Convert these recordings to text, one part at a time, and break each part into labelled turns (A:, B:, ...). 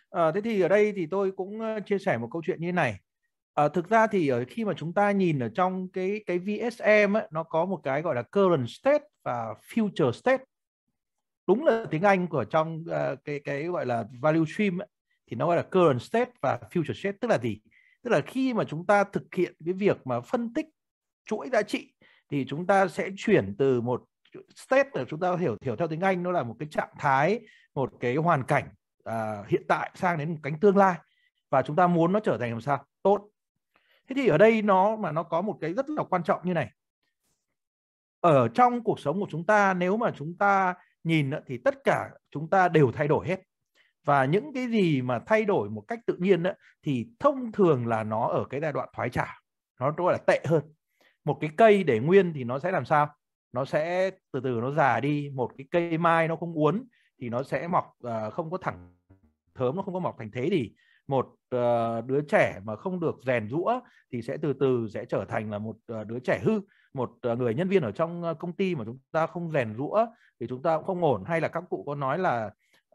A: Thế thì ở đây thì tôi cũng chia sẻ một câu chuyện như này. Thực ra thì khi mà chúng ta nhìn ở trong cái VSM ấy, nó có một cái gọi là current state và future state. Đúng là tiếng Anh của trong cái gọi là value stream ấy, thì nó gọi là current state và future state, tức là gì? Tức là khi mà chúng ta thực hiện cái việc mà phân tích chuỗi giá trị thì chúng ta sẽ chuyển từ một state, là chúng ta hiểu theo tiếng Anh nó là một cái trạng thái, một cái hoàn cảnh hiện tại sang đến một cánh tương lai, và chúng ta muốn nó trở thành làm sao tốt. Thế thì ở đây nó có một cái rất là quan trọng như này. Ở trong cuộc sống của chúng ta, nếu mà chúng ta nhìn thì tất cả chúng ta đều thay đổi hết, và những cái gì mà thay đổi một cách tự nhiên thì thông thường là nó ở cái giai đoạn thoái trả, nó gọi là tệ hơn. Một cái cây để nguyên thì nó sẽ làm sao? Nó sẽ từ từ nó già đi. Một cái cây mai nó không uốn thì nó sẽ mọc không có thẳng thớm, nó không có mọc thành thế. Thì một đứa trẻ mà không được rèn giũa thì sẽ từ từ sẽ trở thành là một đứa trẻ hư. Một người nhân viên ở trong công ty mà chúng ta không rèn giũa thì chúng ta cũng không ổn. Hay là các cụ có nói là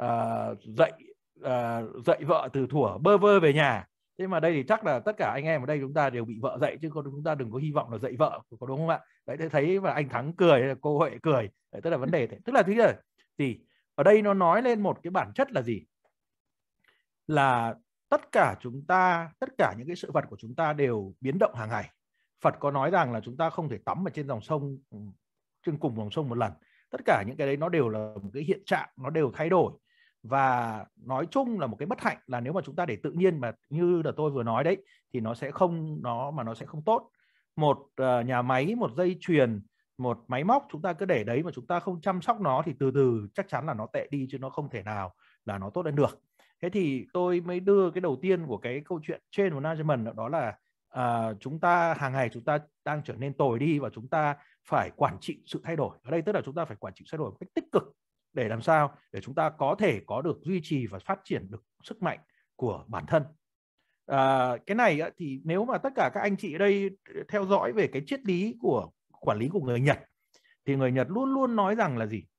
A: dạy vợ từ thuở bơ vơ về nhà. Thế mà đây thì chắc là tất cả anh em ở đây chúng ta đều bị vợ dạy, chứ chúng ta đừng có hy vọng là dạy vợ, có đúng không ạ? Đấy, thấy mà anh Thắng cười, cô Huệ cười. Đấy, tức là vấn đề thế. Tức là thứ nhất thì ở đây nó nói lên một cái bản chất là gì? Là tất cả chúng ta, tất cả những cái sự vật của chúng ta đều biến động hàng ngày. Phật có nói rằng là chúng ta không thể tắm ở trên dòng sông, trên cùng dòng sông một lần. Tất cả những cái đấy nó đều là một cái hiện trạng, nó đều thay đổi. Và nói chung là một cái bất hạnh là nếu mà chúng ta để tự nhiên mà như là tôi vừa nói đấy thì nó sẽ không tốt. Một nhà máy, một dây chuyền, một máy móc chúng ta cứ để đấy mà chúng ta không chăm sóc nó thì từ từ chắc chắn là nó tệ đi, chứ nó không thể nào là nó tốt lên được. Thế thì tôi mới đưa cái đầu tiên của cái câu chuyện trên management, đó là chúng ta hàng ngày chúng ta đang trở nên tồi đi, và chúng ta phải quản trị sự thay đổi. Ở đây tức là chúng ta phải quản trị thay đổi một cách tích cực để làm sao để chúng ta có thể có được duy trì và phát triển được sức mạnh của bản thân. Cái này thì nếu mà tất cả các anh chị ở đây theo dõi về cái triết lý của quản lý của người Nhật thì người Nhật luôn luôn nói rằng là gì?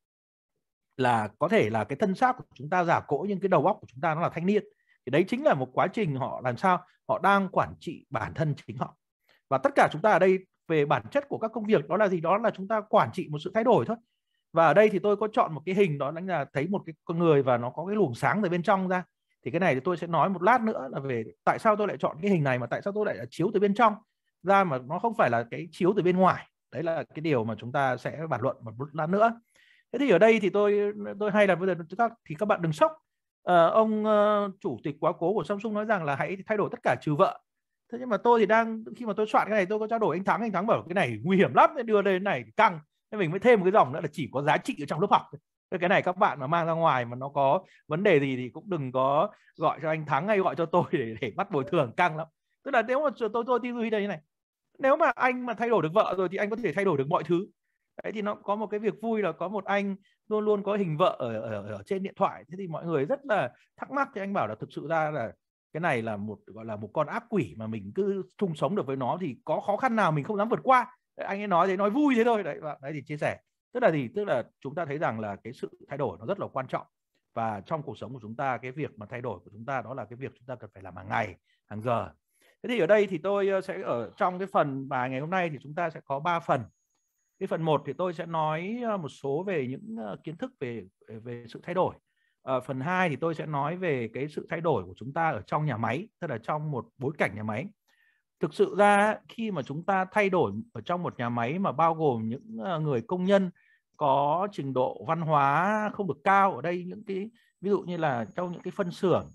A: Là có thể là cái thân xác của chúng ta già cỗi nhưng cái đầu óc của chúng ta nó là thanh niên. Thì đấy chính là một quá trình họ làm sao họ đang quản trị bản thân chính họ. Và tất cả chúng ta ở đây về bản chất của các công việc đó là gì? Đó là chúng ta quản trị một sự thay đổi thôi. Và ở đây thì tôi có chọn một cái hình, đó là thấy một cái con người và nó có cái luồng sáng từ bên trong ra. Thì cái này thì tôi sẽ nói một lát nữa là về tại sao tôi lại chọn cái hình này, mà tại sao tôi lại chiếu từ bên trong ra mà nó không phải là cái chiếu từ bên ngoài. Đấy là cái điều mà chúng ta sẽ bàn luận một lát nữa. Thế thì ở đây thì tôi hay là bây giờ thì các bạn đừng sốc. Ông chủ tịch quá cố của Samsung nói rằng là hãy thay đổi tất cả trừ vợ. Thế nhưng mà tôi thì khi mà tôi soạn cái này tôi có trao đổi anh Thắng bảo cái này nguy hiểm lắm, đưa lên này căng. Thế mình mới thêm một cái dòng nữa là chỉ có giá trị ở trong lớp học. Thế cái này các bạn mà mang ra ngoài mà nó có vấn đề gì thì cũng đừng có gọi cho anh Thắng hay gọi cho tôi để bắt bồi thường, căng lắm. Tức là nếu mà tôi tư duy đây như này, nếu mà anh mà thay đổi được vợ rồi thì anh có thể thay đổi được mọi thứ. Đấy, thì nó có một cái việc vui là có một anh luôn luôn có hình vợ ở trên điện thoại. Thế thì mọi người rất là thắc mắc, thì anh bảo là thực sự ra là cái này là một gọi là một con ác quỷ mà mình cứ chung sống được với nó thì có khó khăn nào mình không dám vượt qua. Đấy, anh ấy nói thế, nói vui thế thôi. Đấy thì chia sẻ tức là gì? Tức là chúng ta thấy rằng là cái sự thay đổi nó rất là quan trọng, và trong cuộc sống của chúng ta cái việc mà thay đổi của chúng ta đó là cái việc chúng ta cần phải làm hàng ngày, hàng giờ. Thế thì ở đây thì tôi sẽ ở trong cái phần bài ngày hôm nay thì chúng ta sẽ có 3 phần. Cái phần 1 thì tôi sẽ nói một số về những kiến thức về sự thay đổi. Phần 2 thì tôi sẽ nói về cái sự thay đổi của chúng ta ở trong nhà máy, tức là trong một bối cảnh nhà máy. Thực sự ra khi mà chúng ta thay đổi ở trong một nhà máy mà bao gồm những người công nhân có trình độ văn hóa không được cao, ở đây những cái ví dụ như là trong những cái phân xưởng,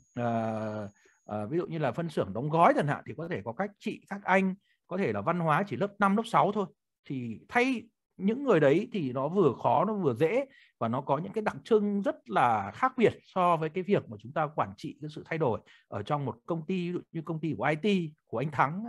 A: ví dụ như là phân xưởng đóng gói chẳng hạn, thì có thể có các chị các anh có thể là văn hóa chỉ lớp 5 lớp 6 thôi, thì thay những người đấy thì nó vừa khó nó vừa dễ, và nó có những cái đặc trưng rất là khác biệt so với cái việc mà chúng ta quản trị cái sự thay đổi ở trong một công ty, ví dụ như công ty của IT của anh Thắng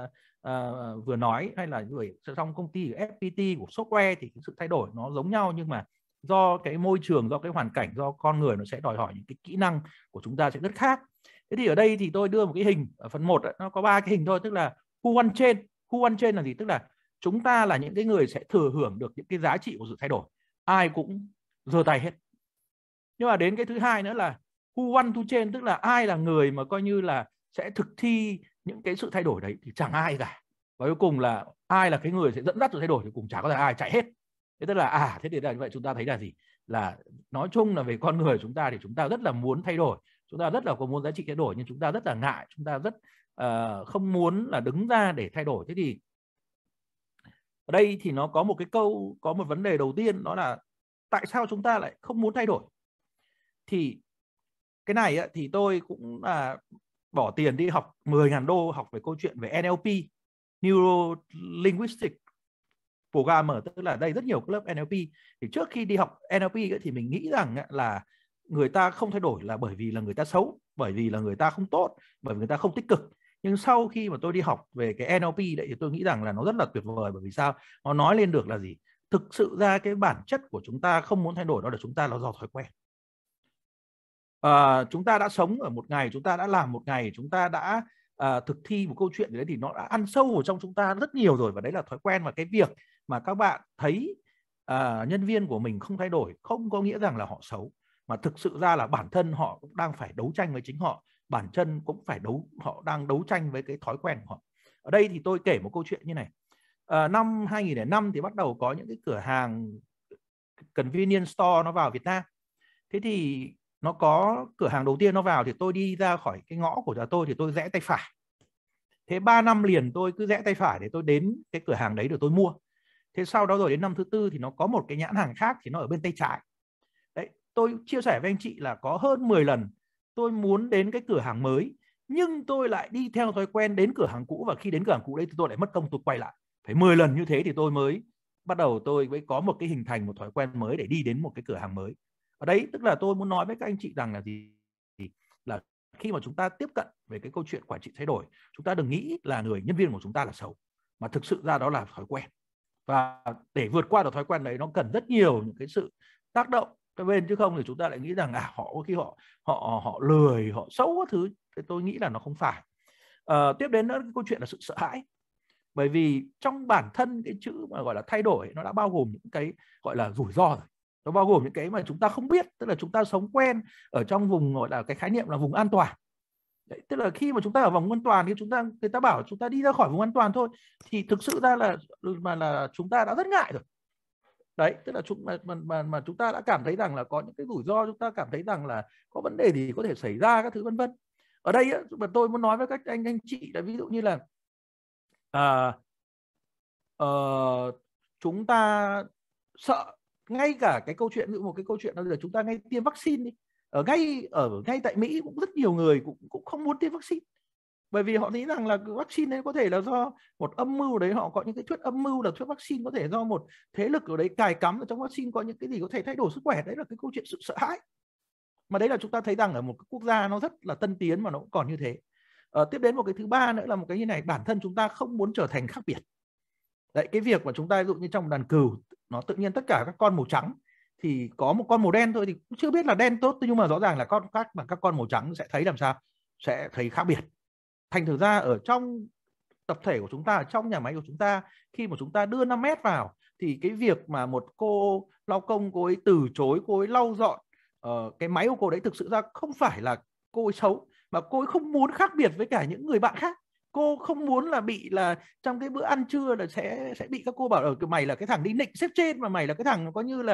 A: vừa nói, hay là người trong công ty của FPT của software, thì cái sự thay đổi nó giống nhau, nhưng mà do cái môi trường, do cái hoàn cảnh, do con người, nó sẽ đòi hỏi những cái kỹ năng của chúng ta sẽ rất khác. Thế thì ở đây thì tôi đưa một cái hình ở phần 1 nó có 3 cái hình thôi, tức là who won change. Who won change là gì? Tức là chúng ta là những cái người sẽ thừa hưởng được những cái giá trị của sự thay đổi, ai cũng giơ tay hết. Nhưng mà đến cái thứ hai nữa là who want to change, tức là ai là người mà coi như là sẽ thực thi những cái sự thay đổi đấy, thì chẳng ai cả. Và cuối cùng là ai là cái người sẽ dẫn dắt sự thay đổi thì cùng chả có ai chạy hết. Thế tức là thế thì là như vậy, chúng ta thấy là gì, là nói chung là về con người chúng ta thì chúng ta rất là muốn thay đổi, chúng ta rất là có muốn giá trị thay đổi, nhưng chúng ta rất là ngại, chúng ta rất không muốn là đứng ra để thay đổi. Thế thì ở đây thì nó có một cái câu, có một vấn đề đầu tiên, đó là tại sao chúng ta lại không muốn thay đổi. Thì cái này á, thì tôi cũng bỏ tiền đi học 10.000 đô học về câu chuyện về NLP, Neuro Linguistic Programmer, tức là đây rất nhiều lớp NLP. Thì trước khi đi học NLP ấy, thì mình nghĩ rằng là người ta không thay đổi là bởi vì là người ta xấu, bởi vì là người ta không tốt, bởi vì người ta không tích cực. Nhưng sau khi mà tôi đi học về cái NLP đấy thì tôi nghĩ rằng là nó rất là tuyệt vời. Bởi vì sao? Nó nói lên được là gì? Thực sự ra cái bản chất của chúng ta không muốn thay đổi, đó là chúng ta là do thói quen. Chúng ta đã sống ở một ngày, chúng ta đã làm một ngày, chúng ta đã thực thi một câu chuyện đấy, thì nó đã ăn sâu vào trong chúng ta rất nhiều rồi, và đấy là thói quen. Và cái việc mà các bạn thấy nhân viên của mình không thay đổi không có nghĩa rằng là họ xấu, mà thực sự ra là bản thân họ cũng đang phải đấu tranh với chính họ, bản thân cũng phải họ đang đấu tranh với cái thói quen của họ. Ở đây thì tôi kể một câu chuyện như này. Năm 2005 thì bắt đầu có những cái cửa hàng convenience store nó vào Việt Nam. Thế thì nó có cửa hàng đầu tiên nó vào thì tôi đi ra khỏi cái ngõ của nhà tôi thì tôi rẽ tay phải. Thế 3 năm liền tôi cứ rẽ tay phải để tôi đến cái cửa hàng đấy để tôi mua. Thế sau đó rồi đến năm thứ tư thì nó có một cái nhãn hàng khác thì nó ở bên tay trái. Đấy, tôi chia sẻ với anh chị là có hơn 10 lần tôi muốn đến cái cửa hàng mới, nhưng tôi lại đi theo thói quen đến cửa hàng cũ, và khi đến cửa hàng cũ đấy thì tôi lại mất công tôi quay lại. Phải 10 lần như thế thì tôi mới bắt đầu tôi mới có một cái hình thành một thói quen mới để đi đến một cái cửa hàng mới. Ở đấy tức là tôi muốn nói với các anh chị rằng là gì, là khi mà chúng ta tiếp cận về cái câu chuyện quản trị thay đổi, chúng ta đừng nghĩ là người nhân viên của chúng ta là xấu, mà thực sự ra đó là thói quen. Và để vượt qua được thói quen đấy nó cần rất nhiều những cái sự tác động các bên, chứ không thì chúng ta lại nghĩ rằng họ khi họ lười, họ xấu các thứ. Thì tôi nghĩ là nó không phải. Tiếp đến nữa cái câu chuyện là sự sợ hãi. Bởi vì trong bản thân cái chữ mà gọi là thay đổi nó đã bao gồm những cái gọi là rủi ro rồi. Nó bao gồm những cái mà chúng ta không biết, tức là chúng ta sống quen ở trong vùng gọi là cái khái niệm là vùng an toàn. Đấy, tức là khi mà chúng ta ở vùng an toàn thì người ta bảo chúng ta đi ra khỏi vùng an toàn thôi, thì thực sự ra là chúng ta đã rất ngại rồi. Đấy, tức là mà chúng ta đã cảm thấy rằng là có những cái rủi ro, chúng ta cảm thấy rằng là có vấn đề gì có thể xảy ra các thứ vân vân. Ở đây mà tôi muốn nói với các anh chị là ví dụ như là chúng ta sợ ngay cả cái câu chuyện, một cái câu chuyện đó là chúng ta ngay tiêm vaccine đi, ngay tại Mỹ cũng rất nhiều người cũng không muốn tiêm vaccine, bởi vì họ nghĩ rằng là vaccine đấy có thể là do một âm mưu đấy, họ có những cái thuyết âm mưu là thuyết vaccine có thể do một thế lực ở đấy cài cắm ở trong vaccine có những cái gì có thể thay đổi sức khỏe. Đấy là cái câu chuyện sự sợ hãi, mà đấy là chúng ta thấy rằng ở một quốc gia nó rất là tân tiến mà nó cũng còn như thế. Tiếp đến một cái thứ ba nữa là một cái như này, bản thân chúng ta không muốn trở thành khác biệt. Đấy, cái việc mà chúng ta ví dụ như trong đàn cừu, nó tự nhiên tất cả các con màu trắng thì có một con màu đen thôi thì cũng chưa biết là đen tốt, nhưng mà rõ ràng là các con màu trắng sẽ thấy làm sao, sẽ thấy khác biệt. Thành thử ra ở trong tập thể của chúng ta, ở trong nhà máy của chúng ta, khi mà chúng ta đưa 5M vào thì cái việc mà một cô lao công cô ấy từ chối, cô ấy lau dọn cái máy của cô đấy, thực sự ra không phải là cô ấy xấu, mà cô ấy không muốn khác biệt với cả những người bạn khác. Cô không muốn là bị là trong cái bữa ăn trưa là sẽ bị các cô bảo ở mày là cái thằng đi nịnh sếp trên, mà mày là cái thằng có như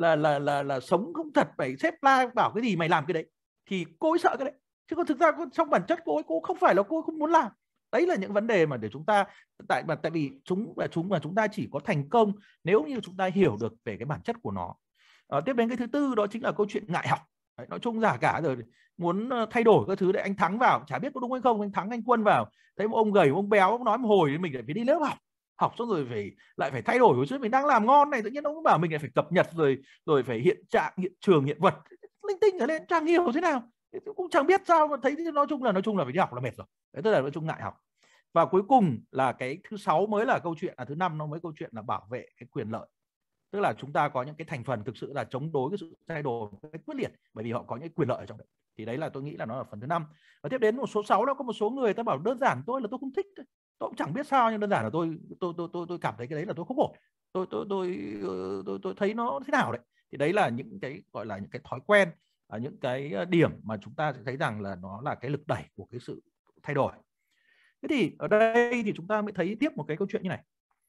A: là sống không thật, phải sếp la bảo cái gì mày làm cái đấy, thì cô ấy sợ cái đấy. Chứ còn thực ra trong bản chất cô không phải là cô không muốn làm. Đấy là những vấn đề mà để chúng ta tại vì chúng ta chỉ có thành công nếu như chúng ta hiểu được về cái bản chất của nó. Tiếp đến cái thứ tư đó chính là câu chuyện ngại học. Đấy, nói chung giả cả rồi muốn thay đổi các thứ để anh Thắng vào, chả biết có đúng hay không, anh Thắng anh Quân vào thấy một ông gầy một ông béo, ông nói một hồi mình lại phải đi lớp học xong rồi lại phải thay đổi một chút, mình đang làm ngon này tự nhiên ông bảo mình lại phải cập nhật rồi phải hiện trạng, hiện trường, hiện vật linh tinh ở lên, chẳng hiểu thế nào, cũng chẳng biết sao mà thấy. Nói chung là phải đi học là mệt rồi. Đấy, tức là nói chung ngại học. Và cuối cùng là cái thứ 6 mới là câu chuyện, thứ 5 nó mới câu chuyện là bảo vệ cái quyền lợi. Tức là chúng ta có những cái thành phần thực sự là chống đối cái sự thay đổi một cách quyết liệt, bởi vì họ có những quyền lợi ở trong đấy. Thì đấy là tôi nghĩ là nó là phần thứ 5. Và tiếp đến một số 6 đó có một số người ta bảo đơn giản tôi không thích, tôi cũng chẳng biết sao, nhưng đơn giản là tôi cảm thấy cái đấy là tôi không ổn, tôi thấy nó thế nào đấy. Thì đấy là những cái gọi là những cái thói quen những cái điểm mà chúng ta sẽ thấy rằng là nó là cái lực đẩy của cái sự thay đổi. Thế thì ở đây thì chúng ta mới thấy tiếp một cái câu chuyện như này.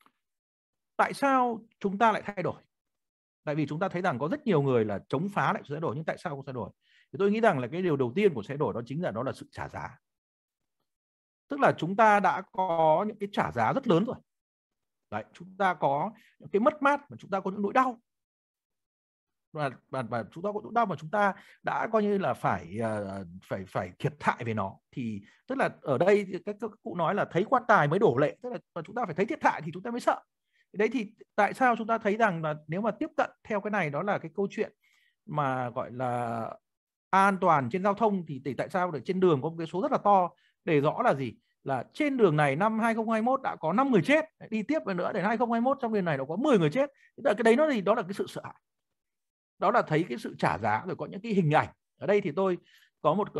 A: Tại sao chúng ta lại thay đổi? Tại vì chúng ta thấy rằng có rất nhiều người là chống phá lại sự thay đổi, nhưng tại sao không thay đổi? Thì tôi nghĩ rằng là cái điều đầu tiên của thay đổi đó chính là đó là sự trả giá. Tức là chúng ta đã có những cái trả giá rất lớn rồi. Đấy, chúng ta có những cái mất mát, và chúng ta có những nỗi đau. Và chúng ta có nỗi đau mà chúng ta đã coi như là phải thiệt hại về nó. Thì tức là ở đây các cụ nói là thấy quan tài mới đổ lệ, tức là chúng ta phải thấy thiệt hại thì chúng ta mới sợ. Đấy thì tại sao chúng ta thấy rằng là nếu mà tiếp cận theo cái này, đó là cái câu chuyện mà gọi là an toàn trên giao thông, thì tại sao để trên đường có một cái số rất là to, để rõ là gì? Là trên đường này năm 2021 đã có 5 người chết, đi tiếp nữa đến 2021 trong đường này nó có 10 người chết. Cái đấy nó gì? Đó là cái sự sợ hãi. Đó là thấy cái sự trả giá, rồi có những cái hình ảnh. Ở đây thì tôi có một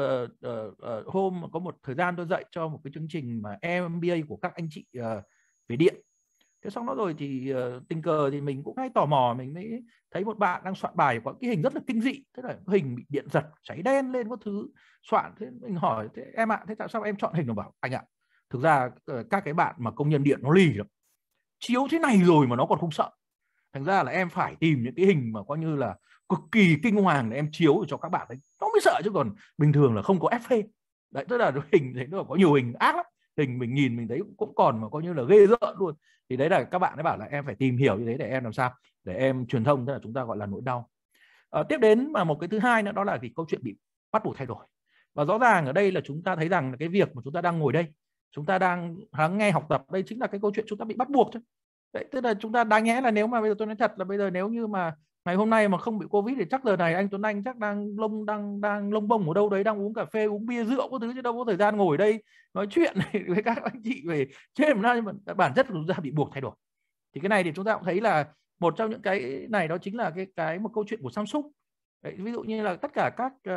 A: hôm có một thời gian tôi dạy cho một cái chương trình mà MBA của các anh chị về điện. Thế xong đó rồi thì tình cờ thì mình cũng hay tò mò, mình mới thấy một bạn đang soạn bài có cái hình rất là kinh dị, tức là hình bị điện giật cháy đen lên có thứ soạn. Thế mình hỏi thế em ạ, thế tại sao em chọn hình? Nó bảo anh ạ, thực ra các cái bạn mà công nhân điện nó lì lắm, chiếu thế này rồi mà nó còn không sợ. Thành ra là em phải tìm những cái hình mà coi như là cực kỳ kinh hoàng để em chiếu cho các bạn ấy, nó mới sợ, chứ còn bình thường là không có ép phê. Đấy, tức là hình thấy nó có nhiều hình ác lắm, hình mình nhìn mình thấy cũng còn mà coi như là ghê rợn luôn. Thì đấy là các bạn ấy bảo là em phải tìm hiểu như thế để em làm sao để em truyền thông, tức là chúng ta gọi là nỗi đau. Tiếp đến mà một cái thứ hai nữa, đó là cái câu chuyện bị bắt buộc thay đổi. Và rõ ràng ở đây là chúng ta thấy rằng là cái việc mà chúng ta đang ngồi đây, chúng ta đang lắng nghe học tập đây, chính là cái câu chuyện chúng ta bị bắt buộc thôi. Đấy, tức là chúng ta đáng nhẽ là nếu mà bây giờ tôi nói thật là bây giờ nếu như mà ngày hôm nay mà không bị Covid thì chắc giờ này anh Tuấn Anh chắc đang lông bông ở đâu đấy, đang uống cà phê uống bia rượu có thứ, chứ đâu có thời gian ngồi đây nói chuyện với các anh chị về trên. Nhưng mà bản chất của chúng ta bị buộc thay đổi. Thì cái này thì chúng ta cũng thấy là một trong những cái này đó chính là cái một câu chuyện của Samsung. Đấy, ví dụ như là tất cả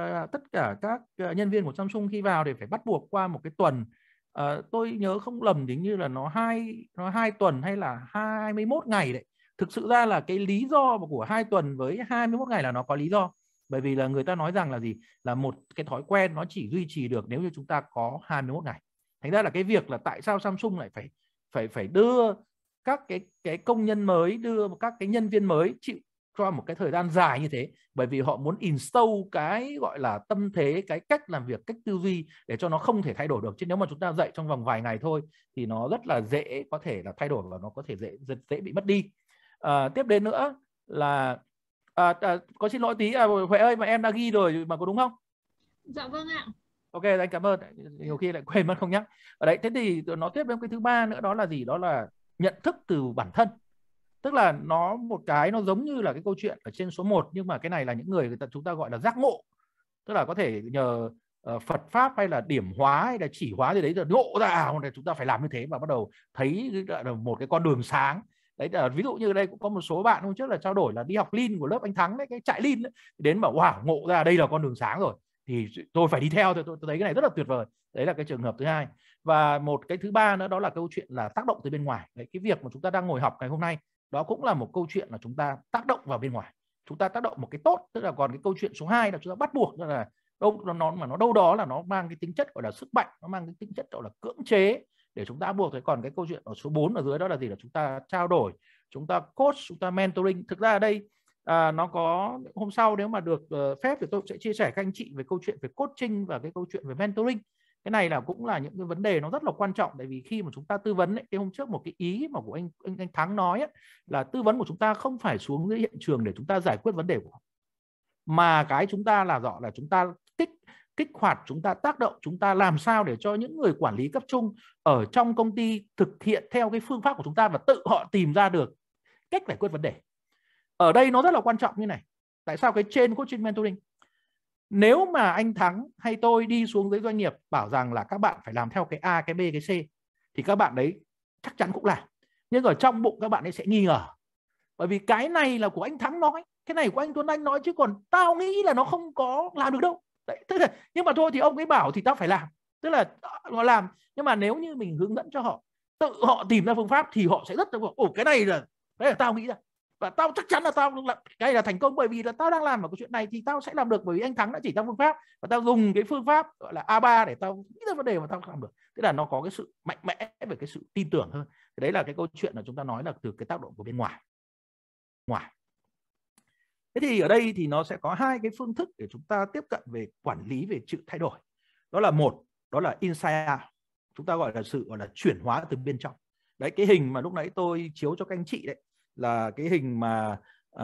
A: các nhân viên của Samsung khi vào thì phải bắt buộc qua một cái tuần, tôi nhớ không lầm thì như là nó hai tuần hay là 21 ngày đấy. Thực sự ra là cái lý do của 2 tuần với 21 ngày là nó có lý do. Bởi vì là người ta nói rằng là gì? Là một cái thói quen nó chỉ duy trì được nếu như chúng ta có 21 ngày. Thành ra là cái việc là tại sao Samsung lại phải đưa các cái công nhân mới, đưa các cái nhân viên mới chịu cho một cái thời gian dài như thế, bởi vì họ muốn instill cái gọi là tâm thế, cái cách làm việc, cách tư duy để cho nó không thể thay đổi được. Chứ nếu mà chúng ta dạy trong vòng vài ngày thôi thì nó rất là dễ có thể là thay đổi và nó có thể dễ bị mất đi. Tiếp đến nữa là có xin lỗi tí Huệ ơi, mà em đã ghi rồi mà có đúng không?
B: Dạ vâng ạ.
A: Ok, anh cảm ơn. Nhiều khi lại quên mất không nhắc. Ở đấy, thế thì nó tiếp đến cái thứ ba nữa, đó là gì? Đó là nhận thức từ bản thân. Tức là nó một cái nó giống như là cái câu chuyện ở trên số 1, nhưng mà cái này là những người chúng ta gọi là giác ngộ. Tức là có thể nhờ Phật pháp hay là điểm hóa hay là chỉ hóa gì đấy rồi ngộ ra chúng ta phải làm như thế, và bắt đầu thấy một cái con đường sáng. Đấy là ví dụ như đây cũng có một số bạn hôm trước là trao đổi là đi học Lean của lớp anh Thắng đấy, cái trại Lean đấy, đến bảo wow, ngộ ra đây là con đường sáng rồi thì tôi phải đi theo. Tôi thấy cái này rất là tuyệt vời. Đấy là cái trường hợp thứ hai. Và một cái thứ ba nữa, đó là câu chuyện là tác động từ bên ngoài. Đấy, cái việc mà chúng ta đang ngồi học ngày hôm nay đó cũng là một câu chuyện là chúng ta tác động vào bên ngoài, chúng ta tác động một cái tốt. Tức là còn cái câu chuyện số 2 là chúng ta bắt buộc, là nó đâu đó là nó mang cái tính chất gọi là sức mạnh, nó mang cái tính chất gọi là cưỡng chế để chúng ta buộc. Thế còn cái câu chuyện ở số 4 ở dưới đó là gì? Là chúng ta trao đổi, chúng ta coach, chúng ta mentoring. Thực ra ở đây nó có hôm sau nếu mà được phép thì tôi sẽ chia sẻ các anh chị về câu chuyện về coaching và cái câu chuyện về mentoring. Cái này là cũng là những cái vấn đề nó rất là quan trọng, tại vì khi mà chúng ta tư vấn ấy, cái hôm trước một cái ý mà của anh Thắng nói ấy, là tư vấn của chúng ta không phải xuống dưới hiện trường để chúng ta giải quyết vấn đề của họ, mà cái chúng ta là rõ là chúng ta kích hoạt, chúng ta tác động, chúng ta làm sao để cho những người quản lý cấp trung ở trong công ty thực hiện theo cái phương pháp của chúng ta và tự họ tìm ra được cách giải quyết vấn đề. Ở đây nó rất là quan trọng như này. Tại sao cái trên coaching mentoring? Nếu mà anh Thắng hay tôi đi xuống dưới doanh nghiệp bảo rằng là các bạn phải làm theo cái A, cái B, cái C, thì các bạn đấy chắc chắn cũng làm. Nhưng ở trong bụng các bạn ấy sẽ nghi ngờ. Bởi vì cái này là của anh Thắng nói, cái này của anh Tuấn Anh nói, chứ còn tao nghĩ là nó không có làm được đâu. Đấy, tức là, nhưng mà thôi thì ông ấy bảo thì tao phải làm. Tức là họ làm. Nhưng mà nếu như mình hướng dẫn cho họ, tự họ tìm ra phương pháp thì họ sẽ rất là ồ, cái này là đấy là tao nghĩ ra. và tao chắc chắn là cái là thành công bởi vì là tao đang làm ở cái chuyện này thì tao sẽ làm được, bởi vì anh Thắng đã chỉ tao phương pháp và tao dùng cái phương pháp gọi là A3 để tao nghĩ ra vấn đề mà tao làm được. Tức là nó có cái sự mạnh mẽ về cái sự tin tưởng hơn. Đấy là cái câu chuyện là chúng ta nói là từ cái tác động của bên ngoài. Thế thì ở đây thì nó sẽ có hai cái phương thức để chúng ta tiếp cận về quản lý về sự thay đổi. Đó là một, đó là inside out, chúng ta gọi là sự gọi là chuyển hóa từ bên trong. Đấy, cái hình mà lúc nãy tôi chiếu cho các anh chị đấy là cái hình mà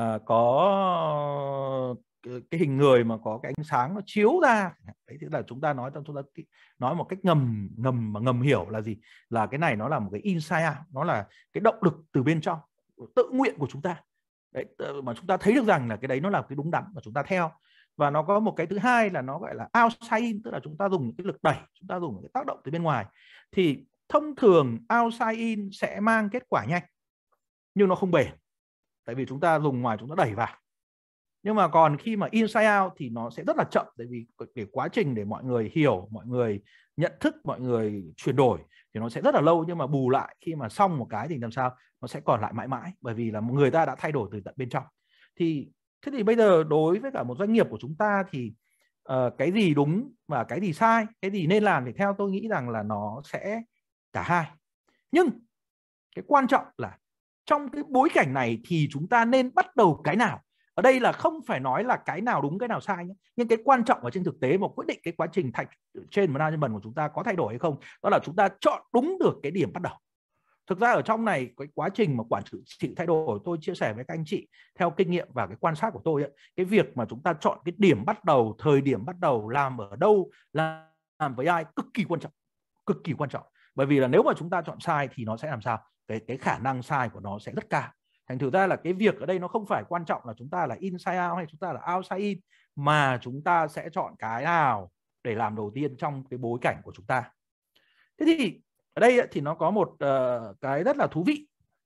A: có cái hình người mà có cái ánh sáng nó chiếu ra. Đấy, tức là chúng ta nói một cách ngầm hiểu là gì, là cái này nó là một cái inside out, nó là cái động lực từ bên trong, tự nguyện của chúng ta. Đấy, mà chúng ta thấy được rằng là cái đấy nó là cái đúng đắn mà chúng ta theo. Và nó có một cái thứ hai là nó gọi là outside in, tức là chúng ta dùng cái lực đẩy, chúng ta dùng cái tác động từ bên ngoài. Thì thông thường outside in sẽ mang kết quả nhanh nhưng nó không bền, tại vì chúng ta dùng ngoài, chúng ta đẩy vào. Nhưng mà còn khi mà inside out thì nó sẽ rất là chậm, tại vì cái quá trình để mọi người hiểu, mọi người nhận thức, mọi người chuyển đổi thì nó sẽ rất là lâu. Nhưng mà bù lại khi mà xong một cái thì làm sao nó sẽ còn lại mãi mãi, bởi vì là người ta đã thay đổi từ tận bên trong. Thế thì bây giờ đối với cả một doanh nghiệp của chúng ta thì cái gì đúng và cái gì sai, cái gì nên làm thì theo tôi nghĩ rằng là nó sẽ cả hai. Nhưng cái quan trọng là trong cái bối cảnh này thì chúng ta nên bắt đầu cái nào. Ở đây là không phải nói là cái nào đúng cái nào sai nhé. Nhưng cái quan trọng ở trên thực tế mà quyết định cái quá trình trên management của chúng ta có thay đổi hay không, đó là chúng ta chọn đúng được cái điểm bắt đầu. Thực ra ở trong này cái quá trình mà quản trị thay đổi, tôi chia sẻ với các anh chị theo kinh nghiệm và cái quan sát của tôi ấy, cái việc mà chúng ta chọn cái điểm bắt đầu, thời điểm bắt đầu, làm ở đâu, làm với ai cực kỳ quan trọng. Bởi vì là nếu mà chúng ta chọn sai thì nó sẽ làm sao? Cái khả năng sai của nó sẽ rất cao. Thành thử ra là cái việc ở đây nó không phải quan trọng là chúng ta là inside out hay chúng ta là outside in, mà chúng ta sẽ chọn cái nào để làm đầu tiên trong cái bối cảnh của chúng ta. Thế thì ở đây thì nó có một cái rất là thú vị,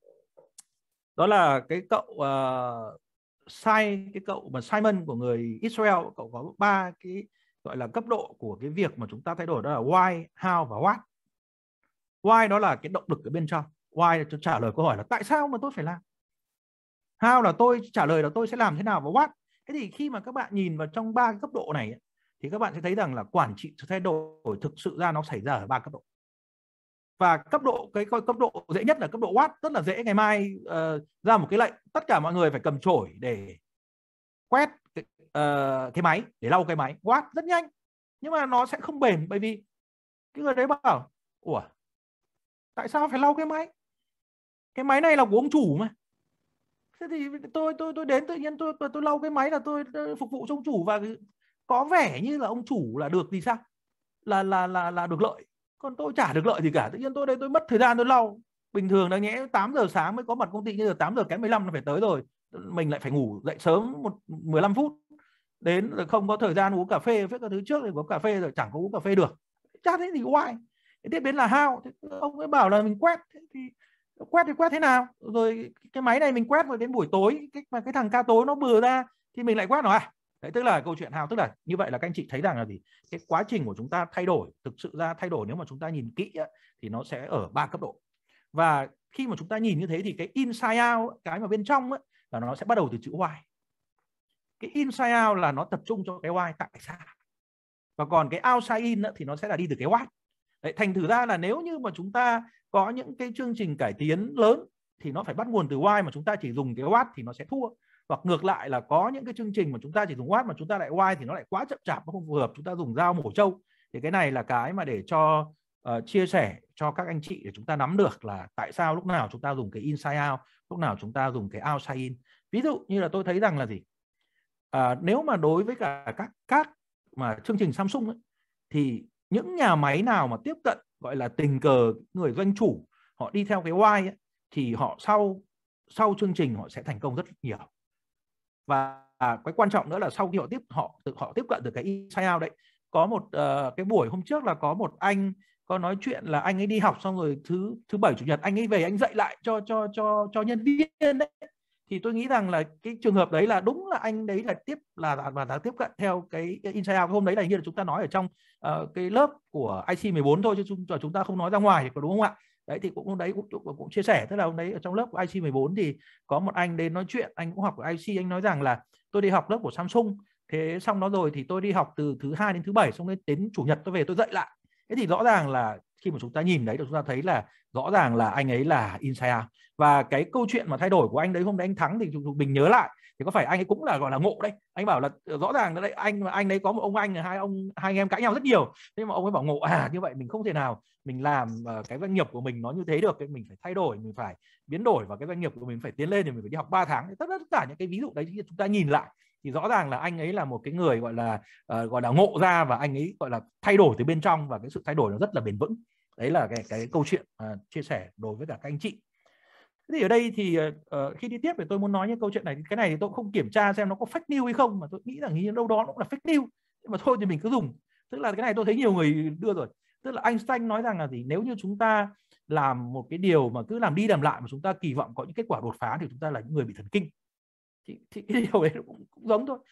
A: đó là cái cậu cái cậu mà Simon của người Israel, cậu có 3 cái gọi là cấp độ của cái việc mà chúng ta thay đổi, đó là why, how và what. Why đó là cái động lực ở bên trong, why là trả lời câu hỏi là tại sao mà tôi phải làm, how là tôi trả lời là tôi sẽ làm thế nào, và what. Thế thì khi mà các bạn nhìn vào trong 3 cấp độ này thì các bạn sẽ thấy rằng là quản trị sự thay đổi thực sự ra nó xảy ra ở 3 cấp độ. Và cấp độ dễ nhất là cấp độ what, rất là dễ. Ngày mai ra một cái lệnh tất cả mọi người phải cầm chổi để quét cái máy, để lau cái máy, what rất nhanh, nhưng mà nó sẽ không bền, bởi vì cái người đấy bảo ủa tại sao phải lau cái máy này là của ông chủ mà. Thế thì tôi đến tự nhiên tôi lau cái máy là tôi phục vụ cho ông chủ, và có vẻ như là ông chủ là được gì sao, là được lợi, còn tôi chả được lợi gì cả. Tự nhiên tôi đây tôi mất thời gian tôi lau. Bình thường đáng nhẽ 8 giờ sáng mới có mặt công ty, như giờ 8 giờ kém 15 nó phải tới rồi, mình lại phải ngủ dậy sớm 15 phút, đến rồi không có thời gian uống cà phê, các thứ trước thì có cà phê rồi chẳng có uống cà phê được, chả thấy gì why. Tiếp đến là how, ông ấy bảo là mình quét, thì quét thế nào, rồi cái máy này mình quét vào đến buổi tối, cái thằng ca tối nó bừa ra thì mình lại quét nó à. Đấy, tức là câu chuyện how, tức là như vậy là các anh chị thấy rằng là gì, cái quá trình của chúng ta thay đổi, thực sự ra thay đổi nếu mà chúng ta nhìn kỹ thì nó sẽ ở 3 cấp độ. Và khi mà chúng ta nhìn như thế thì cái inside out, cái mà bên trong là nó sẽ bắt đầu từ chữ why. Cái inside out là nó tập trung cho cái why, tại sao. Và còn cái outside in thì nó sẽ là đi từ cái what. Đấy, thành thử ra là nếu như mà chúng ta có những cái chương trình cải tiến lớn thì nó phải bắt nguồn từ why, mà chúng ta chỉ dùng cái what thì nó sẽ thua. Hoặc ngược lại là có những cái chương trình mà chúng ta chỉ dùng what mà chúng ta lại why thì nó lại quá chậm chạp, nó không phù hợp, chúng ta dùng dao mổ trâu. Thì cái này là cái mà để cho chia sẻ cho các anh chị để chúng ta nắm được là tại sao lúc nào chúng ta dùng cái inside out, lúc nào chúng ta dùng cái outside in. Ví dụ như là tôi thấy rằng là gì, nếu mà đối với cả các mà chương trình Samsung thì những nhà máy nào mà tiếp cận gọi là tình cờ người doanh chủ họ đi theo cái why thì họ sau chương trình họ sẽ thành công rất nhiều. Và cái quan trọng nữa là sau khi họ tiếp cận được cái inside out đấy, có một cái buổi hôm trước là có một anh có nói chuyện là anh ấy đi học xong rồi thứ bảy chủ nhật anh ấy về anh dạy lại cho nhân viên đấy. Thì tôi nghĩ rằng là cái trường hợp đấy là đúng là anh đấy là tiếp cận theo cái inside out. Hôm đấy là như là chúng ta nói ở trong cái lớp của IC14 thôi, chứ chúng ta không nói ra ngoài, có đúng không ạ? Đấy thì cũng đấy cũng chia sẻ, tức là hôm đấy ở trong lớp của IC14 thì có một anh đến nói chuyện, anh cũng học ở IC, anh nói rằng là tôi đi học lớp của Samsung, thế xong đó rồi thì tôi đi học từ thứ hai đến thứ bảy, xong đến chủ nhật tôi về tôi dạy lại. Thế thì rõ ràng là khi mà chúng ta nhìn đấy chúng ta thấy là rõ ràng là anh ấy là inside out. Và cái câu chuyện mà thay đổi của anh đấy hôm đấy anh thắng thì mình nhớ lại thì có phải anh ấy cũng là gọi là ngộ đấy. Anh bảo là rõ ràng là đấy anh đấy có một ông anh, hai anh em cãi nhau rất nhiều, nhưng mà ông ấy bảo ngộ như vậy mình không thể nào mình làm cái doanh nghiệp của mình nó như thế được, mình phải thay đổi, mình phải biến đổi, và cái doanh nghiệp của mình phải tiến lên thì mình phải đi học 3 tháng. Tất cả những cái ví dụ đấy chúng ta nhìn lại thì rõ ràng là anh ấy là một cái người gọi là ngộ ra, và anh ấy gọi là thay đổi từ bên trong, và cái sự thay đổi nó rất là bền vững. Đấy là cái câu chuyện chia sẻ đối với cả các anh chị. Thế thì ở đây thì khi đi tiếp thì tôi muốn nói những câu chuyện này. Cái này thì tôi không kiểm tra xem nó có fake news hay không, mà tôi nghĩ rằng như đâu đó nó cũng là fake news, nhưng mà thôi thì mình cứ dùng. Tức là cái này tôi thấy nhiều người đưa rồi. Tức là Einstein nói rằng là gì, nếu như chúng ta làm một cái điều mà cứ làm đi làm lại mà chúng ta kỳ vọng có những kết quả đột phá thì chúng ta là những người bị thần kinh. Thì cái điều đấy cũng giống thôi.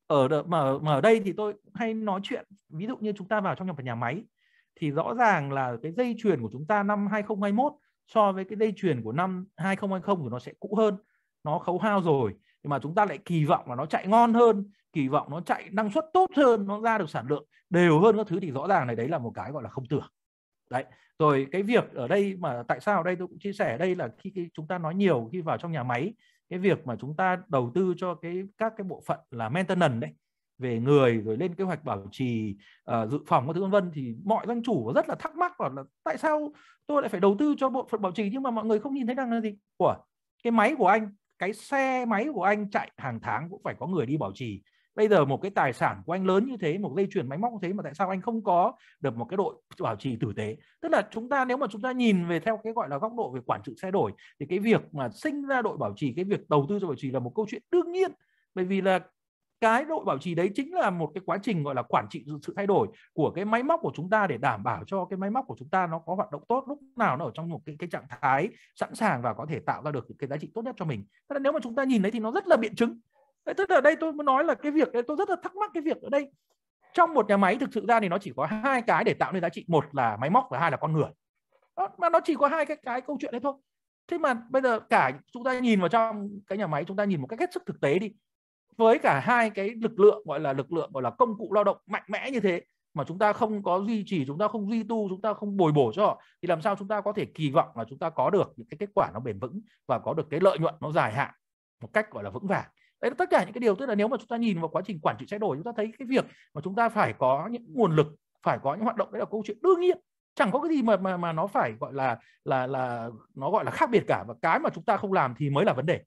A: Mà ở đây thì tôi hay nói chuyện, ví dụ như chúng ta vào trong một nhà máy thì rõ ràng là cái dây chuyền của chúng ta năm 2021 so với cái dây chuyền của năm 2020 thì nó sẽ cũ hơn, nó khấu hao rồi, nhưng mà chúng ta lại kỳ vọng là nó chạy ngon hơn, kỳ vọng nó chạy năng suất tốt hơn, nó ra được sản lượng đều hơn các thứ, thì rõ ràng này đấy là một cái gọi là không tưởng. Đấy, rồi cái việc ở đây mà tại sao ở đây tôi cũng chia sẻ ở đây là khi chúng ta nói nhiều khi vào trong nhà máy, cái việc mà chúng ta đầu tư cho các cái bộ phận là maintenance đấy, về người rồi lên kế hoạch bảo trì, dự phòng các thứ vân vân, thì mọi doanh chủ rất là thắc mắc, bảo là tại sao tôi lại phải đầu tư cho bộ phận bảo trì, nhưng mà mọi người không nhìn thấy rằng là gì, của cái máy của anh, cái xe máy của anh chạy hàng tháng cũng phải có người đi bảo trì. Bây giờ một cái tài sản của anh lớn như thế, một dây chuyền máy móc như thế, mà tại sao anh không có được một cái đội bảo trì tử tế? Tức là chúng ta, nếu mà chúng ta nhìn về theo cái gọi là góc độ về quản trị xe đổi, thì cái việc mà sinh ra đội bảo trì, cái việc đầu tư cho bảo trì là một câu chuyện đương nhiên, bởi vì là cái đội bảo trì đấy chính là một cái quá trình gọi là quản trị sự thay đổi của cái máy móc của chúng ta, để đảm bảo cho cái máy móc của chúng ta nó có hoạt động tốt, lúc nào nó ở trong một cái trạng thái sẵn sàng và có thể tạo ra được cái giá trị tốt nhất cho mình. Tức là nếu mà chúng ta nhìn đấy thì nó rất là biện chứng. Tức là ở đây tôi muốn nói là cái việc đấy tôi rất là thắc mắc, cái việc ở đây trong một nhà máy thực sự ra thì nó chỉ có hai cái để tạo nên giá trị, một là máy móc và hai là con người. Mà nó chỉ có hai cái câu chuyện đấy thôi. Thế mà bây giờ cả chúng ta nhìn vào trong cái nhà máy, chúng ta nhìn một cách hết sức thực tế đi, với cả hai cái lực lượng gọi là công cụ lao động mạnh mẽ như thế mà chúng ta không có duy trì, chúng ta không duy tu, chúng ta không bồi bổ cho họ, thì làm sao chúng ta có thể kỳ vọng là chúng ta có được những cái kết quả nó bền vững và có được cái lợi nhuận nó dài hạn một cách gọi là vững vàng. Đấy là tất cả những cái điều, tức là nếu mà chúng ta nhìn vào quá trình quản trị thay đổi, chúng ta thấy cái việc mà chúng ta phải có những nguồn lực, phải có những hoạt động, đấy là câu chuyện đương nhiên, chẳng có cái gì mà nó phải gọi là nó gọi là khác biệt cả, và cái mà chúng ta không làm thì mới là vấn đề.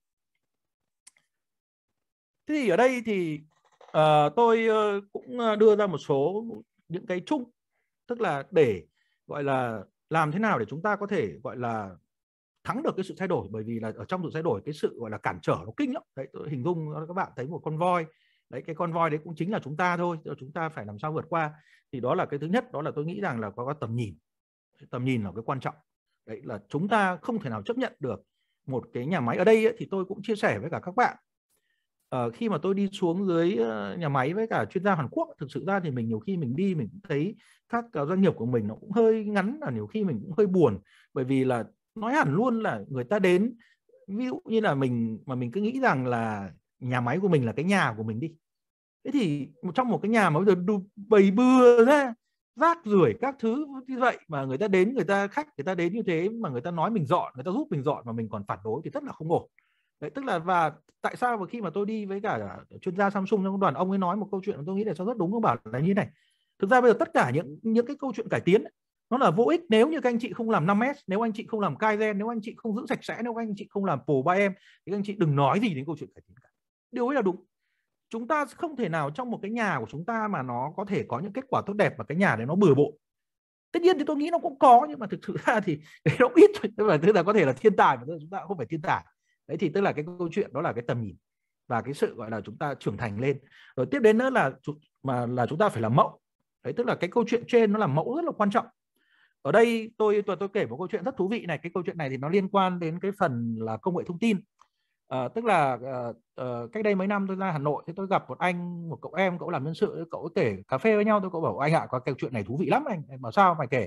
A: Thế thì ở đây thì tôi cũng đưa ra một số những cái chung, tức là để gọi là làm thế nào để chúng ta có thể gọi là thắng được cái sự thay đổi, bởi vì là ở trong sự thay đổi cái sự gọi là cản trở nó kinh lắm. Đấy, tôi hình dung các bạn thấy một con voi, đấy, cái con voi đấy cũng chính là chúng ta thôi, chúng ta phải làm sao vượt qua. Thì đó là cái thứ nhất, đó là tôi nghĩ rằng là có tầm nhìn là cái quan trọng. Đấy là chúng ta không thể nào chấp nhận được một cái nhà máy ở đây ấy, thì tôi cũng chia sẻ với cả các bạn. Khi mà tôi đi xuống dưới nhà máy với cả chuyên gia Hàn Quốc, thực sự ra thì mình nhiều khi mình đi mình cũng thấy các doanh nghiệp của mình nó cũng hơi ngắn, là nhiều khi mình cũng hơi buồn, bởi vì là nói hẳn luôn là người ta đến, ví dụ như là mình cứ nghĩ rằng là nhà máy của mình là cái nhà của mình đi, thế thì trong một cái nhà mà bây giờ bày bừa ra rác rưởi các thứ như vậy, mà người ta đến, khách người ta đến như thế mà người ta nói mình dọn, người ta giúp mình dọn mà mình còn phản đối thì rất là không ổn. Đấy, tức là, và tại sao mà khi mà tôi đi với cả chuyên gia Samsung trong đoàn, ông ấy nói một câu chuyện mà tôi nghĩ là rất đúng, ông bảo là như này: thực ra bây giờ tất cả những cái câu chuyện cải tiến ấy, nó là vô ích nếu như các anh chị không làm 5S, nếu anh chị không làm Kaizen, nếu anh chị không giữ sạch sẽ, nếu anh chị không làm Pro 3M thì các anh chị đừng nói gì đến câu chuyện cải tiến cả. Điều ấy là đúng. Chúng ta không thể nào trong một cái nhà của chúng ta mà nó có thể có những kết quả tốt đẹp mà cái nhà đấy nó bừa bộn. Tất nhiên thì tôi nghĩ nó cũng có, nhưng mà thực sự ra thì nó ít thôi. Tức là có thể là thiên tài mà chúng ta không phải thiên tài. Đấy thì tức là cái câu chuyện đó là cái tầm nhìn và cái sự gọi là chúng ta trưởng thành lên. Rồi tiếp đến nữa là chúng ta phải làm mẫu. Đấy, tức là cái câu chuyện trên nó là mẫu rất là quan trọng. Ở đây tôi kể một câu chuyện rất thú vị này. Cái câu chuyện này thì nó liên quan đến cái phần là công nghệ thông tin. Tức là cách đây mấy năm tôi ra Hà Nội thì tôi gặp một cậu em, cậu làm nhân sự, cậu kể cà phê với nhau, tôi cậu bảo anh ạ, có câu chuyện này thú vị lắm anh bảo sao mày kể.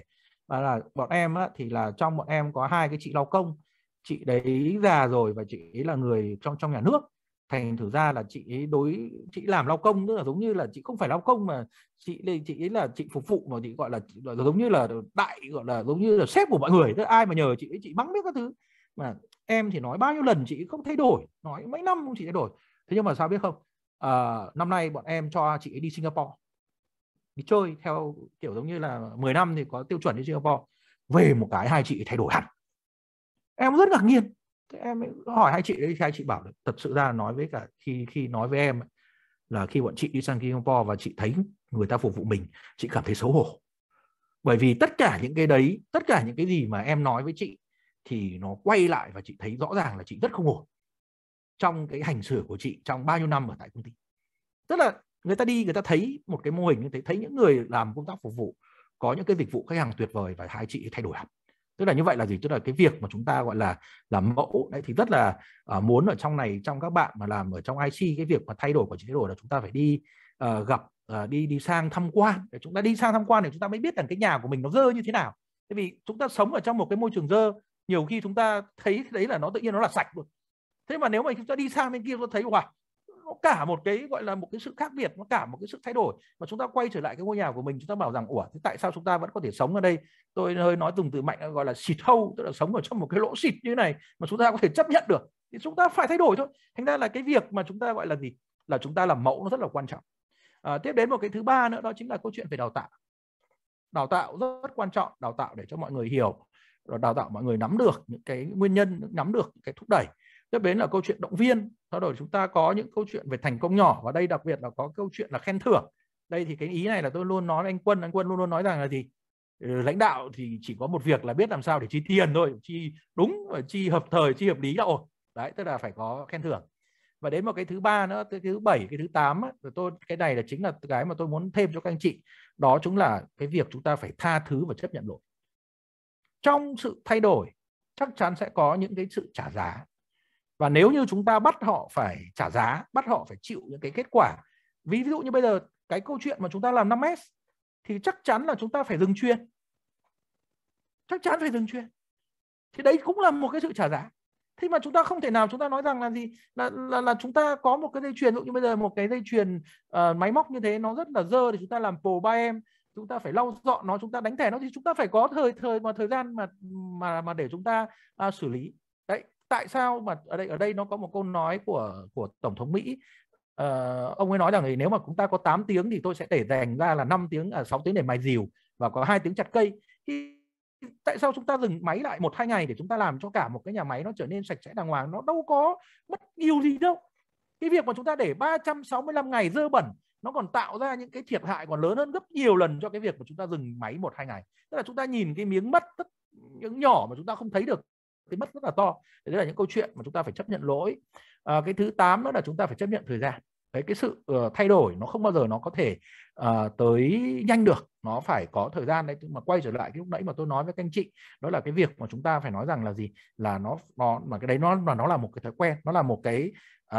A: Và là bọn em á, thì là trong bọn em có hai cái chị lao công, chị đấy già rồi và chị ấy là người trong nhà nước, thành thử ra là chị làm lao công, tức là giống như là chị không phải lao công mà chị ấy là chị phục vụ, mà chị gọi là giống như là đại, gọi là giống như là sếp của mọi người, tức ai mà nhờ chị ấy chị mắng biết các thứ. Mà em thì nói bao nhiêu lần chị ấy không thay đổi, nói mấy năm không chị thay đổi. Thế nhưng mà sao biết không, năm nay bọn em cho chị ấy đi Singapore đi chơi theo kiểu giống như là 10 năm thì có tiêu chuẩn đi Singapore. Về một cái hai chị thay đổi hẳn, em rất ngạc nhiên. Thế em hỏi hai chị đấy, hai chị bảo thật sự ra nói với cả khi nói với em là khi bọn chị đi sang Singapore và chị thấy người ta phục vụ mình, chị cảm thấy xấu hổ. Bởi vì tất cả những cái đấy, tất cả những cái gì mà em nói với chị thì nó quay lại và chị thấy rõ ràng là chị rất không ổn trong cái hành xử của chị trong bao nhiêu năm ở tại công ty. Tức là người ta đi, người ta thấy một cái mô hình như thế, thấy những người làm công tác phục vụ có những cái dịch vụ khách hàng tuyệt vời, và hai chị thay đổi hẳn. Tức là như vậy là gì? Tức là cái việc mà chúng ta gọi là làm mẫu đấy thì rất là muốn ở trong này, trong các bạn mà làm ở trong IC, cái việc mà thay đổi của chị thay đổi là chúng ta phải đi gặp, đi sang tham quan, để chúng ta đi sang tham quan để chúng ta mới biết rằng cái nhà của mình nó dơ như thế nào. Tại vì chúng ta sống ở trong một cái môi trường dơ, nhiều khi chúng ta thấy đấy là nó tự nhiên nó là sạch luôn. Thế mà nếu mà chúng ta đi sang bên kia chúng ta thấy wow, nó cả một cái gọi là một cái sự khác biệt, nó cả một cái sự thay đổi, và chúng ta quay trở lại cái ngôi nhà của mình, chúng ta bảo rằng ủa, thế tại sao chúng ta vẫn có thể sống ở đây, tôi hơi nói dùng từ mạnh gọi là xịt hâu, tức là sống ở trong một cái lỗ xịt như thế này mà chúng ta có thể chấp nhận được, thì chúng ta phải thay đổi thôi. Thành ra là cái việc mà chúng ta gọi là gì, là chúng ta làm mẫu nó rất là quan trọng. Tiếp đến một cái thứ ba nữa, đó chính là câu chuyện về đào tạo. Đào tạo rất quan trọng, đào tạo để cho mọi người hiểu, đào tạo mọi người nắm được những cái nguyên nhân, nắm được những cái thúc đẩy. Tiếp đến là câu chuyện động viên, sau đó chúng ta có những câu chuyện về thành công nhỏ, và đây đặc biệt là có câu chuyện là khen thưởng. Đây thì cái ý này là tôi luôn nói với anh Quân luôn luôn nói rằng là gì, lãnh đạo thì chỉ có một việc là biết làm sao để chi tiền thôi, chi đúng và chi hợp thời, chi hợp lý là ổn. Đấy, tức là phải có khen thưởng. Và đến một cái thứ ba nữa, cái thứ 7, cái thứ 8 á, tôi cái này là chính là cái mà tôi muốn thêm cho các anh chị, đó chính là cái việc chúng ta phải tha thứ và chấp nhận lỗi. Trong sự thay đổi chắc chắn sẽ có những cái sự trả giá, và nếu như chúng ta bắt họ phải trả giá, bắt họ phải chịu những cái kết quả, ví dụ như bây giờ cái câu chuyện mà chúng ta làm 5S thì chắc chắn là chúng ta phải dừng chuyên, chắc chắn phải dừng chuyên, thì đấy cũng là một cái sự trả giá. Thế mà chúng ta không thể nào chúng ta nói rằng là gì, là chúng ta có một cái dây chuyền, ví dụ như bây giờ một cái dây chuyền máy móc như thế nó rất là dơ, thì chúng ta làm pro ba em, chúng ta phải lau dọn nó, chúng ta đánh thẻ nó, thì chúng ta phải có thời gian mà để chúng ta xử lý. Đấy, tại sao mà ở đây nó có một câu nói của tổng thống Mỹ, ông ấy nói rằng thì nếu mà chúng ta có 8 tiếng thì tôi sẽ để dành ra là 5 tiếng 6 tiếng để mài dìu, và có 2 tiếng chặt cây. Thì tại sao chúng ta dừng máy lại 1-2 ngày để chúng ta làm cho cả một cái nhà máy nó trở nên sạch sẽ đàng hoàng, nó đâu có mất nhiều gì đâu. Cái việc mà chúng ta để 365 ngày dơ bẩn, nó còn tạo ra những cái thiệt hại còn lớn hơn gấp nhiều lần cho cái việc mà chúng ta dừng máy 1-2 ngày. Tức là chúng ta nhìn cái miếng mất những nhỏ mà chúng ta không thấy được cái mất rất là to. Đấy là những câu chuyện mà chúng ta phải chấp nhận lỗi. Cái thứ 8 đó là chúng ta phải chấp nhận thời gian. Đấy, cái sự thay đổi nó không bao giờ nó có thể tới nhanh được, nó phải có thời gian đấy. Mà quay trở lại cái lúc nãy mà tôi nói với các anh chị, đó là cái việc mà chúng ta phải nói rằng là gì, là nó mà cái đấy nó là một cái thói quen, nó là một cái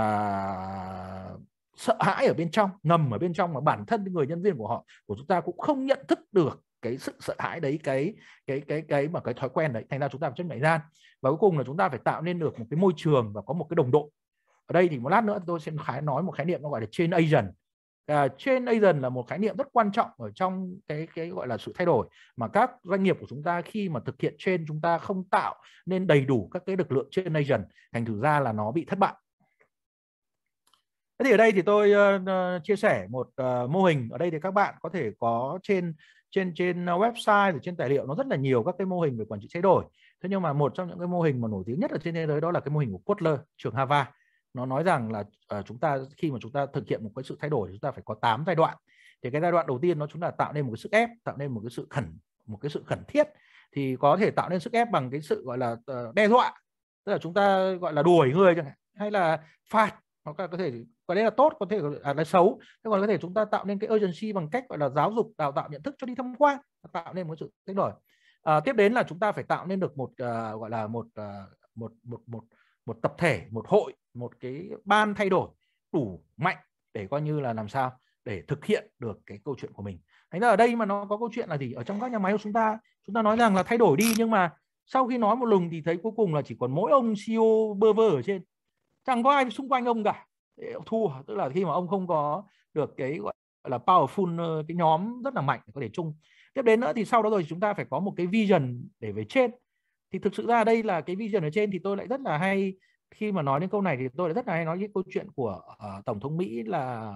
A: sợ hãi ở bên trong, ngầm ở bên trong, mà bản thân người nhân viên của chúng ta cũng không nhận thức được cái sự sợ hãi đấy, cái thói quen đấy. Thành ra chúng ta phải chấp nhận thời gian. Và cuối cùng là chúng ta phải tạo nên được một cái môi trường và có một cái đồng đội. Ở đây thì một lát nữa tôi sẽ nói một khái niệm nó gọi là chain agent. Chain agent là một khái niệm rất quan trọng ở trong cái gọi là sự thay đổi, mà các doanh nghiệp của chúng ta khi mà thực hiện chain, chúng ta không tạo nên đầy đủ các cái lực lượng chain agent, thành thử ra là nó bị thất bại. Thế thì ở đây thì tôi chia sẻ một mô hình. Ở đây thì các bạn có thể có trên website, trên tài liệu nó rất là nhiều các cái mô hình về quản trị thay đổi. Thế nhưng mà một trong những cái mô hình mà nổi tiếng nhất ở trên thế giới đó là cái mô hình của Kotler, trường Harvard. Nó nói rằng là chúng ta khi mà chúng ta thực hiện một cái sự thay đổi, chúng ta phải có 8 giai đoạn. Thì cái giai đoạn đầu tiên nó chúng ta tạo nên một cái sức ép, tạo nên một cái sự khẩn thiết. Thì có thể tạo nên sức ép bằng cái sự gọi là đe dọa, tức là chúng ta gọi là đuổi người chẳng hạn, hay là phạt, hoặc là có thể cái đấy là tốt, có thể là xấu. Thế còn có thể chúng ta tạo nên cái urgency bằng cách gọi là giáo dục, đào tạo nhận thức cho đi tham quan, tạo nên một sự thay đổi. Tiếp đến là chúng ta phải tạo nên được một gọi là một tập thể, một hội, một cái ban thay đổi đủ mạnh để coi như là làm sao để thực hiện được cái câu chuyện của mình. Thành ra ở đây mà nó có câu chuyện là gì, ở trong các nhà máy của chúng chúng ta nói rằng là thay đổi đi, nhưng mà sau khi nói một lùng thì thấy cuối cùng là chỉ còn mỗi ông CEO bơ vơ ở trên, chẳng có ai xung quanh ông cả. Thua, tức là khi mà ông không có được cái gọi là powerful, cái nhóm rất là mạnh để có thể chung. Tiếp đến nữa thì sau đó rồi chúng ta phải có một cái vision để về trên. Thì thực sự ra đây là cái vision ở trên thì tôi lại rất là hay, khi mà nói đến câu này thì tôi lại rất là hay nói cái câu chuyện của Tổng thống Mỹ là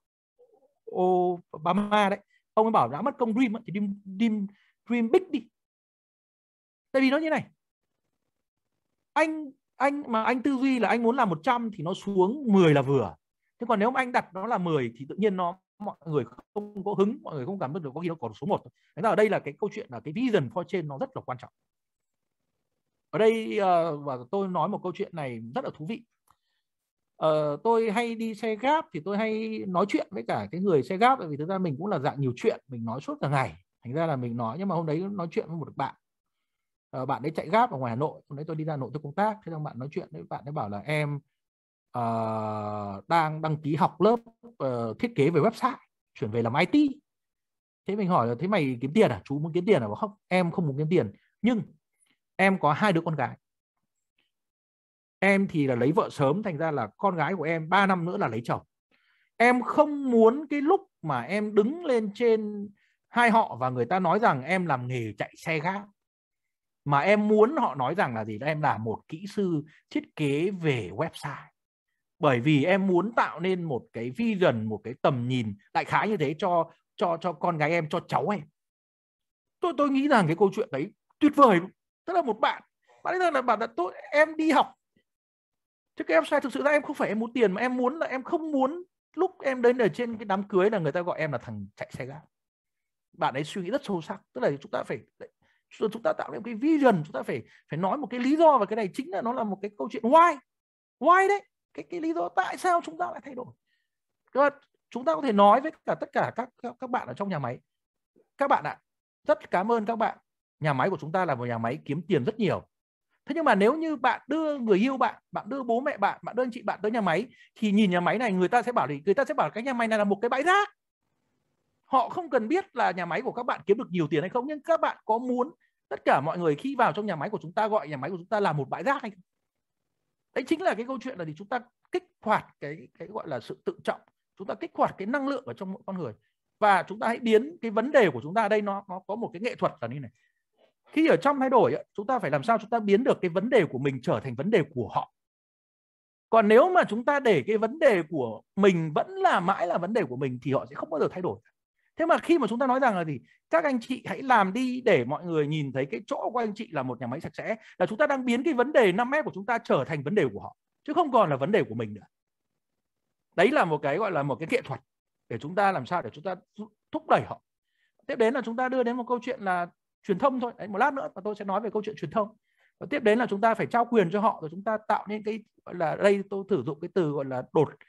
A: Obama đấy. Ông ấy bảo đã mất công dream thì dream big đi. Tại vì nó như này, anh tư duy là anh muốn làm 100 thì nó xuống 10 là vừa. Thế còn nếu mà anh đặt nó là 10 thì tự nhiên mọi người không có hứng, mọi người không cảm giác được, có khi nó còn số 1. Thế ở đây là cái câu chuyện là cái vision for change nó rất là quan trọng. Ở đây và tôi nói một câu chuyện này rất là thú vị. Tôi hay đi xe Grab thì tôi hay nói chuyện với cả cái người xe Grab, bởi vì thực ra mình cũng là dạng nhiều chuyện, mình nói suốt cả ngày, thành ra là mình nói. Nhưng mà hôm đấy nói chuyện với một bạn, bạn ấy chạy Grab ở ngoài Hà Nội. Hôm đấy tôi đi ra Hà Nội tôi công tác, thế xong bạn nói chuyện với bạn ấy bảo là em đang đăng ký học lớp thiết kế về website, chuyển về làm IT. Thế mình hỏi là thế mày kiếm tiền à? Chú muốn kiếm tiền à? Bảo không, em không muốn kiếm tiền, nhưng em có 2 đứa con gái. Em thì là lấy vợ sớm, thành ra là con gái của em 3 năm nữa là lấy chồng. Em không muốn cái lúc mà em đứng lên trên hai họ và người ta nói rằng em làm nghề chạy xe Grab, mà em muốn họ nói rằng là gì? Em là một kỹ sư thiết kế về website. Bởi vì em muốn tạo nên một cái vision, một cái tầm nhìn đại khái như thế cho con gái em, cho cháu em. Tôi nghĩ rằng cái câu chuyện đấy tuyệt vời. Tức là một bạn ấy là bảo là em đi học chứ cái website thực sự ra em không phải em muốn tiền, mà em muốn là em không muốn lúc em đến ở trên cái đám cưới là người ta gọi em là thằng chạy xe Grab. Bạn ấy suy nghĩ rất sâu sắc, tức là chúng ta phải chúng ta tạo nên cái vision, chúng ta phải nói một cái lý do, và cái này chính là nó là một cái câu chuyện why đấy, cái lý do tại sao chúng ta lại thay đổi. Chúng ta có thể nói với tất cả các bạn ở trong nhà máy, các bạn ạ, rất cảm ơn các bạn, nhà máy của chúng ta là một nhà máy kiếm tiền rất nhiều. Thế nhưng mà nếu như bạn đưa người yêu bạn đưa bố mẹ bạn đưa anh chị bạn tới nhà máy, thì nhìn nhà máy này người ta sẽ bảo cái nhà máy này là một cái bãi rác. Họ không cần biết là nhà máy của các bạn kiếm được nhiều tiền hay không, nhưng các bạn có muốn tất cả mọi người khi vào trong nhà máy của chúng ta gọi nhà máy của chúng ta là một bãi rác hay không? Đấy chính là cái câu chuyện là thì chúng ta kích hoạt cái gọi là sự tự trọng, chúng ta kích hoạt cái năng lượng ở trong mỗi con người, và chúng ta hãy biến cái vấn đề của chúng ta ở đây nó có một cái nghệ thuật là như này. Khi ở trong thay đổi, chúng ta phải làm sao chúng ta biến được cái vấn đề của mình trở thành vấn đề của họ. Còn nếu mà chúng ta để cái vấn đề của mình vẫn là mãi là vấn đề của mình thì họ sẽ không bao giờ thay đổi. Thế mà khi mà chúng ta nói rằng là gì, các anh chị hãy làm đi để mọi người nhìn thấy cái chỗ của anh chị là một nhà máy sạch sẽ, là chúng ta đang biến cái vấn đề 5M của chúng ta trở thành vấn đề của họ, chứ không còn là vấn đề của mình nữa. Đấy là một cái gọi là một cái nghệ thuật để chúng ta làm sao để chúng ta thúc đẩy họ. Tiếp đến là chúng ta đưa đến một câu chuyện là truyền thông thôi. Đấy, một lát nữa và tôi sẽ nói về câu chuyện truyền thông. Và tiếp đến là chúng ta phải trao quyền cho họ, rồi chúng ta tạo nên cái gọi là, đây tôi sử dụng cái từ gọi là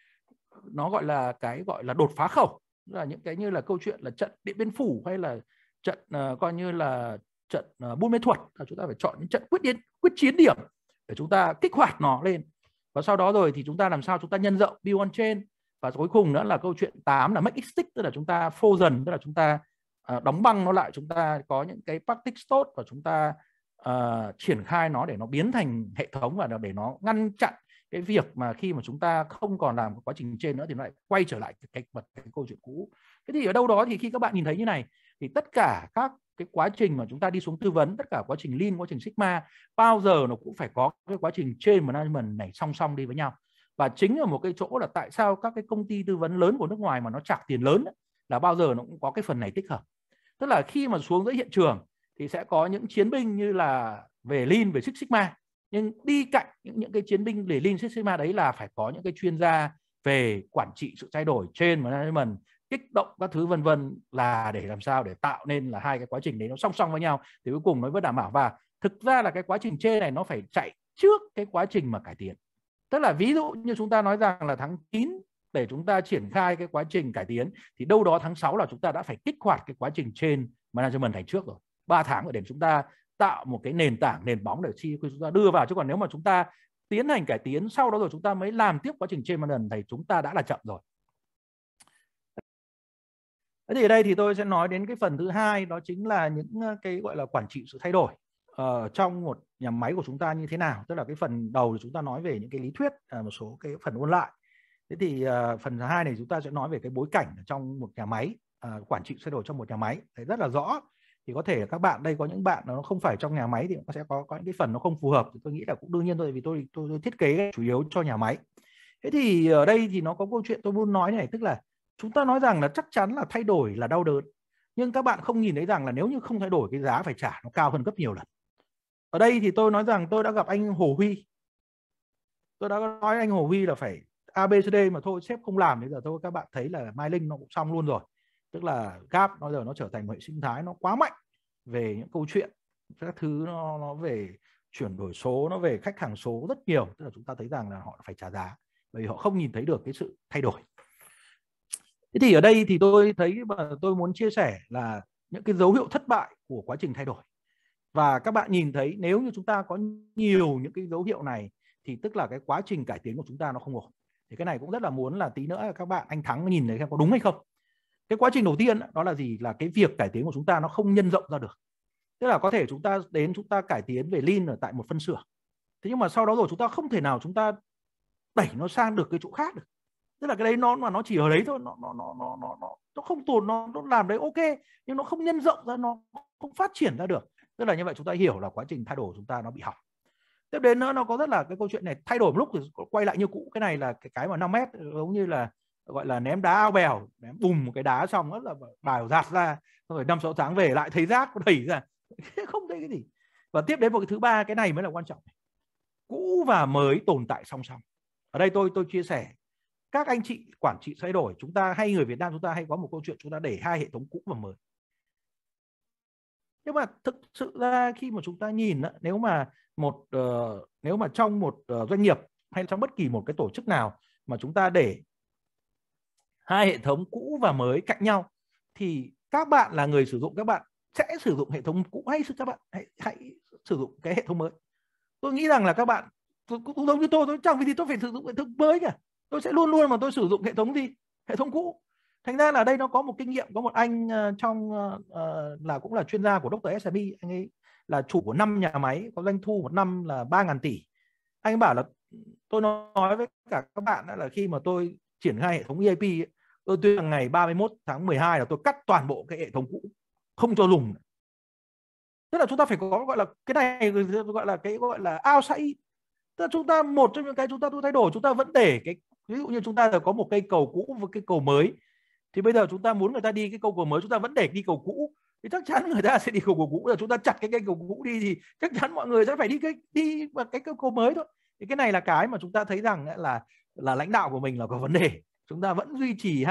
A: nó gọi là cái gọi là đột phá khẩu, là những cái như là câu chuyện là trận Điện Biên Phủ hay là trận coi như là trận Buôn Mê Thuột, là chúng ta phải chọn những trận quyết chiến điểm để chúng ta kích hoạt nó lên, và sau đó rồi thì chúng ta làm sao chúng ta nhân rộng, build on chain, và cuối cùng nữa là câu chuyện 8 là make it stick, tức là chúng ta frozen, tức là chúng ta đóng băng nó lại, chúng ta có những cái practice tốt và chúng ta triển khai nó để nó biến thành hệ thống, và để nó ngăn chặn cái việc mà khi mà chúng ta không còn làm quá trình trên nữa thì nó lại quay trở lại cái câu chuyện cũ. Thế thì ở đâu đó thì khi các bạn nhìn thấy như này thì tất cả các cái quá trình mà chúng ta đi xuống tư vấn, tất cả quá trình Lean, quá trình Sigma, bao giờ nó cũng phải có cái quá trình change management này song song đi với nhau. Và chính là một cái chỗ là tại sao các cái công ty tư vấn lớn của nước ngoài mà nó trả tiền lớn ấy, là bao giờ nó cũng có cái phần này tích hợp. Tức là khi mà xuống dưới hiện trường thì sẽ có những chiến binh như là về Lean, về Six Sigma, nhưng đi cạnh những cái chiến binh về Lean, Six Sigma đấy là phải có những cái chuyên gia về quản trị sự thay đổi, trên management, kích động các thứ vân vân, là để làm sao để tạo nên là hai cái quá trình đấy nó song song với nhau thì cuối cùng nó mới đảm bảo. Và thực ra là cái quá trình trên này nó phải chạy trước cái quá trình mà cải tiến. Tức là ví dụ như chúng ta nói rằng là tháng 9 để chúng ta triển khai cái quá trình cải tiến, thì đâu đó tháng 6 là chúng ta đã phải kích hoạt cái quá trình trên management thành trước rồi, 3 tháng để chúng ta tạo một cái nền tảng, nền bóng để khi chúng ta đưa vào. Chứ còn nếu mà chúng ta tiến hành cải tiến sau đó rồi chúng ta mới làm tiếp quá trình trên management thì chúng ta đã là chậm rồi. Thế thì ở đây thì tôi sẽ nói đến cái phần thứ hai, đó chính là những cái gọi là quản trị sự thay đổi trong một nhà máy của chúng ta như thế nào. Tức là cái phần đầu thì chúng ta nói về những cái lý thuyết, một số cái phần ôn lại. Thế thì phần thứ hai này chúng ta sẽ nói về cái bối cảnh trong một nhà máy, quản trị thay đổi trong một nhà máy. Đấy rất là rõ. Thì có thể các bạn đây có những bạn nó không phải trong nhà máy thì nó sẽ có những cái phần nó không phù hợp. Thì tôi nghĩ là cũng đương nhiên thôi, vì tôi thiết kế chủ yếu cho nhà máy. Thế thì ở đây thì nó có câu chuyện tôi muốn nói này, tức là chúng ta nói rằng là chắc chắn là thay đổi là đau đớn, nhưng các bạn không nhìn thấy rằng là nếu như không thay đổi cái giá phải trả nó cao hơn gấp nhiều lần. Ở đây thì tôi nói rằng tôi đã gặp anh Hồ Huy, tôi đã nói anh Hồ Huy là phải ABCD mà thôi sếp không làm, bây giờ thôi các bạn thấy là Mai Linh nó cũng xong luôn rồi. Tức là Gap bây giờ nó trở thành một hệ sinh thái nó quá mạnh về những câu chuyện các thứ, nó về chuyển đổi số, nó về khách hàng số rất nhiều. Tức là chúng ta thấy rằng là họ phải trả giá bởi vì họ không nhìn thấy được cái sự thay đổi. Thế thì ở đây thì tôi thấy và tôi muốn chia sẻ là những cái dấu hiệu thất bại của quá trình thay đổi. Và các bạn nhìn thấy nếu như chúng ta có nhiều những cái dấu hiệu này thì tức là cái quá trình cải tiến của chúng ta nó không ổn. Thì cái này cũng rất là muốn là tí nữa các bạn, anh Thắng nhìn thấy xem có đúng hay không. Cái quá trình đầu tiên đó là gì? Là cái việc cải tiến của chúng ta nó không nhân rộng ra được. Tức là có thể chúng ta cải tiến về Lean ở tại một phân xưởng. Thế nhưng mà sau đó rồi chúng ta không thể nào chúng ta đẩy nó sang được cái chỗ khác được. Tức là cái đấy nó chỉ ở đấy thôi, nó không tồn, nó làm đấy ok nhưng nó không nhân rộng ra, nó không phát triển ra được. Tức là như vậy chúng ta hiểu là quá trình thay đổi của chúng ta nó bị hỏng. Tiếp đến nữa nó có rất là cái câu chuyện này, thay đổi một lúc thì quay lại như cũ. Cái này là cái mà 5 mét giống như là gọi là ném đá ao bèo, ném bùm một cái đá xong rất là bào giạt ra, rồi 5-6 tháng về lại thấy rác đẩy ra không thấy cái gì. Và tiếp đến một cái thứ ba, cái này mới là quan trọng, cũ và mới tồn tại song song. Ở đây tôi chia sẻ các anh chị quản trị thay đổi, chúng ta hay người Việt Nam chúng ta hay có một câu chuyện chúng ta để hai hệ thống cũ và mới. Nhưng mà thực sự ra khi mà chúng ta nhìn, nếu mà trong một doanh nghiệp hay trong bất kỳ một cái tổ chức nào mà chúng ta để hai hệ thống cũ và mới cạnh nhau thì các bạn là người sử dụng, các bạn sẽ sử dụng hệ thống cũ hay các bạn hãy sử dụng cái hệ thống mới. Tôi nghĩ rằng là các bạn cũng giống như tôi chẳng vì gì tôi phải sử dụng hệ thống mới cả, tôi sẽ luôn luôn mà tôi sử dụng hệ thống gì, hệ thống cũ. Thành ra là đây nó có một kinh nghiệm, có một anh trong là cũng là chuyên gia của Dr. SME, anh ấy là chủ của 5 nhà máy có doanh thu một năm là 3.000 tỷ. Anh bảo là tôi nói với cả các bạn là khi mà tôi triển khai hệ thống ERP, tôi tuyên rằng ngày 31 tháng 12 là tôi cắt toàn bộ cái hệ thống cũ không cho dùng. Tức là chúng ta phải có gọi là cái này gọi là outside. Tức là chúng ta một trong những cái chúng ta thay đổi, chúng ta vẫn để cái, ví dụ như chúng ta có một cây cầu cũ với cái cầu mới, thì bây giờ chúng ta muốn người ta đi cái cầu mới, chúng ta vẫn để đi cầu cũ thì chắc chắn người ta sẽ đi cầu cũ. Là chúng ta chặt cái cây cầu cũ đi thì chắc chắn mọi người sẽ phải đi vào cái cầu mới thôi. Thì cái này là cái mà chúng ta thấy rằng là lãnh đạo của mình là có vấn đề. Chúng ta vẫn duy trì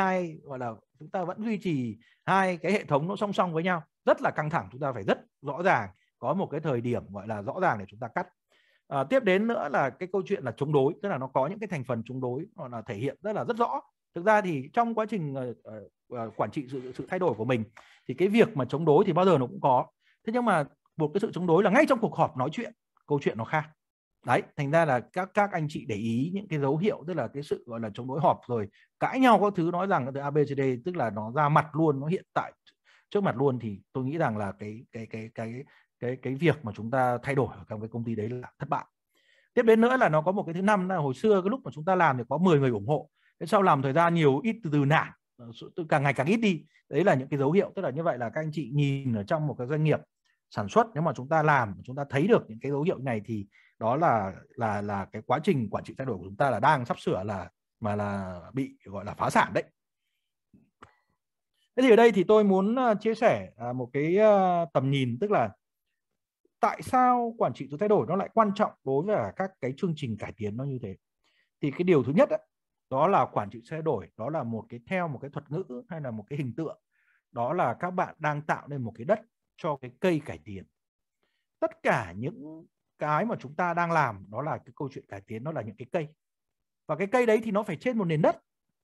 A: hai cái hệ thống nó song song với nhau, rất là căng thẳng. Chúng ta phải rất rõ ràng có một cái thời điểm gọi là rõ ràng để chúng ta cắt. Tiếp đến nữa là cái câu chuyện là chống đối, tức là nó có những cái thành phần chống đối là thể hiện rất rõ. Thực ra thì trong quá trình quản trị sự thay đổi của mình thì cái việc mà chống đối thì bao giờ nó cũng có. Thế nhưng mà một cái sự chống đối là ngay trong cuộc họp nói chuyện, câu chuyện nó khác. Đấy, thành ra là các anh chị để ý những cái dấu hiệu, tức là cái sự gọi là chống đối họp rồi cãi nhau các thứ, nói rằng từ ABCD, tức là nó ra mặt luôn, nó hiện tại trước mặt luôn, thì tôi nghĩ rằng là cái việc mà chúng ta thay đổi ở trong cái công ty đấy là thất bại. Tiếp đến nữa là nó có một cái thứ năm là hồi xưa cái lúc mà chúng ta làm thì có 10 người ủng hộ, thế sau làm thời gian nhiều ít từ nản, càng ngày càng ít đi. Đấy là những cái dấu hiệu. Tức là như vậy là các anh chị nhìn ở trong một cái doanh nghiệp sản xuất, nếu mà chúng ta làm, chúng ta thấy được những cái dấu hiệu này thì đó là cái quá trình quản trị thay đổi của chúng ta là đang sắp sửa là bị gọi là phá sản đấy. Thế thì ở đây thì tôi muốn chia sẻ một cái tầm nhìn, tức là tại sao quản trị sự thay đổi nó lại quan trọng đối với các cái chương trình cải tiến nó như thế. Thì cái điều thứ nhất đó là quản trị thay đổi, đó là theo một cái thuật ngữ hay là một cái hình tượng, đó là các bạn đang tạo nên một cái đất cho cái cây cải tiến. Tất cả những cái mà chúng ta đang làm đó là cái câu chuyện cải tiến, nó là những cái cây, và cái cây đấy thì nó phải trên một nền đất.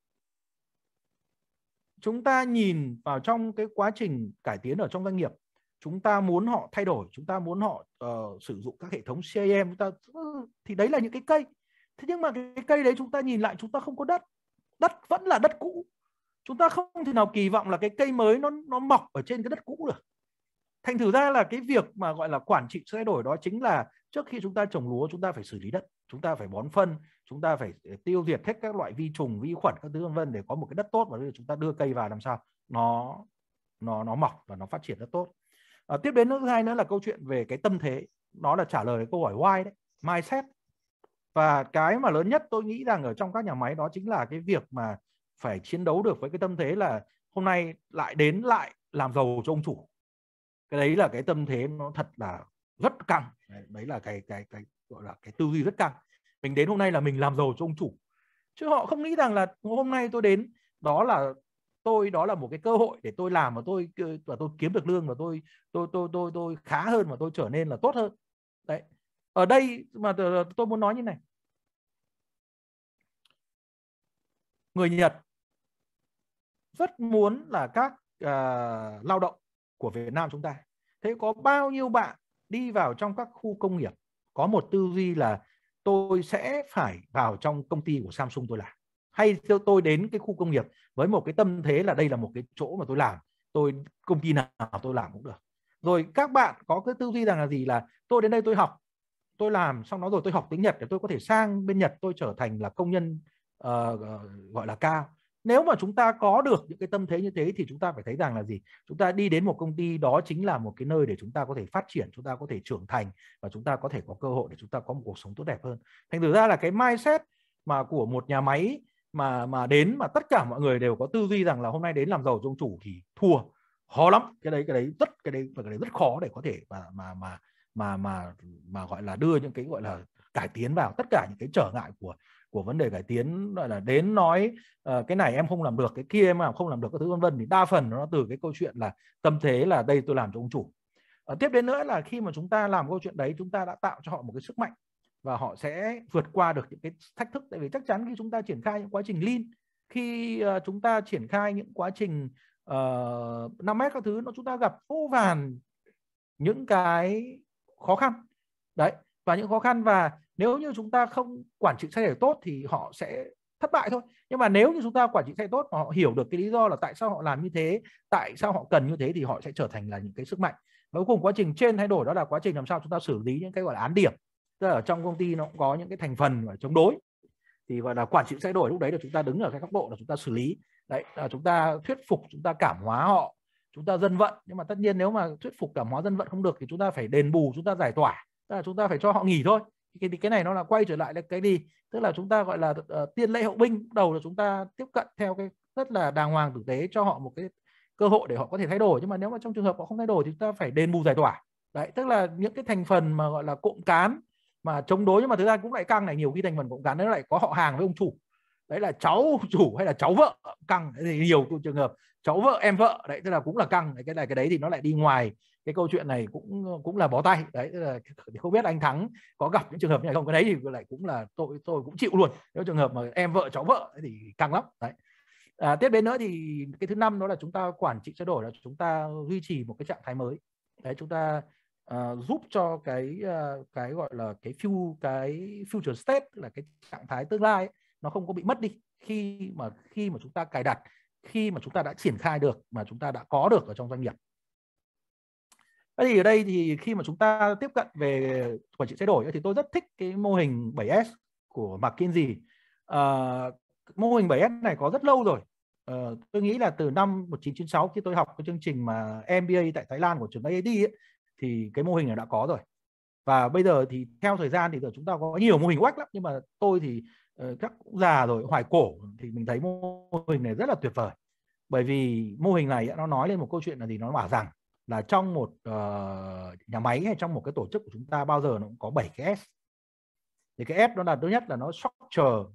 A: Chúng ta nhìn vào trong cái quá trình cải tiến ở trong doanh nghiệp, chúng ta muốn họ thay đổi, chúng ta muốn họ sử dụng các hệ thống CRM, thì đấy là những cái cây. Thế nhưng mà cái cây đấy chúng ta nhìn lại, chúng ta không có đất, đất vẫn là đất cũ. chúng ta không thể nào kỳ vọng là cái cây mới nó mọc ở trên cái đất cũ được. Thành thử ra là cái việc mà gọi là quản trị thay đổi đó chính là trước khi chúng ta trồng lúa chúng ta phải xử lý đất, chúng ta phải bón phân, chúng ta phải tiêu diệt hết các loại vi trùng, vi khuẩn các thứ vân vân để có một cái đất tốt, và chúng ta đưa cây vào làm sao nó mọc và nó phát triển rất tốt. Tiếp đến thứ hai nữa là câu chuyện về cái tâm thế, nó là trả lời câu hỏi why đấy, mindset. Và cái mà lớn nhất tôi nghĩ rằng ở trong các nhà máy đó chính là cái việc mà phải chiến đấu được với cái tâm thế là hôm nay lại làm giàu cho ông chủ. Cái đấy là cái tâm thế nó thật là rất căng. Đấy là cái gọi là cái tư duy rất căng. Mình đến hôm nay là mình làm giàu cho ông chủ, chứ họ không nghĩ rằng là hôm nay tôi đến đó là một cái cơ hội để tôi làm và tôi kiếm được lương và tôi khá hơn và tôi trở nên là tốt hơn. Đấy. Ở đây mà tôi muốn nói như này. Người Nhật rất muốn là các lao động của Việt Nam chúng ta. Thế có bao nhiêu bạn đi vào trong các khu công nghiệp có một tư duy là tôi sẽ phải vào trong công ty của Samsung tôi làm, hay tôi đến cái khu công nghiệp với một cái tâm thế là đây là một cái chỗ mà tôi làm, công ty nào tôi làm cũng được. Rồi các bạn có cái tư duy rằng là gì, là tôi đến đây tôi học, tôi làm xong đó rồi tôi học tiếng Nhật để tôi có thể sang bên Nhật tôi trở thành là công nhân gọi là cao. Nếu mà chúng ta có được những cái tâm thế như thế thì chúng ta phải thấy rằng là gì, chúng ta đi đến một công ty đó chính là một cái nơi để chúng ta có thể phát triển, chúng ta có thể trưởng thành và chúng ta có thể có cơ hội để chúng ta có một cuộc sống tốt đẹp hơn. Thành thử ra là cái mindset mà của một nhà máy mà đến mà tất cả mọi người đều có tư duy rằng là hôm nay đến làm giàu cho ông chủ thì thua, khó lắm. Cái đấy rất khó để có thể mà gọi là đưa những cái gọi là cải tiến vào. Tất cả những cái trở ngại của vấn đề cải tiến là đến nói cái này em không làm được, cái kia em không làm được, các thứ vân vân, thì đa phần nó từ cái câu chuyện là tâm thế là đây tôi làm cho ông chủ. Tiếp đến nữa là khi mà chúng ta làm câu chuyện đấy, chúng ta đã tạo cho họ một cái sức mạnh và họ sẽ vượt qua được những cái thách thức. Tại vì chắc chắn khi chúng ta triển khai những quá trình lean, khi chúng ta triển khai những quá trình 5S các thứ, chúng ta gặp vô vàn những cái khó khăn đấy, và những khó khăn, và nếu như chúng ta không quản trị sai để tốt thì họ sẽ thất bại thôi. Nhưng mà nếu như chúng ta quản trị sai tốt, họ hiểu được cái lý do là tại sao họ làm như thế, tại sao họ cần như thế, thì họ sẽ trở thành là những cái sức mạnh. Và cuối cùng quá trình trên thay đổi đó là quá trình làm sao chúng ta xử lý những cái gọi là án điểm. Tức là ở trong công ty nó cũng có những cái thành phần và chống đối, thì gọi là quản trị thay đổi. Lúc đấy là chúng ta đứng ở cái góc độ là chúng ta xử lý đấy, là chúng ta thuyết phục, chúng ta cảm hóa họ, chúng ta dân vận. Nhưng mà tất nhiên nếu mà thuyết phục cảm hóa dân vận không được thì chúng ta phải đền bù, chúng ta giải tỏa, tức là chúng ta phải cho họ nghỉ thôi. Thì cái này nó là quay trở lại là cái gì, tức là chúng ta gọi là tiên lễ hậu binh. Đầu là chúng ta tiếp cận theo cái rất là đàng hoàng tử tế, cho họ một cái cơ hội để họ có thể thay đổi. Nhưng mà nếu mà trong trường hợp họ không thay đổi thì chúng ta phải đền bù giải tỏa đấy. Tức là những cái thành phần mà gọi là cộng cán mà chống đối, nhưng mà thực ra cũng lại căng này, nhiều khi thành phần cộng cán nó lại có họ hàng với ông chủ, đấy là cháu chủ hay là cháu vợ căng, thì nhiều trường hợp cháu vợ em vợ đấy, tức là cũng là căng. Cái đấy thì nó lại đi ngoài cái câu chuyện này, cũng là bó tay đấy. Tức là không biết anh Thắng có gặp những trường hợp như này không. Cái đấy thì lại cũng là tôi cũng chịu luôn, nếu trường hợp mà em vợ cháu vợ thì căng lắm đấy. Tiếp đến nữa thì cái thứ năm đó là chúng ta quản trị thay đổi, là chúng ta duy trì một cái trạng thái mới đấy. Chúng ta giúp cho cái gọi là cái future state, là cái trạng thái tương lai ấy, nó không có bị mất đi khi mà chúng ta cài đặt, khi mà chúng ta đã triển khai được, mà chúng ta đã có được ở trong doanh nghiệp. Thế thì ở đây thì khi mà chúng ta tiếp cận về quản trị thay đổi thì tôi rất thích cái mô hình 7S của McKinsey. Mô hình 7S này có rất lâu rồi. Tôi nghĩ là từ năm 1996 khi tôi học cái chương trình mà MBA tại Thái Lan của trường IIT ấy, thì cái mô hình này đã có rồi. Và bây giờ thì theo thời gian thì chúng ta có nhiều mô hình oách lắm, nhưng mà tôi thì các cũng già rồi, hoài cổ, thì mình thấy mô hình này rất là tuyệt vời. Bởi vì mô hình này nó nói lên một câu chuyện là gì, nó bảo rằng là trong một nhà máy hay trong một cái tổ chức của chúng ta bao giờ nó cũng có 7 cái S. Thì cái S đó là thứ nhất là nó structure,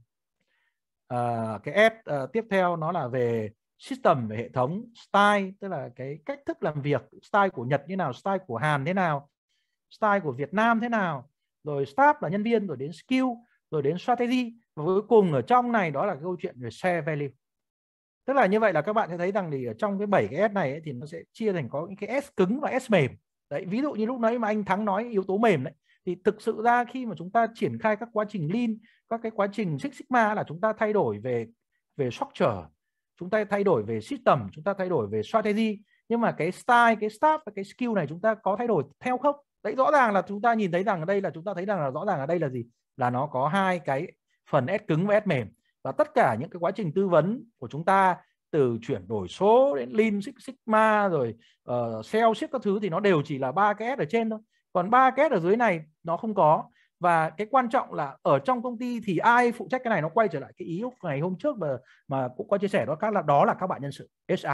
A: cái S tiếp theo nó là về system, về hệ thống, style, tức là cái cách thức làm việc, style của Nhật như nào, style của Hàn thế nào, style của Việt Nam thế nào, rồi staff là nhân viên, rồi đến skill, rồi đến strategy, và cuối cùng ở trong này đó là cái câu chuyện về share value. Tức là như vậy là các bạn sẽ thấy rằng thì ở trong cái 7 cái S này ấy, thì nó sẽ chia thành có những cái S cứng và S mềm. Đấy, ví dụ như lúc nãy mà anh Thắng nói yếu tố mềm đấy, thì thực sự ra khi mà chúng ta triển khai các quá trình lean, các cái quá trình Six Sigma là chúng ta thay đổi về structure, chúng ta thay đổi về system, chúng ta thay đổi về strategy, nhưng mà cái style, cái staff và cái skill này chúng ta có thay đổi theo không? Đấy, rõ ràng là chúng ta nhìn thấy rằng ở đây là chúng ta thấy rằng là rõ ràng ở đây là gì? Là nó có hai cái phần S cứng và S mềm, và tất cả những cái quá trình tư vấn của chúng ta từ chuyển đổi số đến Lean Six Sigma rồi Sales các thứ thì nó đều chỉ là 3 cái S ở trên thôi, còn 3 cái S ở dưới này nó không có. Và cái quan trọng là ở trong công ty thì ai phụ trách cái này, nó quay trở lại cái ý lúc ngày hôm trước mà cũng có chia sẻ đó là các bạn nhân sự HR.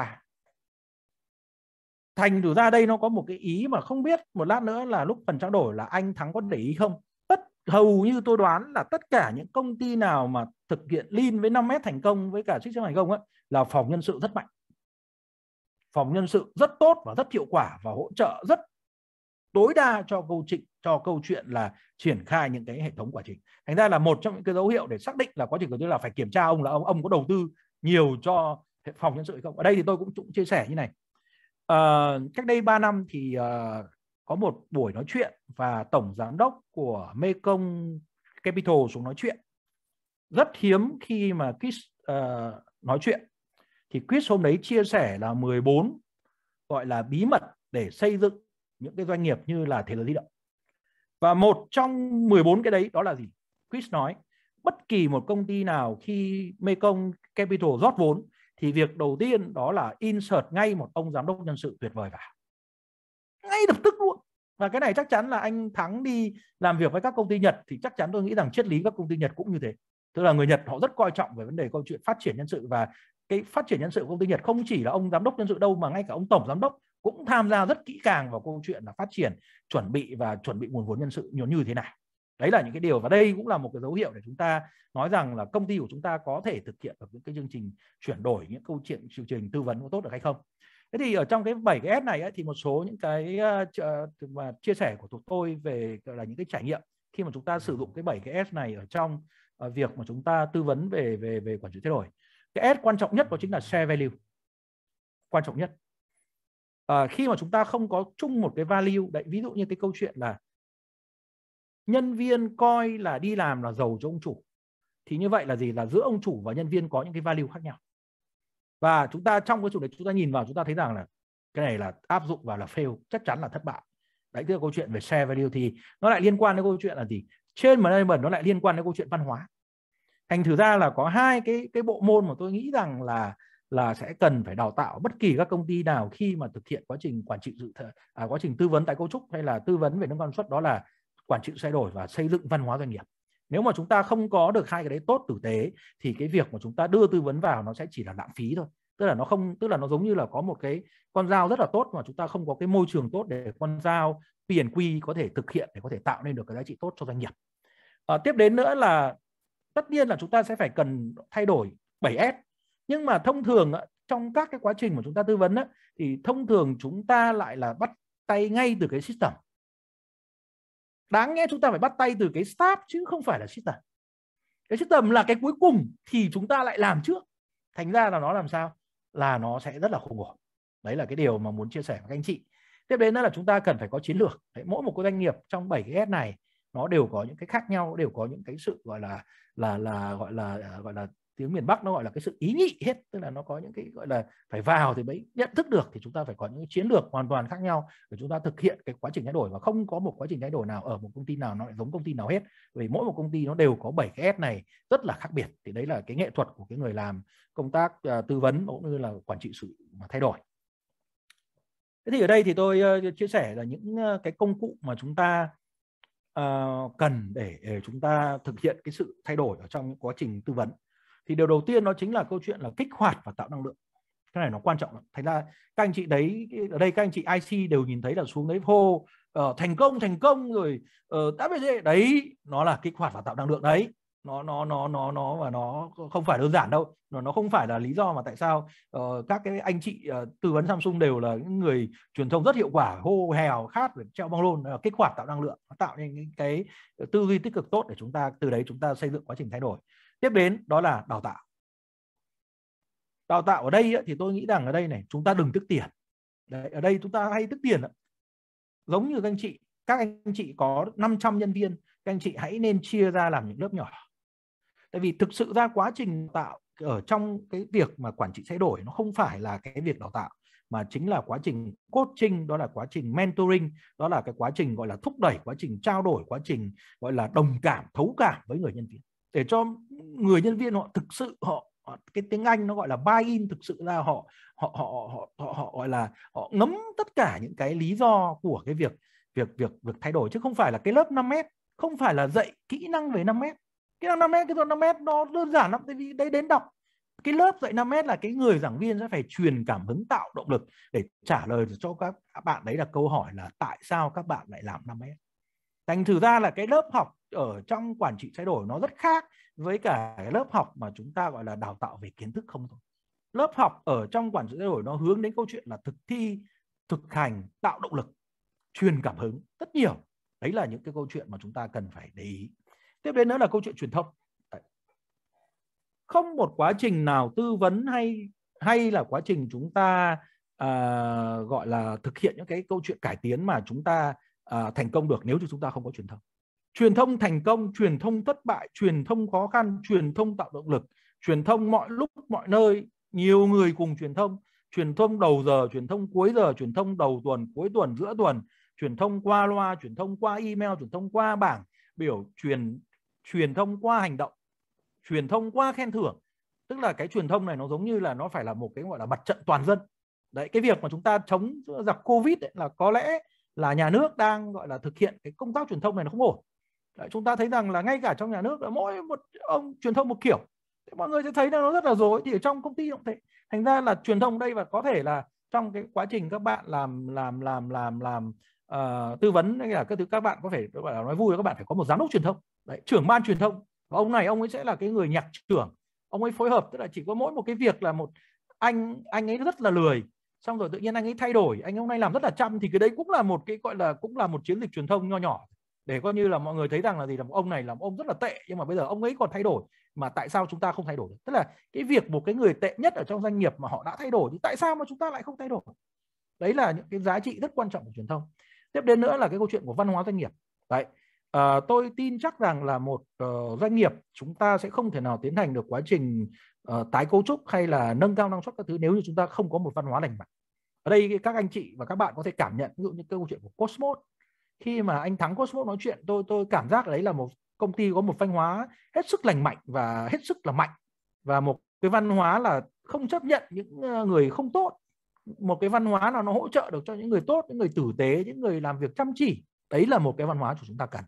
A: Thành thử ra đây nó có một cái ý mà không biết một lát nữa là lúc phần trao đổi là anh Thắng có để ý không. Hầu như tôi đoán là tất cả những công ty nào mà thực hiện Lean với 5S thành công với cả Six Sigma thành công ấy, là phòng nhân sự rất mạnh, phòng nhân sự rất tốt và rất hiệu quả và hỗ trợ rất tối đa cho câu chuyện là triển khai những cái hệ thống quá trình. Thành ra là một trong những cái dấu hiệu để xác định là quá trình của tôi là phải kiểm tra ông là ông có đầu tư nhiều cho phòng nhân sự hay không. Ở đây thì tôi cũng chia sẻ như này. Cách đây 3 năm thì có một buổi nói chuyện và tổng giám đốc của Mekong Capital xuống nói chuyện. Rất hiếm khi mà Chris nói chuyện. Thì Chris hôm đấy chia sẻ là 14 gọi là bí mật để xây dựng những cái doanh nghiệp như là Thế Giới Di Động. Và một trong 14 cái đấy đó là gì? Chris nói bất kỳ một công ty nào khi Mekong Capital rót vốn thì việc đầu tiên đó là insert ngay một ông giám đốc nhân sự tuyệt vời vào, ngay lập tức luôn. Và cái này chắc chắn là anh Thắng đi làm việc với các công ty Nhật thì chắc chắn tôi nghĩ rằng triết lý các công ty Nhật cũng như thế. Tức là người Nhật họ rất coi trọng về vấn đề câu chuyện phát triển nhân sự, và cái phát triển nhân sự của công ty Nhật không chỉ là ông giám đốc nhân sự đâu, mà ngay cả ông tổng giám đốc cũng tham gia rất kỹ càng vào câu chuyện là phát triển, chuẩn bị nguồn vốn nhân sự như thế này. Đấy là những cái điều, và đây cũng là một cái dấu hiệu để chúng ta nói rằng là công ty của chúng ta có thể thực hiện được những cái chương trình chuyển đổi, những câu chuyện chương trình tư vấn có tốt được hay không. Thế thì ở trong cái 7 cái S này ấy, thì một số những cái mà chia sẻ của tụi tôi về là những cái trải nghiệm khi mà chúng ta sử dụng cái 7 cái S này ở trong việc mà chúng ta tư vấn về quản trị thay đổi. Cái S quan trọng nhất đó chính là share value. Quan trọng nhất. Khi mà chúng ta không có chung một cái value, đấy, ví dụ như cái câu chuyện là nhân viên coi là đi làm là giàu cho ông chủ, thì như vậy là gì? Là giữa ông chủ và nhân viên có những cái value khác nhau. Và chúng ta trong cái chủ đề chúng ta nhìn vào, chúng ta thấy rằng là cái này là áp dụng vào là fail, chắc chắn là thất bại. Đấy, tức là câu chuyện về share value thì nó lại liên quan đến câu chuyện là gì? Trên management nó lại liên quan đến câu chuyện văn hóa. Thành thử ra là có hai cái bộ môn mà tôi nghĩ rằng là sẽ cần phải đào tạo bất kỳ các công ty nào khi mà thực hiện quá trình quản trị quá trình tư vấn tái cấu trúc hay là tư vấn về nâng cao năng suất, đó là quản trị thay đổi và xây dựng văn hóa doanh nghiệp. Nếu mà chúng ta không có được hai cái đấy tốt tử tế thì cái việc mà chúng ta đưa tư vấn vào nó sẽ chỉ là lãng phí thôi. Tức là nó giống như là có một cái con dao rất là tốt mà chúng ta không có cái môi trường tốt để con dao P&Q có thể thực hiện để có thể tạo nên được cái giá trị tốt cho doanh nghiệp. Tiếp đến nữa là tất nhiên là chúng ta sẽ phải cần thay đổi 7S. Nhưng mà thông thường trong các cái quá trình mà chúng ta tư vấn thì thông thường chúng ta lại là bắt tay ngay từ cái system. Đáng nghe chúng ta phải bắt tay từ cái staff chứ không phải là system. Cái system là cái cuối cùng thì chúng ta lại làm trước. Thành ra là nó làm sao? Là nó sẽ rất là khủng hoảng. Đấy là cái điều mà muốn chia sẻ với các anh chị. Tiếp đến đó là chúng ta cần phải có chiến lược. Đấy, mỗi một cái doanh nghiệp trong 7 cái S này nó đều có những cái khác nhau, đều có những cái sự gọi là tiếng miền Bắc nó gọi là cái sự ý nhị hết, tức là nó có những cái gọi là phải vào thì mới nhận thức được, thì chúng ta phải có những chiến lược hoàn toàn khác nhau để chúng ta thực hiện cái quá trình thay đổi, và không có một quá trình thay đổi nào ở một công ty nào nó lại giống công ty nào hết, vì mỗi một công ty nó đều có 7 cái S này rất là khác biệt. Thì đấy là cái nghệ thuật của cái người làm công tác tư vấn cũng như là quản trị sự mà thay đổi. Thế thì ở đây thì tôi chia sẻ là những cái công cụ mà chúng ta cần để chúng ta thực hiện cái sự thay đổi ở trong những quá trình tư vấn. Thì điều đầu tiên nó chính là câu chuyện là kích hoạt và tạo năng lượng. Cái này nó quan trọng lắm. Thành ra các anh chị đấy, ở đây các anh chị IC đều nhìn thấy là xuống đấy hô thành công rồi ABC đấy, nó là kích hoạt và tạo năng lượng đấy. Nó và nó không phải đơn giản đâu. Nó không phải là lý do mà tại sao các cái anh chị tư vấn Samsung đều là những người truyền thông rất hiệu quả, hô hèo khát để treo băng rôn. Kích hoạt tạo năng lượng, nó tạo nên cái tư duy tích cực tốt để chúng ta từ đấy chúng ta xây dựng quá trình thay đổi. Tiếp đến đó là đào tạo. Đào tạo ở đây thì tôi nghĩ rằng ở đây này chúng ta đừng tức tiền. Đấy, ở đây chúng ta hay tức tiền. Giống như các anh chị có 500 nhân viên, các anh chị hãy nên chia ra làm những lớp nhỏ. Tại vì thực sự ra quá trình tạo ở trong cái việc mà quản trị thay đổi nó không phải là cái việc đào tạo, mà chính là quá trình coaching, đó là quá trình mentoring, đó là cái quá trình gọi là thúc đẩy, quá trình trao đổi, quá trình gọi là đồng cảm, thấu cảm với người nhân viên, để cho người nhân viên họ thực sự cái tiếng Anh nó gọi là buy in, thực sự là họ gọi là họ ngấm tất cả những cái lý do của cái việc thay đổi, chứ không phải là cái lớp 5M, không phải là dạy kỹ năng về 5M. Kỹ năng 5M, cái thuật 5M nó đơn giản lắm, tại vì đây đến đọc. Cái lớp dạy 5M là cái người giảng viên sẽ phải truyền cảm hứng, tạo động lực để trả lời cho các bạn, đấy là câu hỏi là tại sao các bạn lại làm 5M. Thành thử ra là cái lớp học ở trong quản trị thay đổi nó rất khác với cả cái lớp học mà chúng ta gọi là đào tạo về kiến thức không thôi. Lớp học ở trong quản trị thay đổi nó hướng đến câu chuyện là thực thi, thực hành, tạo động lực, truyền cảm hứng rất nhiều. Đấy là những cái câu chuyện mà chúng ta cần phải để ý. Tiếp đến nữa là câu chuyện truyền thông. Đấy. Không một quá trình nào tư vấn hay là quá trình chúng ta gọi là thực hiện những cái câu chuyện cải tiến mà chúng ta thành công được nếu như chúng ta không có truyền thông. Truyền thông thành công, truyền thông thất bại, truyền thông khó khăn, truyền thông tạo động lực, truyền thông mọi lúc mọi nơi, nhiều người cùng truyền thông đầu giờ, truyền thông cuối giờ, truyền thông đầu tuần, cuối tuần, giữa tuần, truyền thông qua loa, truyền thông qua email, truyền thông qua bảng biểu, truyền thông qua hành động, truyền thông qua khen thưởng. Tức là cái truyền thông này nó giống như là nó phải là một cái gọi là mặt trận toàn dân. Đấy, cái việc mà chúng ta chống giặc Covid ấy, là có lẽ là nhà nước đang gọi là thực hiện cái công tác truyền thông này nó không ổn. Đấy, chúng ta thấy rằng là ngay cả trong nhà nước là mỗi một ông truyền thông một kiểu, thì mọi người sẽ thấy là nó rất là rối. Thì ở trong công ty cũng thế. Thành ra là truyền thông đây, và có thể là trong cái quá trình các bạn làm tư vấn hay là các thứ, các bạn có thể gọi là nói vui, các bạn phải có một giám đốc truyền thông, đấy, trưởng ban truyền thông, và ông này ông ấy sẽ là cái người nhạc trưởng, ông ấy phối hợp. Tức là chỉ có mỗi một cái việc là một anh ấy rất là lười, xong rồi tự nhiên anh ấy thay đổi, anh hôm nay làm rất là chăm, thì cái đấy cũng là một cái gọi là cũng là một chiến dịch truyền thông nho nhỏ để coi như là mọi người thấy rằng là gì, là ông này là ông rất là tệ, nhưng mà bây giờ ông ấy còn thay đổi, mà tại sao chúng ta không thay đổi được? Tức là cái việc một cái người tệ nhất ở trong doanh nghiệp mà họ đã thay đổi, thì tại sao mà chúng ta lại không thay đổi? Đấy là những cái giá trị rất quan trọng của truyền thông. Tiếp đến nữa là cái câu chuyện của văn hóa doanh nghiệp. Đấy, tôi tin chắc rằng là một doanh nghiệp chúng ta sẽ không thể nào tiến hành được quá trình tái cấu trúc hay là nâng cao năng suất các thứ nếu như chúng ta không có một văn hóa lành mạnh. Ở đây các anh chị và các bạn có thể cảm nhận, ví dụ như câu chuyện của Cosmos. Khi mà anh Thắng Cosmos nói chuyện, tôi cảm giác đấy là một công ty có một văn hóa hết sức lành mạnh và hết sức là mạnh, và một cái văn hóa là không chấp nhận những người không tốt, một cái văn hóa nào nó hỗ trợ được cho những người tốt, những người tử tế, những người làm việc chăm chỉ. Đấy là một cái văn hóa của chúng ta cần.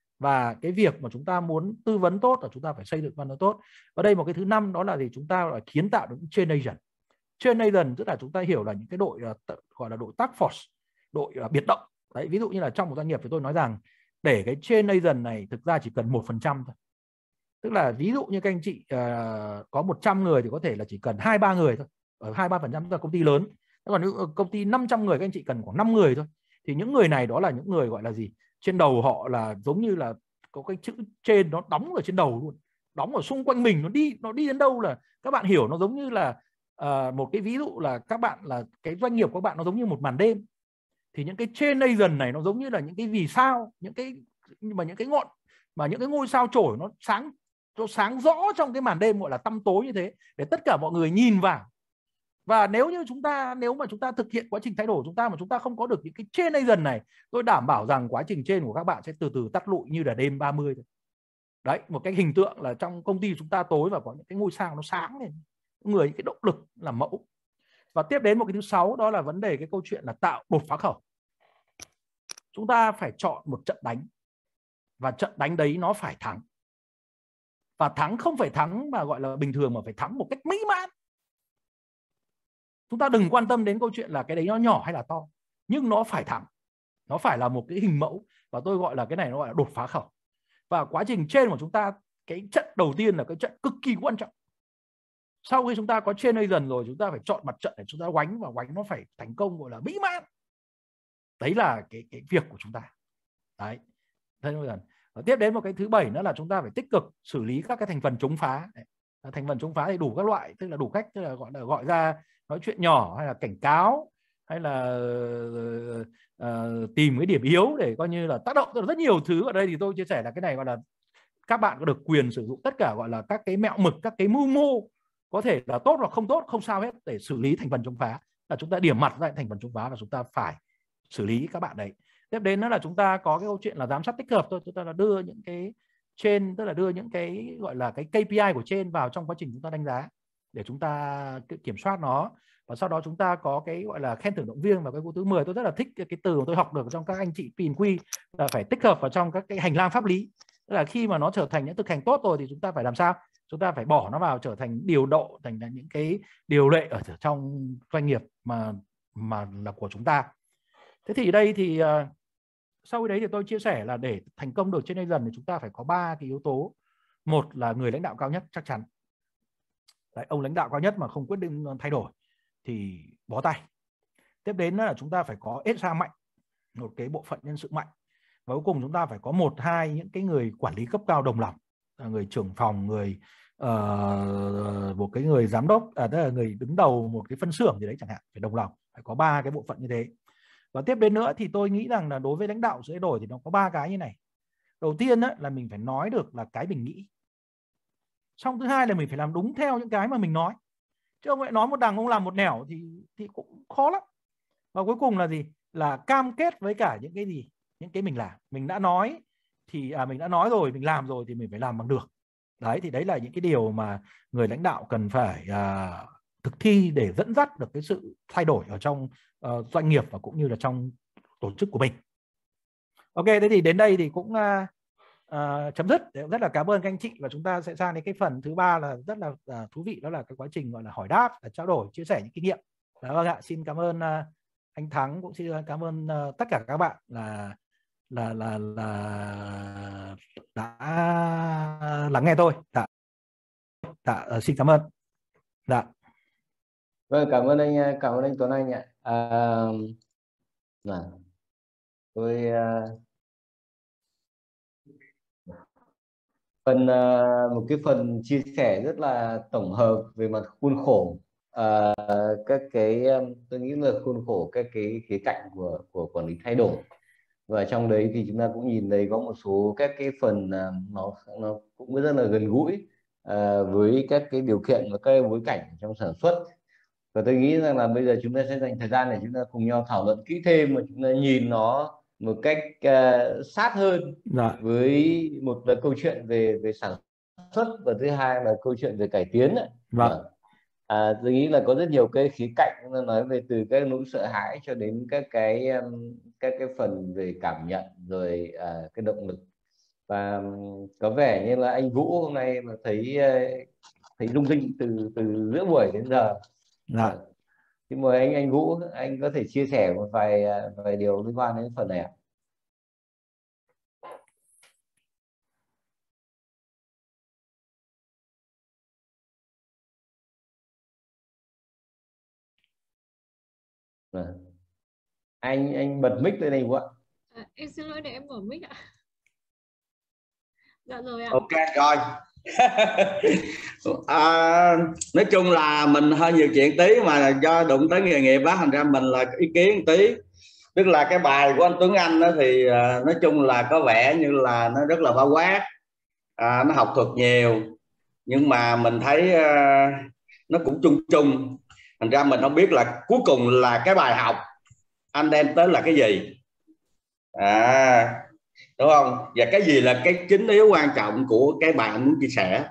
A: Và cái việc mà chúng ta muốn tư vấn tốt là chúng ta phải xây dựng văn hóa tốt. Và đây một cái thứ năm, đó là gì? Chúng ta phải kiến tạo được chain agent. Chain agent tức là chúng ta hiểu là những cái đội gọi là đội task force, đội biệt động. Đấy, ví dụ như là trong một doanh nghiệp thì tôi nói rằng để cái chain agent này thực ra chỉ cần 1% thôi. Tức là ví dụ như các anh chị có 100 người thì có thể là chỉ cần 2-3 người thôi. Ở 2-3% là công ty lớn. Còn những công ty 500 người các anh chị cần khoảng 5 người thôi. Thì những người này đó là những người gọi là gì? Trên đầu họ là giống như là có cái chữ trên nó đóng ở trên đầu luôn. Đóng ở xung quanh mình, nó đi đến đâu là các bạn hiểu, nó giống như là một cái ví dụ là các bạn là cái doanh nghiệp của các bạn nó giống như một màn đêm. Thì những cái chain agent này nó giống như là những cái vì sao, những cái ngọn mà những cái ngôi sao chổi nó sáng rõ trong cái màn đêm gọi là tăm tối như thế, để tất cả mọi người nhìn vào. Và nếu mà chúng ta thực hiện quá trình thay đổi chúng ta mà chúng ta không có được những cái chain agent này, tôi đảm bảo rằng quá trình trên của các bạn sẽ từ từ tắt lụi như là đêm 30 thôi. Đấy, một cái hình tượng là trong công ty chúng ta tối và có những cái ngôi sao nó sáng lên, người cái động lực làm mẫu. Và tiếp đến một cái thứ 6, đó là vấn đề cái câu chuyện là tạo đột phá khẩu. Chúng ta phải chọn một trận đánh, và trận đánh đấy nó phải thắng. Và thắng không phải thắng mà gọi là bình thường, mà phải thắng một cách mỹ mãn. Chúng ta đừng quan tâm đến câu chuyện là cái đấy nó nhỏ hay là to, nhưng nó phải thắng. Nó phải là một cái hình mẫu, và tôi gọi là cái này nó gọi là đột phá khẩu. Và quá trình trên của chúng ta, cái trận đầu tiên là cái trận cực kỳ quan trọng. Sau khi chúng ta có chain agent rồi, chúng ta phải chọn mặt trận để chúng ta oánh, và oánh nó phải thành công gọi là mỹ mãn. Đấy là cái việc của chúng ta. Đấy. Và tiếp đến một cái thứ 7 nữa là chúng ta phải tích cực xử lý các cái thành phần chống phá. Đấy. Thành phần chống phá thì đủ các loại, tức là đủ cách, tức là gọi ra nói chuyện nhỏ, hay là cảnh cáo, hay là tìm cái điểm yếu để coi như là tác động. Rất nhiều thứ ở đây thì tôi chia sẻ là cái này gọi là các bạn có được quyền sử dụng tất cả gọi là các cái mẹo mực, các cái mưu mô có thể là tốt hoặc không tốt, không sao hết, để xử lý thành phần chống phá, là chúng ta điểm mặt ra thành phần chống phá và chúng ta phải xử lý các bạn đấy. Tiếp đến nữa là chúng ta có cái câu chuyện là giám sát tích hợp thôi, chúng ta là đưa những cái trên, tức là đưa những cái gọi là cái KPI của trên vào trong quá trình chúng ta đánh giá để chúng ta kiểm soát nó. Và sau đó chúng ta có cái gọi là khen thưởng động viên. Và cái câu thứ 10 tôi rất là thích cái từ mà tôi học được trong các anh chị PNQ là phải tích hợp vào trong các cái hành lang pháp lý. Tức là khi mà nó trở thành những thực hành tốt rồi thì chúng ta phải làm sao? Chúng ta phải bỏ nó vào trở thành điều độ, thành những cái điều lệ ở trong doanh nghiệp mà là của chúng ta. Thế thì đây thì sau đấy thì tôi chia sẻ là để thành công được trên Agent thì chúng ta phải có 3 cái yếu tố. Một là người lãnh đạo cao nhất chắc chắn. Đấy, ông lãnh đạo cao nhất mà không quyết định thay đổi thì bó tay. Tiếp đến là chúng ta phải có HR mạnh, một cái bộ phận nhân sự mạnh. Và cuối cùng chúng ta phải có 1-2 những cái người quản lý cấp cao đồng lòng, người trưởng phòng, một cái người giám đốc, tức là người đứng đầu một cái phân xưởng gì đấy chẳng hạn, phải đồng lòng, phải có 3 cái bộ phận như thế. Và tiếp đến nữa thì tôi nghĩ rằng là đối với lãnh đạo sự thay đổi thì nó có 3 cái như này. Đầu tiên là mình phải nói được là cái mình nghĩ. Xong thứ hai là mình phải làm đúng theo những cái mà mình nói. Chứ ông lại nói một đằng ông làm một nẻo thì cũng khó lắm. Và cuối cùng là gì? Là cam kết với cả những cái gì? Những cái mình làm. Mình đã nói thì mình đã nói rồi, mình làm rồi thì mình phải làm bằng được. Đấy, thì đấy là những cái điều mà người lãnh đạo cần phải thực thi để dẫn dắt được cái sự thay đổi ở trong doanh nghiệp và cũng như là trong tổ chức của mình. Ok, thế thì đến đây thì cũng chấm dứt. Rất là cảm ơn các anh chị, và chúng ta sẽ sang đến cái phần thứ 3 là rất là thú vị, đó là cái quá trình gọi là hỏi đáp, là trao đổi, chia sẻ những kinh nghiệm. Vâng ạ, xin cảm ơn anh Thắng, cũng xin cảm ơn tất cả các bạn là đã lắng nghe tôi. Xin cảm ơn.
B: Vâng, cảm ơn anh Tuấn Anh ạ. Tôi một cái phần chia sẻ rất là tổng hợp về mặt khuôn khổ, các cái tôi nghĩ là khuôn khổ các cái khía cạnh của quản lý thay đổi. Và trong đấy thì chúng ta cũng nhìn thấy có một số các cái phần nó cũng rất là gần gũi với các cái điều kiện và các bối cảnh trong sản xuất. Và tôi nghĩ rằng là bây giờ chúng ta sẽ dành thời gian để chúng ta cùng nhau thảo luận kỹ thêm, và chúng ta nhìn nó một cách sát hơn với một là câu chuyện về sản xuất, và thứ hai là câu chuyện về cải tiến. Tôi nghĩ là có rất nhiều cái khía cạnh, chúng ta nói về từ cái nỗi sợ hãi cho đến các cái phần về cảm nhận, rồi cái động lực. Và có vẻ như là anh Vũ hôm nay mà thấy rung rinh từ giữa buổi đến giờ. Thì mời anh Vũ, anh có thể chia sẻ một vài điều liên quan đến phần này ạ? Anh bật mic lên này Vũ ạ.
C: Em xin lỗi, để em mở mic ạ. Dạ rồi ạ.
D: Ok rồi. Nói chung là mình hơi nhiều chuyện tí, mà do đụng tới nghề nghiệp đó, thành ra mình là ý kiến một tí. Tức là cái bài của anh Tuấn Anh đó thì nói chung là có vẻ như là nó rất là bao quát, nó học thuật nhiều, nhưng mà mình thấy nó cũng chung chung, thành ra mình không biết là cuối cùng là cái bài học anh đem tới là cái gì, đúng không? Và cái gì là cái chính yếu quan trọng của cái bài anh muốn chia sẻ?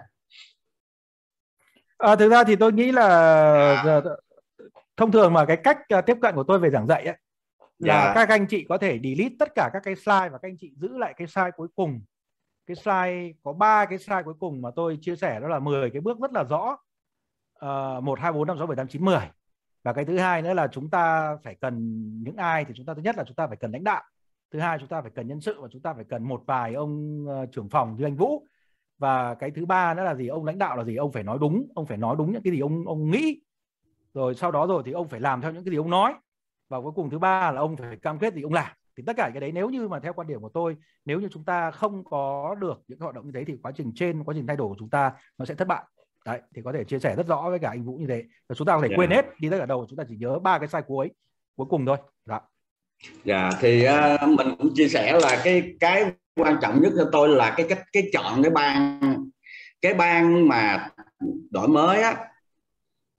A: Thực ra thì tôi nghĩ là thông thường mà cái cách tiếp cận của tôi về giảng dạy ấy, là các anh chị có thể delete tất cả các cái slide và các anh chị giữ lại cái slide cuối cùng. Cái slide có 3 cái slide cuối cùng mà tôi chia sẻ, đó là 10 cái bước rất là rõ, 1, 2, 4, 5, 6, 7, 8, 9, 10. Và cái thứ hai nữa là chúng ta phải cần những ai, thì chúng ta thứ nhất là chúng ta phải cần lãnh đạo, thứ hai chúng ta phải cần nhân sự, và chúng ta phải cần một vài ông trưởng phòng như anh Vũ. Và cái thứ ba nữa là gì? Ông lãnh đạo là gì? Ông phải nói đúng, ông phải nói đúng những cái gì ông nghĩ, rồi sau đó rồi thì ông phải làm theo những cái gì ông nói, và cuối cùng thứ ba là ông phải cam kết gì ông làm. Thì tất cả cái đấy, nếu như mà theo quan điểm của tôi, nếu như chúng ta không có được những hoạt động như thế thì quá trình thay đổi của chúng ta nó sẽ thất bại. Đấy, thì có thể chia sẻ rất rõ với cả anh Vũ như thế. Và chúng ta có thể quên hết đi tất cả đầu, chúng ta chỉ nhớ 3 cái slide cuối cùng thôi.
D: Thì mình cũng chia sẻ là cái quan trọng nhất cho tôi là cái chọn cái ban mà đổi mới á,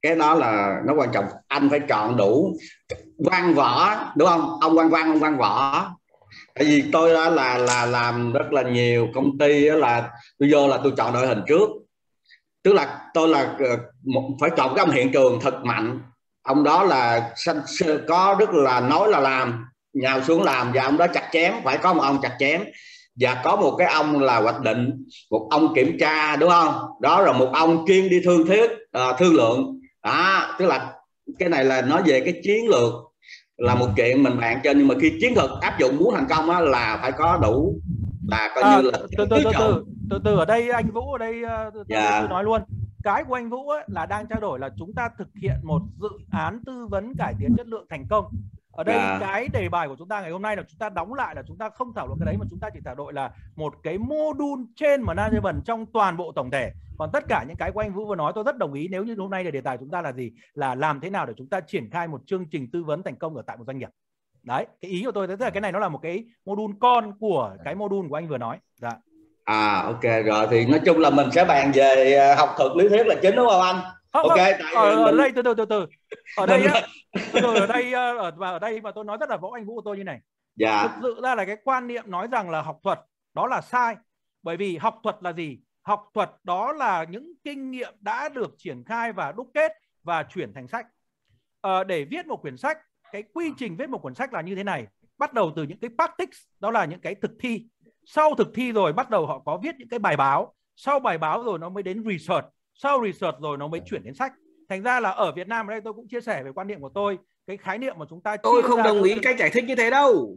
D: cái đó là nó quan trọng. Anh phải chọn đủ văn võ, đúng không? Ông văn võ. Tại vì tôi đó là làm rất là nhiều công ty đó, là tôi vô là tôi chọn đội hình trước, tức là tôi là phải chọn cái ông hiện trường thật mạnh. Ông đó là có rất là nói là làm, nhào xuống làm, và ông đó chặt chém, phải có một ông chặt chém, và có một cái ông là hoạch định, một ông kiểm tra, đúng không? Đó là một ông chuyên đi thương lượng đó. Tức là cái này là nói về cái chiến lược là một chuyện mình bàn trên, nhưng mà khi chiến thuật áp dụng muốn thành công á, là phải có đủ, là coi như là
A: từ ở đây anh Vũ ở đây tôi nói luôn, cái của anh Vũ ấy, là đang trao đổi là chúng ta thực hiện một dự án tư vấn cải tiến chất lượng thành công. Ở đây cái đề bài của chúng ta ngày hôm nay là chúng ta đóng lại, là chúng ta không thảo luận cái đấy, mà chúng ta chỉ thảo luận là một cái module trên management trong toàn bộ tổng thể. Còn tất cả những cái của anh Vũ vừa nói tôi rất đồng ý. Nếu như hôm nay là đề tài chúng ta là gì, là làm thế nào để chúng ta triển khai một chương trình tư vấn thành công ở tại một doanh nghiệp. Đấy, cái ý của tôi tức là cái này nó là một cái module con của cái module của anh vừa nói. Dạ.
D: Ok rồi, thì nói chung là mình sẽ bàn về học thuật lý thuyết là chính, đúng không anh?
A: Không,
D: ok.
A: Ở đây từ ở đây á, ở đây mà tôi nói rất là võ anh Vũ của tôi như này.
D: Dạ.
A: Thực sự ra là cái quan niệm nói rằng là học thuật đó là sai. Bởi vì học thuật là gì? Học thuật đó là những kinh nghiệm đã được triển khai và đúc kết và chuyển thành sách. Để viết một quyển sách, cái quy trình viết một cuốn sách là như thế này. Bắt đầu từ những cái practice, đó là những cái thực thi. Sau thực thi rồi bắt đầu họ có viết những cái bài báo. Sau bài báo rồi nó mới đến research. Sau research rồi nó mới chuyển đến sách. Thành ra là ở Việt Nam ở đây tôi cũng chia sẻ về quan niệm của tôi. Cái khái niệm mà chúng ta
E: tôi không đồng ý cách giải thích như thế đâu.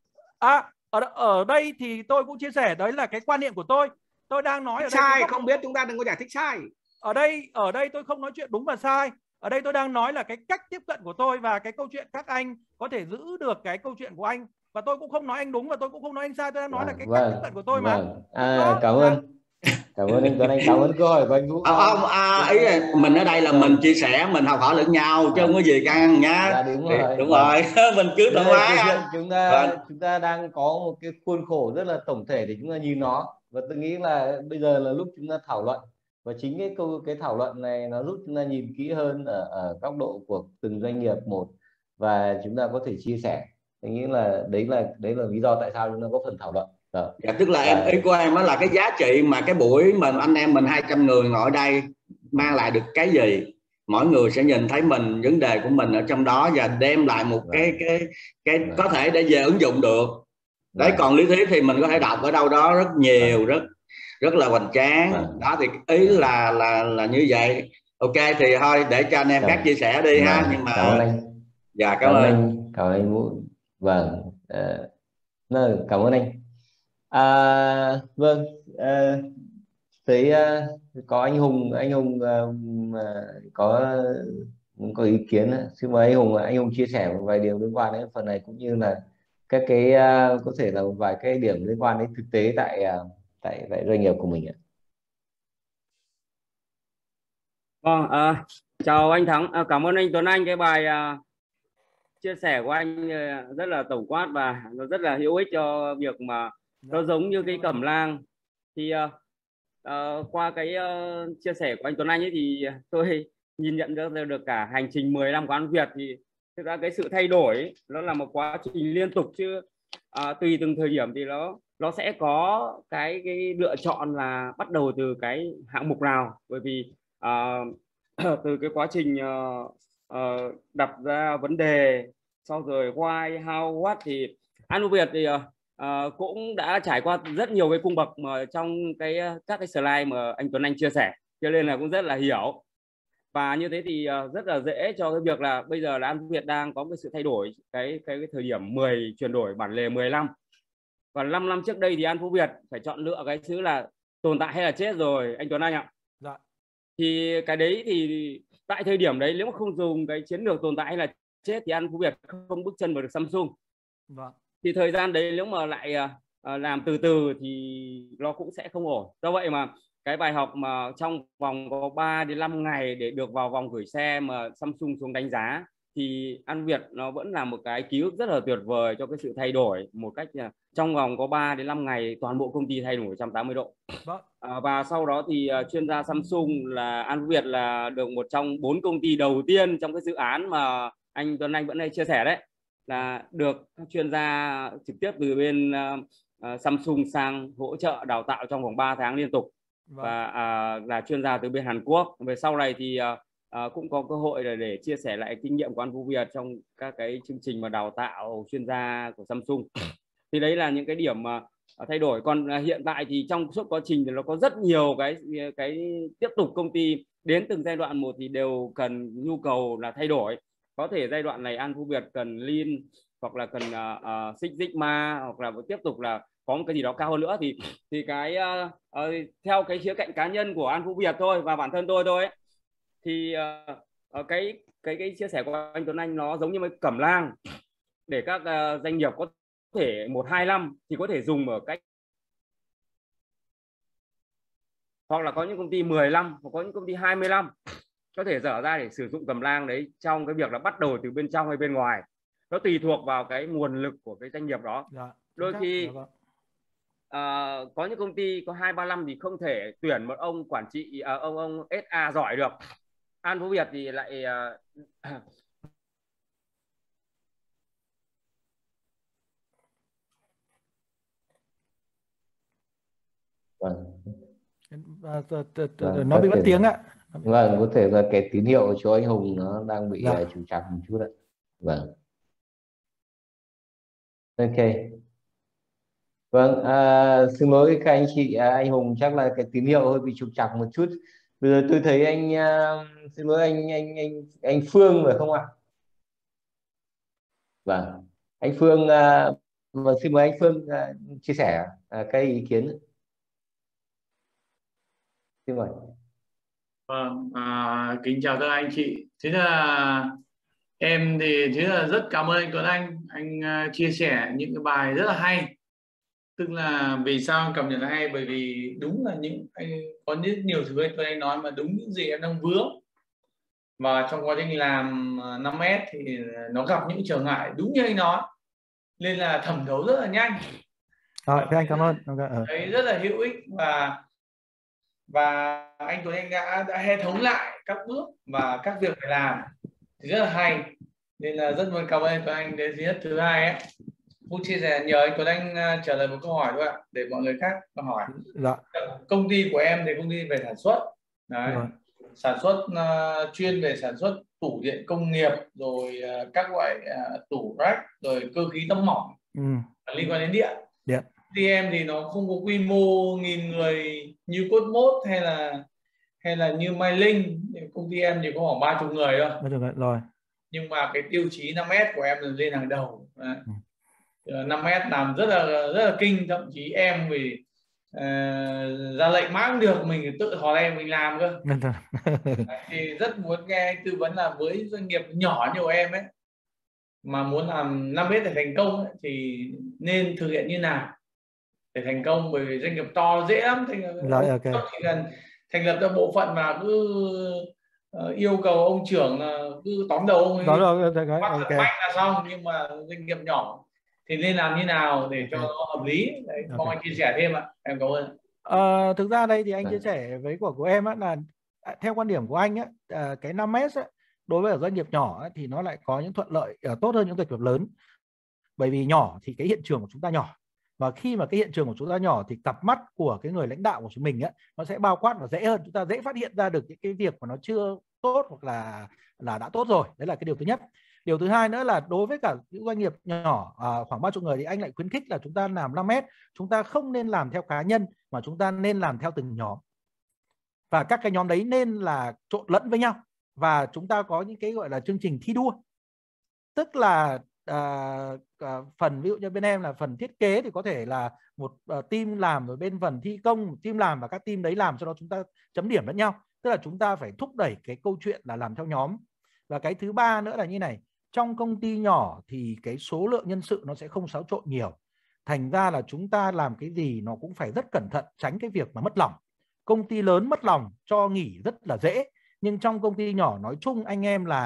A: Ở đây thì tôi cũng chia sẻ, đấy là cái quan niệm của tôi. Tôi đang nói ở đây
E: sai, không biết chúng ta đừng có giải thích sai.
A: Ở đây tôi không nói chuyện đúng và sai. Ở đây tôi đang nói là cái cách tiếp cận của tôi, và cái câu chuyện các anh có thể giữ được cái câu chuyện của anh, và tôi cũng không nói anh đúng và tôi cũng không nói anh sai. Tôi đang nói là cái cách tiếp cận của tôi mà.
B: Cảm ơn anh Tuấn Anh, cảm ơn câu hỏi của anh Vũ.
D: Ý là mình ở đây là mình chia sẻ, mình học hỏi lẫn nhau chứ không có gì căng nhá.
B: Dạ, đúng
D: rồi. Mình cứ thoải mái.
B: Chúng ta đang có một cái khuôn khổ rất là tổng thể để chúng ta nhìn nó, và tôi nghĩ là bây giờ là lúc chúng ta thảo luận, và chính cái thảo luận này nó giúp chúng ta nhìn kỹ hơn ở góc độ của từng doanh nghiệp một, và chúng ta có thể chia sẻ. Tôi nghĩ là đấy là lý do tại sao chúng ta có phần thảo luận.
D: Dạ, tức là ý của em là cái giá trị mà cái buổi mà anh em mình 200 người ngồi ở đây mang lại được cái gì, mỗi người sẽ nhìn thấy mình, vấn đề của mình ở trong đó, và đem lại một cái có thể để về ứng dụng được đấy. Còn lý thuyết thì mình có thể đọc ở đâu đó rất nhiều, rất là hoành tráng đó. Thì ý là như vậy. Ok, thì thôi để cho anh em khác chia sẻ đi ha. Nhưng mà
B: cảm ơn anh.
D: Dạ, cảm ơn
B: anh Vũ. Vâng, cảm ơn anh. Vâng, thấy có anh Hùng có ý kiến. Xin mời anh Hùng chia sẻ một vài điều liên quan đến phần này, cũng như là các cái có thể là một vài cái điểm liên quan đến thực tế tại doanh nghiệp của mình ạ.
E: Vâng, chào anh Thắng, cảm ơn anh Tuấn Anh. Cái bài chia sẻ của anh rất là tổng quát và nó rất là hữu ích cho việc mà nó giống như cái cẩm nang. Thì qua cái chia sẻ của anh Tuấn Anh ấy thì tôi nhìn nhận được cả hành trình 10 năm của An Việt. Thì thực ra cái sự thay đổi ấy, nó là một quá trình liên tục, chứ tùy từng thời điểm thì nó sẽ có cái lựa chọn là bắt đầu từ cái hạng mục nào. Bởi vì từ cái quá trình đặt ra vấn đề, sau rồi why, how, what, thì An Việt thì cũng đã trải qua rất nhiều cái cung bậc mà trong các cái slide mà anh Tuấn Anh chia sẻ, cho nên là cũng rất là hiểu. Và như thế thì rất là dễ cho cái việc là bây giờ là An Việt đang có cái sự thay đổi, cái thời điểm chuyển đổi bản lề 10 năm. Và 5 năm trước đây thì An Phú Việt phải chọn lựa cái chữ là tồn tại hay là chết rồi, anh Tuấn Anh ạ.
A: Dạ.
E: Thì cái đấy thì tại thời điểm đấy, nếu mà không dùng cái chiến lược tồn tại hay là chết thì An Phú Việt không bước chân vào được Samsung.
A: Vâng.
E: Thì thời gian đấy nếu mà lại làm từ từ thì nó cũng sẽ không ổn. Do vậy mà cái bài học mà trong vòng có 3 đến 5 ngày để được vào vòng gửi xe mà Samsung xuống đánh giá, thì An Việt nó vẫn là một cái ký ức rất là tuyệt vời cho cái sự thay đổi một cách trong vòng có 3 đến 5 ngày toàn bộ công ty thay đổi 180 độ. Và sau đó thì chuyên gia Samsung là An Việt là được một trong 4 công ty đầu tiên trong cái dự án mà anh Tuấn Anh vẫn hay chia sẻ đấy, là được các chuyên gia trực tiếp từ bên Samsung sang hỗ trợ đào tạo trong vòng 3 tháng liên tục. Và là chuyên gia từ bên Hàn Quốc. Về sau này thì cũng có cơ hội để chia sẻ lại kinh nghiệm của An Phú Việt trong các cái chương trình mà đào tạo chuyên gia của Samsung. Thì đấy là những cái điểm mà thay đổi. Còn hiện tại thì trong suốt quá trình thì nó có rất nhiều cái tiếp tục công ty đến từng giai đoạn một thì đều cần nhu cầu là thay đổi. Có thể giai đoạn này An Phú Việt cần Lean, hoặc là cần Six Sigma, hoặc là tiếp tục là có một cái gì đó cao hơn nữa, thì cái theo cái khía cạnh cá nhân của An Phú Việt thôi và bản thân tôi thôi ấy, thì cái chia sẻ của anh Tuấn Anh nó giống như mấy cẩm nang để các doanh nghiệp có thể 1-2 năm thì có thể dùng ở cách, hoặc là có những công ty 10 năm, hoặc có những công ty 20 năm có thể dở ra để sử dụng cẩm nang đấy trong cái việc là bắt đầu từ bên trong hay bên ngoài. Nó tùy thuộc vào cái nguồn lực của cái doanh nghiệp đó. Đôi khi có những công ty có 2-3 năm thì không thể tuyển một ông quản trị, ông SA giỏi được. An Phú Việt thì lại
A: nó bị mất tiếng ạ.
B: Vâng, có thể là cái tín hiệu cho anh Hùng nó đang bị trục trặc một chút ạ. Vâng. Ok. Vâng, xin lỗi các anh chị, anh Hùng chắc là cái tín hiệu hơi bị trục trặc một chút. Bây giờ tôi thấy anh, xin lỗi anh Phương phải không ạ? Vâng, anh Phương, vâng, xin mời anh Phương chia sẻ cái ý kiến. Xin mời.
F: Vâng, kính chào các anh chị. Thế là em thì thế là rất cảm ơn anh Tuấn Anh chia sẻ những cái bài rất là hay. Tức là vì sao cảm nhận là hay, bởi vì đúng là những anh có rất nhiều thứ anh Tuấn Anh nói mà đúng những gì em đang vướng, và trong quá trình làm 5S thì nó gặp những trở ngại đúng như anh nói, nên là thẩm thấu rất là nhanh.
A: Rồi, thế anh cảm ơn.
F: Đấy rất là hữu ích, và anh Tuấn Anh đã hệ thống lại các bước và các việc phải làm thì rất là hay, nên là rất muốn cảm ơn anh Tuấn Anh. Đến thứ nhất, thứ hai ấy, muốn chia sẻ nhờ anh Tuấn Anh trả lời một câu hỏi thôi ạ, để mọi người khác có hỏi. Công ty của em thì công ty về sản xuất đấy, sản xuất chuyên về sản xuất tủ điện công nghiệp, rồi các loại tủ rack, rồi cơ khí tấm mỏng liên quan đến điện. Thì em thì nó không có quy mô nghìn người như Cosmos hay là như Mai Linh. Công ty em chỉ có khoảng 30 người thôi.
A: 30 rồi. Nhưng
F: mà cái tiêu chí 5S của em là lên hàng đầu. 5S làm rất là kinh, thậm chí em vì ra lệnh mãi không được, mình tự thò tay mình làm cơ. Thì rất muốn nghe anh tư vấn là với doanh nghiệp nhỏ như của em ấy, mà muốn làm 5S để thành công ấy, thì nên thực hiện như nào để thành công? Bởi vì doanh nghiệp to dễ lắm, chỉ cần thành lập ra bộ phận và cứ yêu cầu ông trưởng là cứ tóm đầu ông ấy bắt thật mạnh là xong. Nhưng mà doanh nghiệp nhỏ thì nên làm như nào để cho nó hợp lý? Đấy, mong anh chia sẻ thêm ạ. Em cảm ơn.
A: Thực ra đây thì anh chia sẻ với của em á, là theo quan điểm của anh á, cái 5S á, đối với doanh nghiệp nhỏ á, thì nó lại có những thuận lợi tốt hơn những doanh nghiệp lớn. Bởi vì nhỏ thì cái hiện trường của chúng ta nhỏ, và khi mà cái hiện trường của chúng ta nhỏ thì cặp mắt của cái người lãnh đạo của chúng mình á, nó sẽ bao quát và dễ hơn, chúng ta dễ phát hiện ra được những cái việc mà nó chưa tốt hoặc là đã tốt rồi. Đấy là cái điều thứ nhất. Điều thứ hai nữa là đối với cả những doanh nghiệp nhỏ khoảng 30 người thì anh lại khuyến khích là chúng ta làm 5S, chúng ta không nên làm theo cá nhân mà chúng ta nên làm theo từng nhóm, và các cái nhóm đấy nên là trộn lẫn với nhau, và chúng ta có những cái gọi là chương trình thi đua. Tức là phần ví dụ như bên em là phần thiết kế thì có thể là một team làm, rồi bên phần thi công một team làm, và các team đấy làm, cho đó chúng ta chấm điểm lẫn nhau. Tức là chúng ta phải thúc đẩy cái câu chuyện là làm theo nhóm. Và cái thứ ba nữa là như này, trong công ty nhỏ thì cái số lượng nhân sự nó sẽ không xáo trộn nhiều, thành ra là chúng ta làm cái gì nó cũng phải rất cẩn thận, tránh cái việc mà mất lòng. Công ty lớn mất lòng cho nghỉ rất là dễ, nhưng trong công ty nhỏ nói chung anh em là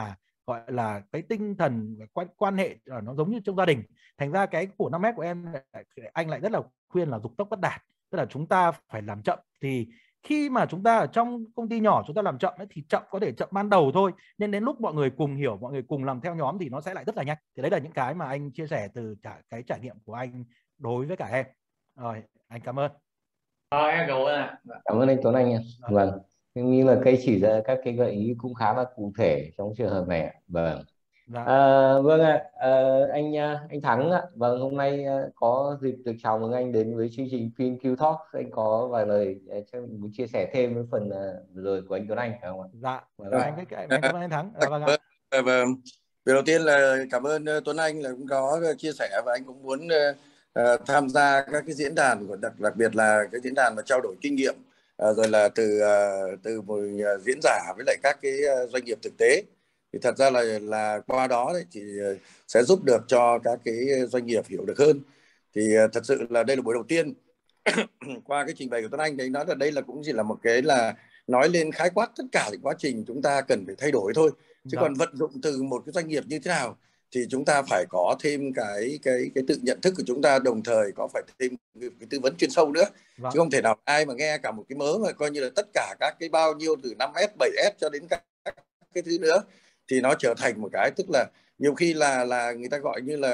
A: gọi là cái tinh thần quan hệ nó giống như trong gia đình. Thành ra cái của 5S của em, anh lại rất là khuyên là dục tốc bất đạt, tức là chúng ta phải làm chậm. Thì khi mà chúng ta ở trong công ty nhỏ chúng ta làm chậm ấy, thì chậm có thể chậm ban đầu thôi, nên đến lúc mọi người cùng hiểu, mọi người cùng làm theo nhóm thì nó sẽ lại rất là nhanh. Thì đấy là những cái mà anh chia sẻ từ cái trải nghiệm của anh đối với cả em. Rồi, anh cảm ơn.
F: Em cảm ơn ạ.
B: Cảm ơn anh Tuấn Anh nha. Vâng, em nghĩ là cây chỉ ra các cái gợi ý cũng khá là cụ thể trong trường hợp này. Vâng.
A: Dạ.
B: Vâng ạ, anh Thắng ạ. Vâng, hôm nay có dịp được chào mừng anh đến với chương trình PinQ Talk. Anh có vài lời muốn chia sẻ thêm với phần rồi của anh Tuấn Anh phải không ạ?
A: Dạ.
B: Vâng.
A: Anh cảm ơn anh Thắng. Vâng ạ.
G: Vâng. Việc đầu tiên là cảm ơn Tuấn Anh là cũng có chia sẻ, và anh cũng muốn tham gia các cái diễn đàn, đặc biệt là cái diễn đàn mà trao đổi kinh nghiệm, rồi là từ một diễn giả với lại các cái doanh nghiệp thực tế. Thì thật ra là qua đó đấy thì sẽ giúp được cho các cái doanh nghiệp hiểu được hơn. Thì thật sự là đây là buổi đầu tiên qua cái trình bày của Tuấn Anh đấy, nói là đây là cũng chỉ là một cái là nói lên khái quát tất cả những quá trình chúng ta cần phải thay đổi thôi. Chứ còn vận dụng từ một cái doanh nghiệp như thế nào thì chúng ta phải có thêm cái tự nhận thức của chúng ta, đồng thời có phải thêm cái tư vấn chuyên sâu nữa. Chứ không thể nào ai mà nghe cả một cái mớ mà coi như là tất cả các cái bao nhiêu từ 5S, 7S cho đến các cái thứ nữa, thì nó trở thành một cái, tức là nhiều khi là người ta gọi như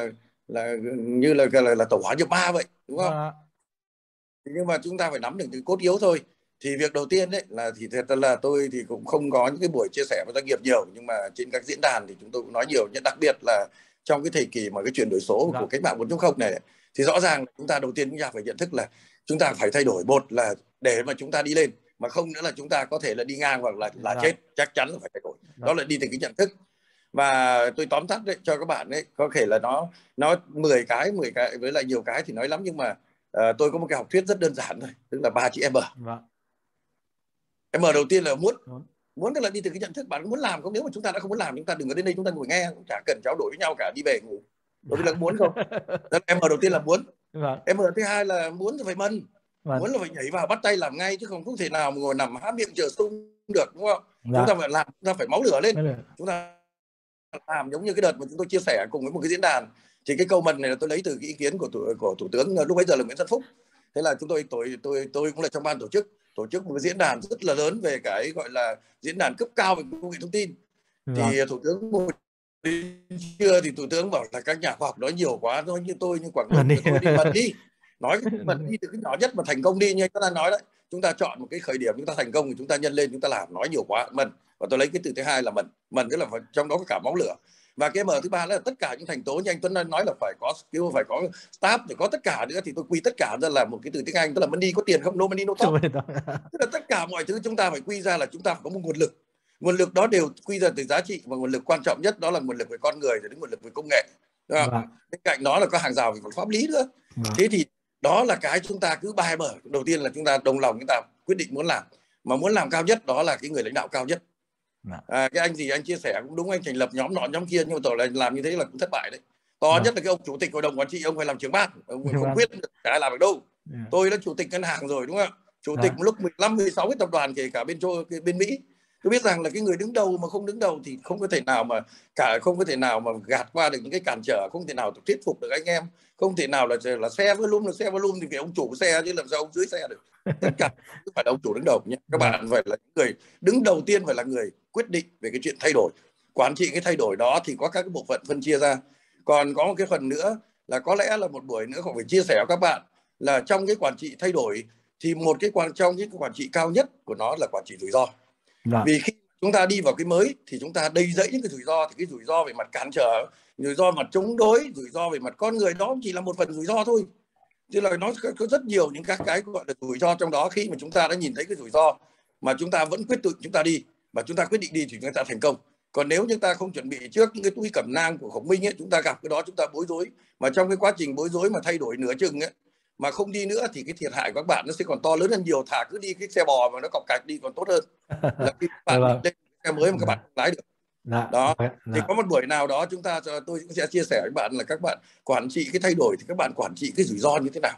G: là tổ hóa nhập ma vậy, đúng không? Nhưng mà chúng ta phải nắm được cái cốt yếu thôi. Thì việc đầu tiên đấy là thì thật là tôi thì cũng không có những cái buổi chia sẻ với doanh nghiệp nhiều, nhưng mà trên các diễn đàn thì chúng tôi cũng nói nhiều, nhưng đặc biệt là trong cái thời kỳ mà cái chuyển đổi số của cách mạng 4.0 này, thì rõ ràng chúng ta đầu tiên chúng ta phải nhận thức là chúng ta phải thay đổi, một là để mà chúng ta đi lên, mà không nữa là chúng ta có thể là đi ngang hoặc là chết, chắc chắn là phải thay đổi. Đó là đi từ cái nhận thức. Và tôi tóm tắt đấy cho các bạn đấy, có thể là nó 10 cái với lại nhiều cái thì nói lắm, nhưng mà tôi có một cái học thuyết rất đơn giản thôi, tức là 3 chữ M. M đầu tiên là muốn, tức là đi từ cái nhận thức. Bạn muốn làm không? Nếu mà chúng ta đã không muốn làm, chúng ta đừng có đến đây chúng ta ngồi nghe, cũng chả cần trao đổi với nhau cả, đi về ngủ. Bởi vì là muốn không? M đầu tiên là muốn. M thứ hai là muốn thì phải mần. Muốn là phải nhảy vào bắt tay làm ngay, chứ không thể nào mà ngồi nằm há miệng chờ sung được, đúng không? Chúng ta phải làm, chúng ta phải máu lửa lên. Chúng ta làm giống như cái đợt mà chúng tôi chia sẻ cùng với một cái diễn đàn, thì cái câu mần này là tôi lấy từ cái ý kiến của thủ tướng lúc bấy giờ là Nguyễn Xuân Phúc. Thế là chúng tôi cũng là trong ban tổ chức một cái diễn đàn rất là lớn về cái gọi là diễn đàn cấp cao về công nghệ thông tin. Thì thủ tướng chưa thì thủ tướng bảo là các nhà khoa học nói nhiều quá, nói như tôi như Quảng Ninh, tôi đi mần đi, nói mần đi từ cái nhỏ nhất mà thành công đi, như anh đã nói đấy. Chúng ta chọn một cái khởi điểm, chúng ta thành công thì chúng ta nhân lên, chúng ta làm, nói nhiều quá mần. Và tôi lấy cái từ thứ hai là mần tức là trong đó có cả máu lửa. Và cái M thứ ba là tất cả những thành tố như anh Tuấn nói là phải có skill, phải có staff, phải có tất cả nữa, thì tôi quy tất cả ra là một cái từ tiếng Anh, tức là money, có tiền không? No money no talk. Tức là tất cả mọi thứ chúng ta phải quy ra là chúng ta phải có một nguồn lực. Nguồn lực đó đều quy ra từ giá trị, và nguồn lực quan trọng nhất đó là nguồn lực về con người, rồi đến nguồn lực về công nghệ. Bên cạnh đó là có hàng rào về pháp lý nữa. Thế thì đó là cái chúng ta cứ bài mở. Đầu tiên là chúng ta đồng lòng, chúng ta quyết định muốn làm, mà muốn làm cao nhất đó là cái người lãnh đạo cao nhất. Cái anh gì anh chia sẻ cũng đúng, anh thành lập nhóm nọ nhóm kia, nhưng mà tổ là làm như thế là cũng thất bại đấy. To nhất là cái ông chủ tịch hội đồng quản trị, ông phải làm trưởng ban, ông không quyết được, chả làm được đâu. Tôi là chủ tịch ngân hàng rồi, đúng không ạ? Chủ tịch một lúc 15, 16 cái tập đoàn, kể cả bên Mỹ. Tôi biết rằng là cái người đứng đầu mà không đứng đầu thì không có thể nào mà gạt qua được những cái cản trở, không thể nào thuyết phục được anh em, không thể nào là xe volume thì phải ông chủ xe, chứ làm sao ông dưới xe được. Tất cả không phải là ông chủ đứng đầu nhé. Các bạn phải là người đứng đầu tiên, phải là người quyết định về cái chuyện thay đổi, quản trị cái thay đổi đó. Thì có các cái bộ phận phân chia ra. Còn có một cái phần nữa là có lẽ là một buổi nữa không phải chia sẻ với các bạn, là trong cái quản trị thay đổi thì một cái trong những cái quản trị cao nhất của nó là quản trị rủi ro. Vì khi chúng ta đi vào cái mới thì chúng ta đầy dẫy những cái rủi ro, thì cái rủi ro về mặt cản trở, rủi ro mặt chống đối, rủi ro về mặt con người, đó chỉ là một phần rủi ro thôi. Chứ là nó có rất nhiều những các cái gọi là rủi ro trong đó. Khi mà chúng ta đã nhìn thấy cái rủi ro mà chúng ta vẫn quyết định chúng ta đi, và chúng ta quyết định đi thì chúng ta thành công. Còn nếu chúng ta không chuẩn bị trước những cái túi cẩm nang của Khổng Minh ấy, chúng ta gặp cái đó chúng ta bối rối, mà trong cái quá trình bối rối mà thay đổi nửa chừng ấy mà không đi nữa thì cái thiệt hại của các bạn nó sẽ còn to lớn hơn nhiều. Thà cứ đi cái xe bò mà nó cọc cạch đi còn tốt hơn là khi các bạn lên xe mới mà các bạn không lái được. Đó thì có một buổi nào đó tôi sẽ chia sẻ với các bạn là các bạn quản trị cái thay đổi thì các bạn quản trị cái rủi ro như thế nào.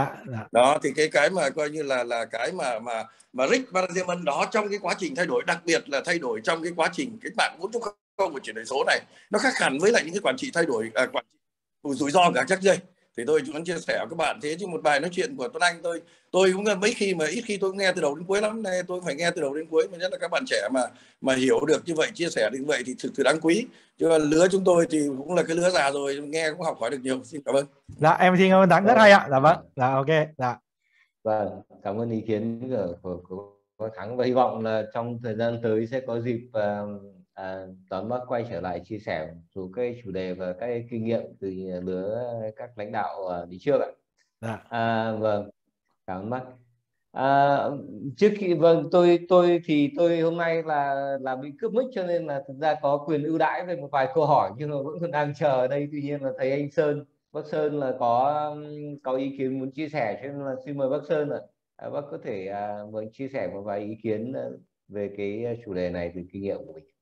G: Đó thì cái mà coi như là cái mà risk management đó trong cái quá trình thay đổi, đặc biệt là thay đổi trong cái quá trình cách mạng 4.0 công của chuyển đổi số này nó khác hẳn với lại những cái quản trị thay đổi, quản trị rủi ro cả các dây. Thì tôi muốn chia sẻ với các bạn thế chứ một bài nói chuyện của Tuấn Anh tôi cũng ít khi tôi cũng nghe từ đầu đến cuối lắm, này tôi phải nghe từ đầu đến cuối, mà nhất là các bạn trẻ mà hiểu được như vậy, chia sẻ như vậy thì thực sự đáng quý. Chứ lứa chúng tôi thì cũng là cái lứa già rồi, nghe cũng học hỏi được nhiều. Xin cảm ơn.
A: Dạ em xin cảm ơn Thắng rất hay ạ. Dạ vâng, dạ ok, dạ.
B: Vâng, cảm ơn ý kiến của Thắng, và hy vọng là trong thời gian tới sẽ có dịp Toán Bắc quay trở lại chia sẻ một số cái chủ đề và các kinh nghiệm từ lứa các lãnh đạo đi trước ạ.
A: Dạ.
B: Vâng, cảm ơn bác. Trước khi tôi hôm nay là bị cướp mic, cho nên là thực ra có quyền ưu đãi về một vài câu hỏi, nhưng mà vẫn còn đang chờ ở đây. Tuy nhiên là thấy anh Sơn, bác Sơn là có ý kiến muốn chia sẻ, cho nên là xin mời bác Sơn ạ. Bác có thể mời chia sẻ một vài ý kiến về cái chủ đề này từ kinh nghiệm của mình.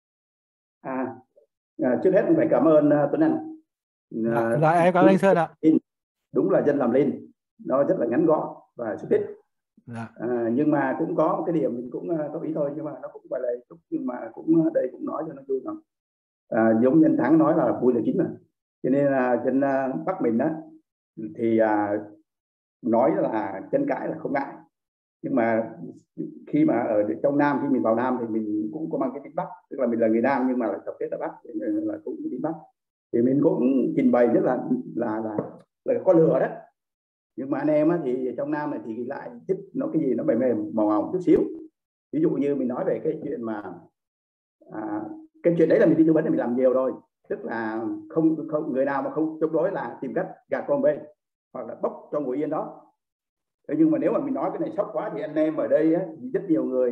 H: Trước hết phải cảm ơn Tuấn Anh.
A: Dạ em cảm ơn anh Sơn ạ.
H: Đúng là dân làm lên nó rất là ngắn gọn và xúc tích.
A: Dạ.
H: Nhưng mà cũng có một cái điểm mình cũng có ý thôi, nhưng mà nó cũng gọi là chút, nhưng mà cũng đây cũng nói cho nó vui nào. Giống như Thắng nói là vui là chính mà, cho nên là trên Bắc mình đó thì nói là tranh cãi là không ngại, nhưng mà khi mà ở trong Nam, khi mình vào Nam thì mình cũng có mang cái tính Bắc, tức là mình là người Nam nhưng mà là tập kết ở Bắc, là cũng tính Bắc, thì mình cũng trình bày rất là có lừa đó. Nhưng mà anh em thì trong Nam này thì lại thích nó cái gì nó mềm mềm màu màu chút xíu. Ví dụ như mình nói về cái chuyện mà cái chuyện đấy là mình đi tư vấn thì mình làm nhiều rồi, tức là không người nào mà không chống đối là tìm cách gạt con bên hoặc là bốc cho ngồi yên đó. Thế nhưng mà nếu mà mình nói cái này sốc quá thì anh em ở đây rất nhiều người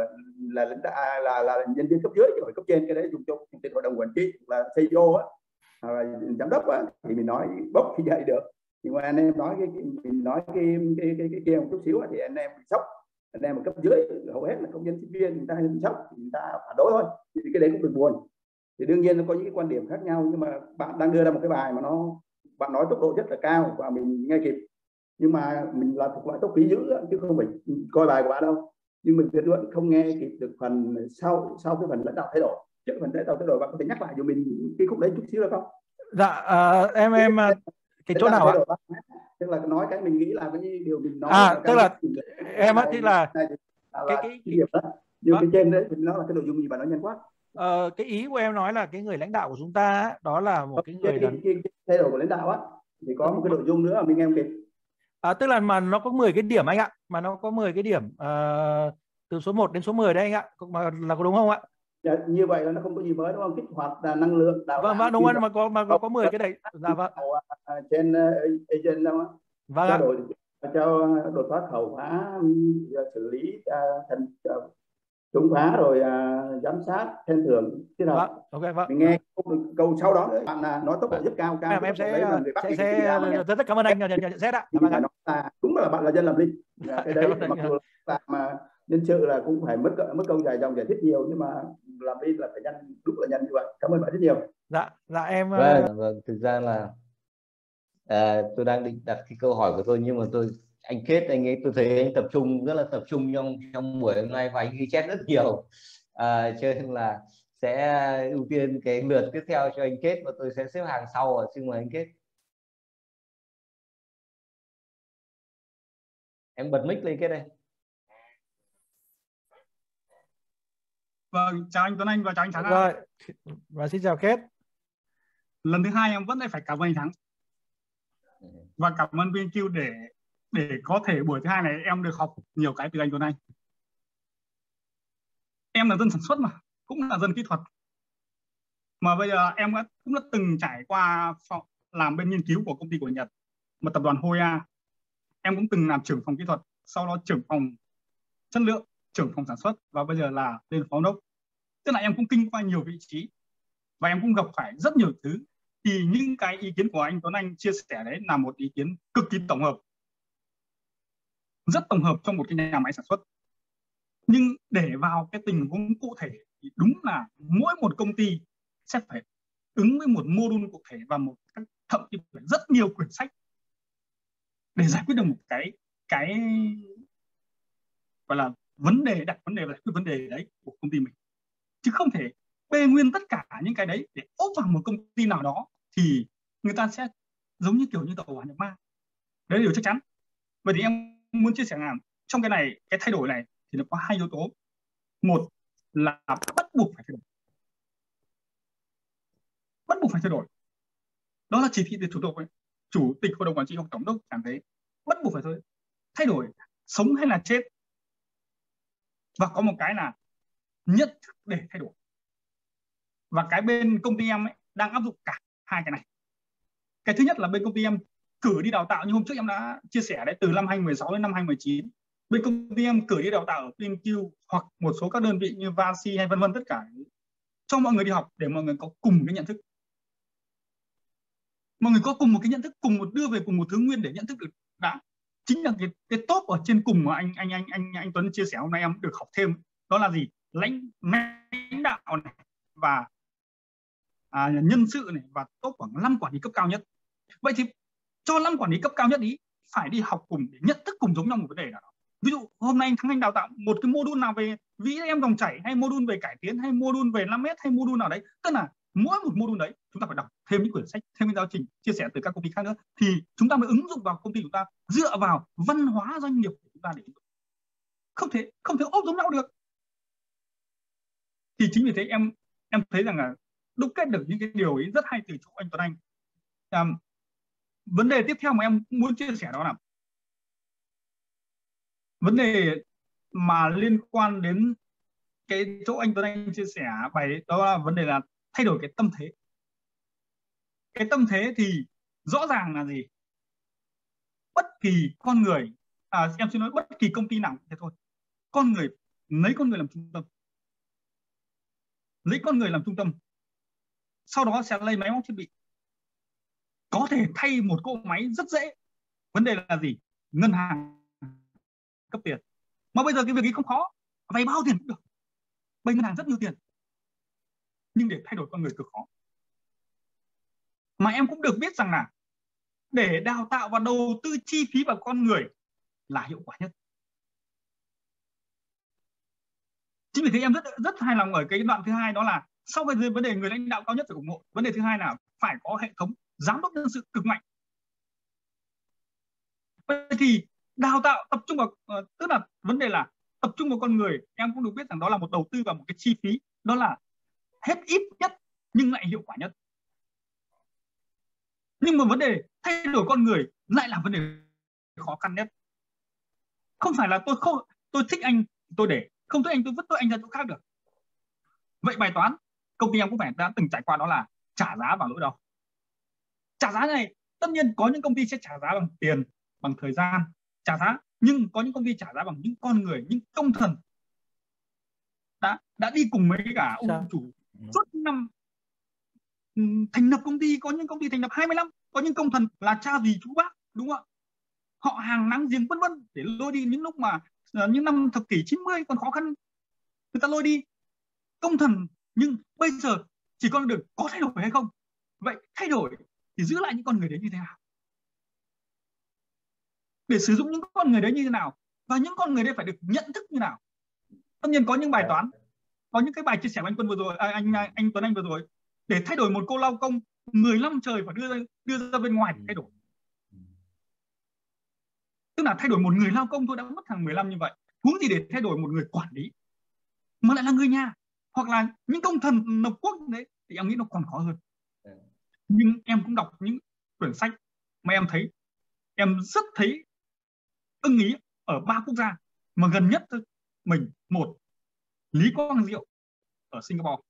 H: là nhân viên cấp dưới rồi cấp trên, cái đấy dùng cho chủ tịch hội đồng quản trị là CEO hoặc là giám đốc thì mình nói bốc thì dạy được. Nhưng mà anh em nói mình nói cái kia một chút xíu thì anh em bị sốc. Anh em ở cấp dưới hầu hết là công nhân sinh viên, người ta sốc thì người ta phản đối thôi, thì cái đấy cũng đừng buồn. Thì đương nhiên nó có những cái quan điểm khác nhau, nhưng mà bạn đang đưa ra một cái bài mà bạn nói tốc độ rất là cao và mình nghe kịp, nhưng mà mình là thuộc loại tốc khí dữ chứ không phải coi bài của bạn đâu. Nhưng mình tuyệt đối không nghe kịp được phần sau cái phần lãnh đạo thay đổi. Trước phần lãnh đạo thay đổi bạn có thể nhắc lại cho mình cái khúc đấy chút xíu được không?
A: Dạ em cái chỗ nào ạ?
H: Tức là nói cái mình nghĩ là cái điều mình nói.
A: Tức là em á, thì là
H: cái điểm đó. Nhưng cái trên đấy nó là cái nội dung gì bạn nói nhanh quá.
A: Cái ý của em nói là cái người lãnh đạo của chúng ta đó là một cái người
H: thay đổi của lãnh đạo á, thì có một cái nội dung nữa mà mình nghe kịp.
A: Tức là mà nó có 10 cái điểm anh ạ, mà nó có 10 cái điểm từ số 1 đến số 10 đấy anh ạ, là có đúng không ạ?
H: Dạ, như vậy là nó không có gì mới đúng không? Kích hoạt năng lượng đào
A: tạo. Vâng đúng không, mà có 10 cái đấy. Dạ vâng.
H: Trên agent đâu á.
A: Vâng.
H: Cho đột phá khẩu phá, xử lý chống phá, rồi giám sát, khen thưởng thế nào.
A: Vâng, ok vâng.
H: Mình nghe câu sau đó nữa, bạn nói tốc độ rất cao.
A: Em sẽ rất cảm ơn anh nhận xét ạ.
H: Vâng ạ. Đúng là bạn là dân làm linh. Cái đấy mặc dù là nhân sự là cũng phải mất công dài dòng giải thích nhiều, nhưng mà làm linh là phải nhanh, đúng là nhanh như vậy. Cảm ơn bạn rất nhiều.
A: Dạ em
B: vâng, thực ra là tôi đang định đặt cái câu hỏi của tôi, nhưng mà anh Kết anh ấy, tôi thấy anh rất là tập trung trong buổi hôm nay và anh ghi chép rất nhiều, cho nên là sẽ ưu tiên cái lượt tiếp theo cho anh Kết và tôi sẽ xếp hàng sau. Xin mời anh Kết. Em bật mic lên Kết đây.
I: Vâng, chào anh Tuấn Anh và chào anh Thắng.
A: Rồi, và xin chào Kết.
I: Lần thứ hai em vẫn phải cảm ơn anh Thắng và cảm ơn VNQ để có thể buổi thứ hai này em được học nhiều cái từ anh Tuấn Anh. Em là dân sản xuất mà, cũng là dân kỹ thuật, mà bây giờ em cũng đã từng trải qua làm bên nghiên cứu của công ty của Nhật, một tập đoàn Hoya. Em cũng từng làm trưởng phòng kỹ thuật, sau đó trưởng phòng chất lượng, trưởng phòng sản xuất và bây giờ là lên phó đốc. Tức là em cũng kinh qua nhiều vị trí và em cũng gặp phải rất nhiều thứ. Thì những cái ý kiến của anh Tuấn Anh chia sẻ đấy là một ý kiến cực kỳ tổng hợp, rất tổng hợp trong một cái nhà máy sản xuất. Nhưng để vào cái tình huống cụ thể thì đúng là mỗi một công ty sẽ phải ứng với một mô đun cụ thể và thậm chí phải rất nhiều quyển sách để giải quyết được một cái gọi là vấn đề, đặt vấn đề và giải quyết vấn đề đấy của công ty mình. Chứ không thể bê nguyên tất cả những cái đấy để ốp vào một công ty nào đó thì người ta sẽ giống như kiểu như tàu hỏa nhập ma. Đấy là điều chắc chắn. Vậy thì em muốn chia sẻ là trong cái này, cái thay đổi này thì nó có hai yếu tố. Một là bắt buộc phải thay đổi. Bắt buộc phải thay đổi. Đó là chỉ thị từ chủ tịch hội đồng quản trị hoặc tổng đốc cảm thấy bắt buộc phải thay đổi, sống hay là chết. Và có một cái là nhận thức để thay đổi. Và cái bên công ty em ấy, đang áp dụng cả hai cái này. Cái thứ nhất là bên công ty em cử đi đào tạo, như hôm trước em đã chia sẻ đấy, từ năm 2016 đến năm 2019. Bên công ty em cử đi đào tạo ở PMQ hoặc một số các đơn vị như Vasi hay vân vân, tất cả cho mọi người đi học để mọi người có cùng cái nhận thức. Mọi người có cùng một cái nhận thức, đưa về cùng một thứ nguyên để nhận thức được đã. Chính là cái top ở trên cùng mà anh Tuấn chia sẻ hôm nay em được học thêm, đó là gì? Lãnh đạo này và nhân sự này và top khoảng 5 quản lý cấp cao nhất. Vậy thì cho 5 quản lý cấp cao nhất ý phải đi học cùng để nhận thức cùng giống nhau một vấn đề nào đó. Ví dụ hôm nay anh Thắng anh đào tạo một cái module nào về ví em dòng chảy, hay module về cải tiến, hay module về 5S, hay module nào đấy, tức là mỗi một module đấy chúng ta phải đọc thêm những quyển sách, thêm những giáo trình chia sẻ từ các công ty khác nữa, thì chúng ta mới ứng dụng vào công ty chúng ta, dựa vào văn hóa doanh nghiệp của chúng ta để ứng dụng. Không thể ốp giống nhau được. Thì chính vì thế em thấy rằng là đúc kết được những cái điều ấy rất hay từ chỗ anh Tuấn Anh. Vấn đề tiếp theo mà em muốn chia sẻ đó là vấn đề mà liên quan đến cái chỗ anh Tuấn Anh chia sẻ bài, đó là vấn đề là thay đổi cái tâm thế. Cái tâm thế thì rõ ràng là gì? Bất kỳ con người, em xin nói bất kỳ công ty nào cũng thế thôi. Con người, lấy con người làm trung tâm. Lấy con người làm trung tâm. Sau đó sẽ lấy máy móc thiết bị. Có thể thay một cỗ máy rất dễ. Vấn đề là gì? Ngân hàng cấp tiền. Mà bây giờ cái việc ấy không khó. Vay bao tiền cũng được. Bây ngân hàng rất nhiều tiền. Nhưng để thay đổi con người cực khó. Mà em cũng được biết rằng là để đào tạo và đầu tư chi phí vào con người là hiệu quả nhất. Chính vì thế em rất hài lòng ở cái đoạn thứ hai, đó là sau cái vấn đề người lãnh đạo cao nhất phải ủng hộ. Vấn đề thứ hai là phải có hệ thống giám đốc nhân sự cực mạnh. Vậy thì đào tạo tập trung vào, tức là vấn đề là tập trung vào con người, em cũng được biết rằng đó là một đầu tư vào một cái chi phí, đó là hết ít nhất nhưng lại hiệu quả nhất. Nhưng mà vấn đề thay đổi con người lại là vấn đề khó khăn nhất. Không phải là tôi thích anh tôi để, không thích anh tôi vứt anh ra chỗ khác được. Vậy bài toán công ty em cũng phải đã từng trải qua, đó là trả giá vào nỗi đau. Trả giá này tất nhiên có những công ty sẽ trả giá bằng tiền, bằng thời gian trả giá, nhưng có những công ty trả giá bằng những con người, những công thần đã đi cùng với cả ông chủ suốt năm thành lập công ty. Có những công ty thành lập 20 năm, có những công thần là cha dì chú bác, đúng không ạ? Họ hàng nắng giềng vân vân để lôi đi những lúc mà những năm thập kỷ 90 còn khó khăn, người ta lôi đi công thần. Nhưng bây giờ chỉ còn được có thay đổi hay không. Vậy thay đổi thì giữ lại những con người đấy như thế nào, để sử dụng những con người đấy như thế nào, và những con người đấy phải được nhận thức như nào. Tất nhiên có những bài toán, có những cái bài chia sẻ của anh Tuấn vừa rồi, anh Tuấn Anh vừa rồi, để thay đổi một cô lao công 10 năm trời phải đưa ra bên ngoài để thay đổi. Tức là thay đổi một người lao công thôi đã mất hàng 10 năm như vậy, huống gì để thay đổi một người quản lý mà lại là người nhà, hoặc là những công thần lập quốc đấy, thì em nghĩ nó còn khó hơn. Nhưng em cũng đọc những quyển sách mà em thấy, em rất thấy ưng ý ở 3 quốc gia mà gần nhất mình. Một, Lý Quang Diệu ở Singapore.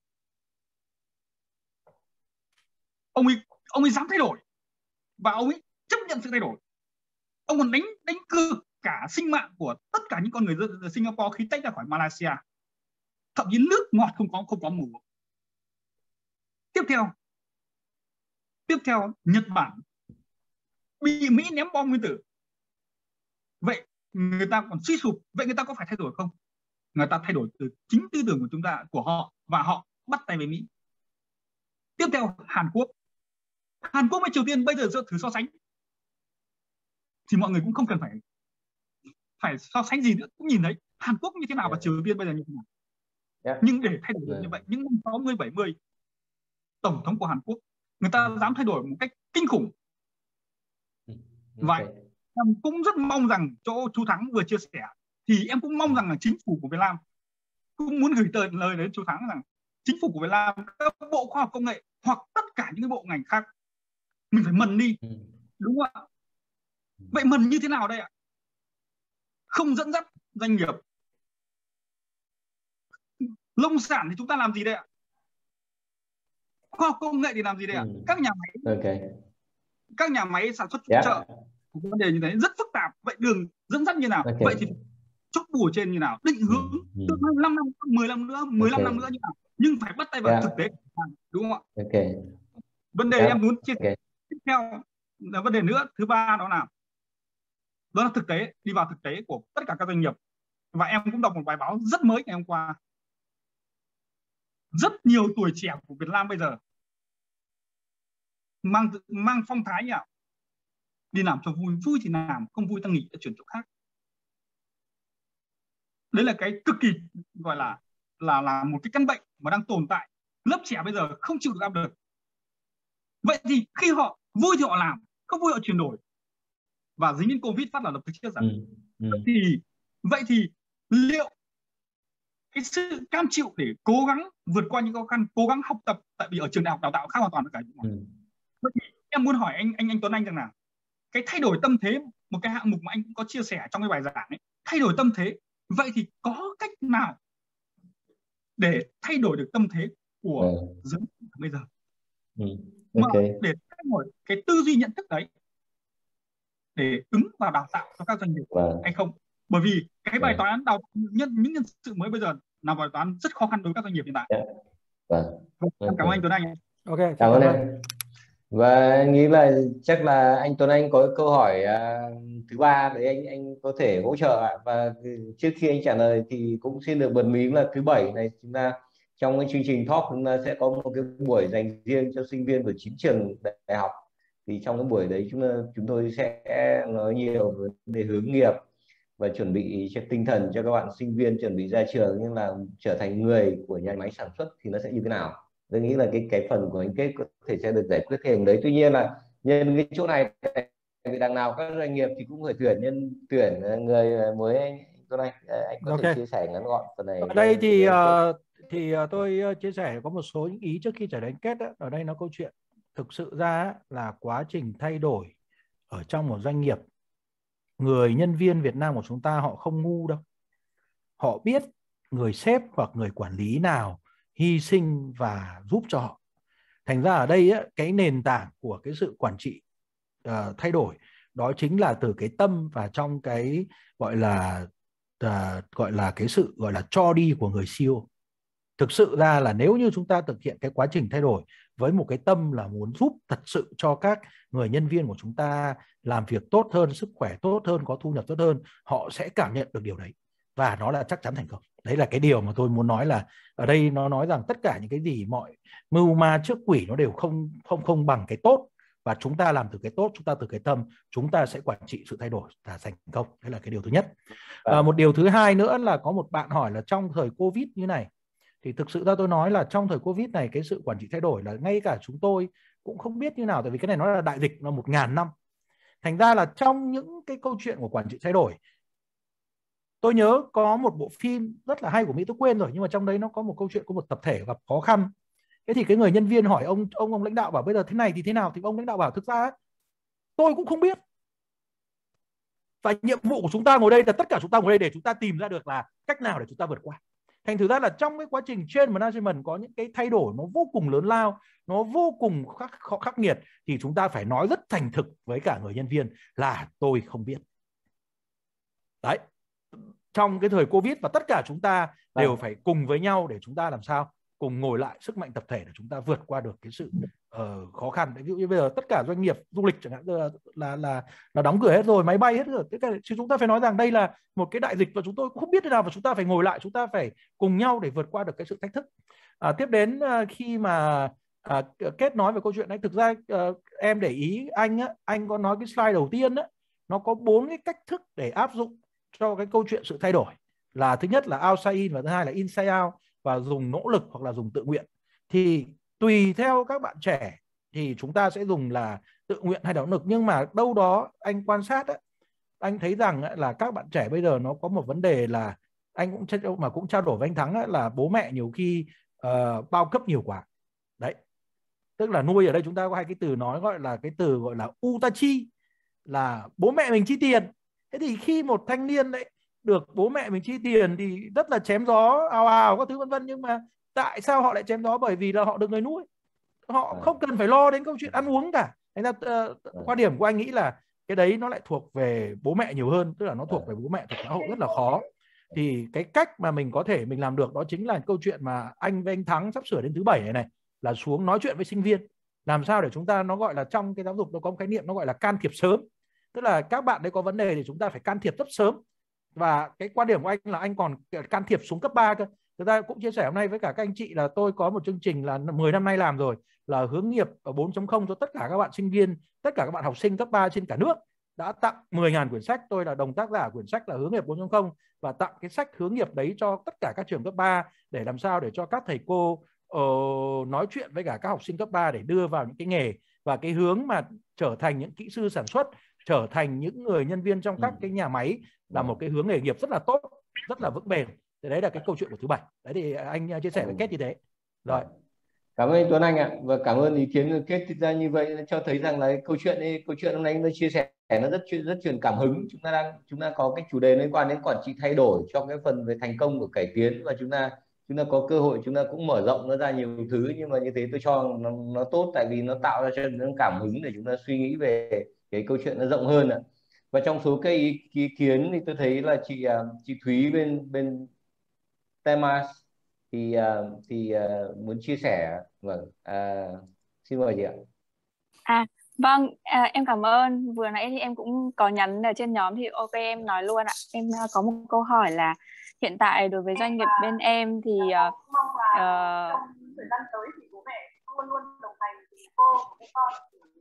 I: Ông ấy dám thay đổi và ông ấy chấp nhận sự thay đổi. Ông còn đánh cược cả sinh mạng của tất cả những con người dân Singapore khi tách ra khỏi Malaysia. Thậm chí nước ngọt không có mùa. Tiếp theo Nhật Bản bị Mỹ ném bom nguyên tử. Vậy người ta còn suy sụp, vậy người ta có phải thay đổi không? Người ta thay đổi từ chính tư tưởng của chúng ta, của họ, và họ bắt tay với Mỹ. Tiếp theo Hàn Quốc với Triều Tiên bây giờ thử so sánh thì mọi người cũng không cần phải so sánh gì nữa, cũng nhìn thấy Hàn Quốc như thế nào và Triều Tiên bây giờ như thế nào. Nhưng để thay đổi được như vậy, những năm 60, 70, tổng thống của Hàn Quốc người ta dám thay đổi một cách kinh khủng. Và em cũng rất mong rằng chỗ chú Thắng vừa chia sẻ thì em cũng mong rằng là chính phủ của Việt Nam cũng muốn gửi lời đến chú Thắng rằng chính phủ của Việt Nam, các bộ khoa học công nghệ hoặc tất cả những cái bộ ngành khác mình phải mần đi, đúng không ạ? Vậy mần như thế nào đây ạ? Không dẫn dắt doanh nghiệp. Nông sản thì chúng ta làm gì đây ạ? Khoa học công nghệ thì làm gì đây ạ? Các nhà máy, các nhà máy sản xuất phụ trợ, vấn đề như thế rất phức tạp. Vậy đường dẫn dắt như nào? Vậy thì chốt bùa trên như nào? Định hướng tương lai 5 năm, 10 năm nữa, 15 năm nữa như nào? Nhưng phải bắt tay vào thực tế, đúng không ạ? Vấn đề em muốn chia sẻ tiếp theo là vấn đề nữa, thứ ba đó là thực tế, đi vào thực tế của tất cả các doanh nghiệp. Và em cũng đọc một bài báo rất mới ngày hôm qua. Rất nhiều tuổi trẻ của Việt Nam bây giờ mang phong thái nhỉ, đi làm cho vui, vui thì làm, không vui ta nghỉ, ta chuyển chỗ khác. Đấy là cái cực kỳ gọi là một cái căn bệnh mà đang tồn tại. Lớp trẻ bây giờ không chịu được áp lực. Vậy thì khi họ vui thì họ làm, không vui họ chuyển đổi. Và dính đến Covid phát là lập tức chết rằng. Vậy thì liệu cái sự cam chịu để cố gắng vượt qua những khó khăn, cố gắng học tập, tại vì ở trường đại học đào tạo khác hoàn toàn được cả. Vậy thì em muốn hỏi anh Tuấn Anh rằng là cái thay đổi tâm thế, một cái hạng mục mà anh cũng có chia sẻ trong cái bài giảng ấy, thay đổi tâm thế. Vậy thì có cách nào để thay đổi được tâm thế của giới bây giờ? Mà để thay đổi cái tư duy nhận thức đấy để ứng vào đào tạo cho các doanh nghiệp hay không? Bởi vì cái bài toán những nhân sự mới bây giờ là bài toán rất khó khăn đối với các doanh nghiệp hiện tại. Em cảm ơn anh Tuấn Anh.
B: Ok, cảm ơn em. Và nghĩ là chắc là anh Tuấn Anh có câu hỏi thứ ba để anh có thể hỗ trợ. Và trước khi anh trả lời thì cũng xin được bật mí là thứ Bảy này chúng ta trong cái chương trình talk chúng ta sẽ có một cái buổi dành riêng cho sinh viên của 9 trường đại học. Thì trong cái buổi đấy chúng tôi sẽ nói nhiều về vấn đề hướng nghiệp và chuẩn bị cho tinh thần cho các bạn sinh viên chuẩn bị ra trường, nhưng là trở thành người của nhà máy sản xuất thì nó sẽ như thế nào. Tôi nghĩ là cái phần của anh Kết có thể sẽ được giải quyết thêm đấy. Tuy nhiên là nhân cái chỗ này vì đằng nào các doanh nghiệp thì cũng phải tuyển người mới. Anh có thể chia sẻ ngắn gọn phần này.
A: Ở đây thì tôi chia sẻ có một số những ý trước khi trả lời anh Kết đó. Ở đây nó câu chuyện thực sự ra là quá trình thay đổi ở trong một doanh nghiệp, người nhân viên Việt Nam của chúng ta họ không ngu đâu. Họ biết người sếp hoặc người quản lý nào hy sinh và giúp cho họ. Thành ra ở đây cái nền tảng của cái sự quản trị thay đổi đó chính là từ cái tâm và trong cái gọi là cái sự gọi là cho đi của người CEO. Thực sự ra là nếu như chúng ta thực hiện cái quá trình thay đổi với một cái tâm là muốn giúp thật sự cho các người nhân viên của chúng ta làm việc tốt hơn, sức khỏe tốt hơn, có thu nhập tốt hơn, họ sẽ cảm nhận được điều đấy và nó là chắc chắn thành công. Đấy là cái điều mà tôi muốn nói, là ở đây nó nói rằng tất cả những cái gì mọi mưu ma trước quỷ nó đều không bằng cái tốt, và chúng ta làm từ cái tốt, chúng ta từ cái tâm, chúng ta sẽ quản trị sự thay đổi và thành công. Đấy là cái điều thứ nhất. Một điều thứ hai nữa là có một bạn hỏi là trong thời Covid như này, thì thực sự ra tôi nói là trong thời Covid này cái sự quản trị thay đổi là ngay cả chúng tôi cũng không biết như nào, tại vì cái này nó là đại dịch, nó 1000 năm. Thành ra là trong những cái câu chuyện của quản trị thay đổi, tôi nhớ có một bộ phim rất là hay của Mỹ, tôi quên rồi, nhưng mà trong đấy nó có một câu chuyện có một tập thể gặp khó khăn. Thế thì cái người nhân viên hỏi ông lãnh đạo bảo bây giờ thế này thì thế nào, thì ông lãnh đạo bảo thực ra tôi cũng không biết. Và nhiệm vụ của chúng ta ngồi đây là tất cả chúng ta ngồi đây để chúng ta tìm ra được là cách nào để chúng ta vượt qua. Thành thử ra là trong cái quá trình change management có những cái thay đổi nó vô cùng lớn lao, nó vô cùng khắc nghiệt, thì chúng ta phải nói rất thành thực với cả người nhân viên là tôi không biết. Đấy, trong cái thời Covid, và tất cả chúng ta đều phải cùng với nhau để chúng ta làm sao cùng ngồi lại sức mạnh tập thể để chúng ta vượt qua được cái sự khó khăn. Ví dụ như bây giờ tất cả doanh nghiệp du lịch chẳng hạn là đóng cửa hết rồi, máy bay hết rồi, chứ chúng ta phải nói rằng đây là một cái đại dịch và chúng tôi cũng không biết thế nào, và chúng ta phải ngồi lại, chúng ta phải cùng nhau để vượt qua được cái sự thách thức. Tiếp đến khi mà Kết nói về câu chuyện đấy, thực ra em để ý anh có nói cái slide đầu tiên đó, nó có 4 cái cách thức để áp dụng cho cái câu chuyện sự thay đổi. Là thứ nhất là outside in, và thứ hai là inside out, và dùng nỗ lực hoặc là dùng tự nguyện. Thì tùy theo các bạn trẻ thì chúng ta sẽ dùng là tự nguyện hay nỗ lực, nhưng mà đâu đó anh quan sát ấy, anh thấy rằng ấy, là các bạn trẻ bây giờ nó có một vấn đề là anh cũng trao đổi với anh Thắng ấy, là bố mẹ nhiều khi bao cấp nhiều quá đấy. Tức là nuôi ở đây chúng ta có hai cái từ nói gọi là cái từ gọi là utachi, là bố mẹ mình chi tiền. Thế thì khi một thanh niên đấy được bố mẹ mình chi tiền thì rất là chém gió ào ào các thứ vân vân, nhưng mà tại sao họ lại chém gió? Bởi vì là họ được người nuôi, họ không cần phải lo đến câu chuyện ăn uống cả. Thành ra quan điểm của anh nghĩ là cái đấy nó lại thuộc về bố mẹ nhiều hơn, tức là nó thuộc về bố mẹ, thuộc xã hội rất là khó. Thì cái cách mà mình có thể mình làm được đó chính là câu chuyện mà anh với anh Thắng sắp sửa đến thứ 7 này là xuống nói chuyện với sinh viên, làm sao để chúng ta nó gọi là trong cái giáo dục nó có một khái niệm nó gọi là can thiệp sớm, tức là các bạn đấy có vấn đề thì chúng ta phải can thiệp rất sớm. Và cái quan điểm của anh là anh còn can thiệp xuống cấp 3 cơ. Chúng ta cũng chia sẻ hôm nay với cả các anh chị là tôi có một chương trình là 10 năm nay làm rồi, là hướng nghiệp ở 4.0 cho tất cả các bạn sinh viên, tất cả các bạn học sinh cấp 3 trên cả nước. Đã tặng 10.000 quyển sách, tôi là đồng tác giả quyển sách là hướng nghiệp 4.0, và tặng cái sách hướng nghiệp đấy cho tất cả các trường cấp 3 để làm sao để cho các thầy cô nói chuyện với cả các học sinh cấp 3 để đưa vào những cái nghề và cái hướng mà trở thành những kỹ sư sản xuất, trở thành những người nhân viên trong các cái nhà máy, là một cái hướng nghề nghiệp rất là tốt, rất là vững bền. Thì đấy là cái câu chuyện của thứ 7. Đấy thì anh chia sẻ với Kết như thế. Rồi.
B: Cảm ơn Tuấn Anh ạ, và cảm ơn ý kiến của Kết. Thực ra như vậy cho thấy rằng là câu chuyện hôm nay nó chia sẻ nó rất truyền cảm hứng. Chúng ta có cái chủ đề liên quan đến quản trị thay đổi trong cái phần về thành công của cải tiến, và chúng ta có cơ hội chúng ta cũng mở rộng nó ra nhiều thứ. Nhưng mà như thế tôi cho nó tốt, tại vì nó tạo ra cho những cảm hứng để chúng ta suy nghĩ về cái câu chuyện nó rộng hơn ạ. Và trong số cái ý kiến thì tôi thấy là chị Thúy bên Temas thì muốn chia sẻ. Vâng, xin mời chị ạ.
J: Vâng, em cảm ơn. Vừa nãy thì em cũng có nhắn ở trên nhóm thì ok em nói luôn ạ. Em có một câu hỏi là hiện tại đối với doanh nghiệp bên em thì thời gian tới thì bố mẹ luôn luôn đồng hành cùng cô với con.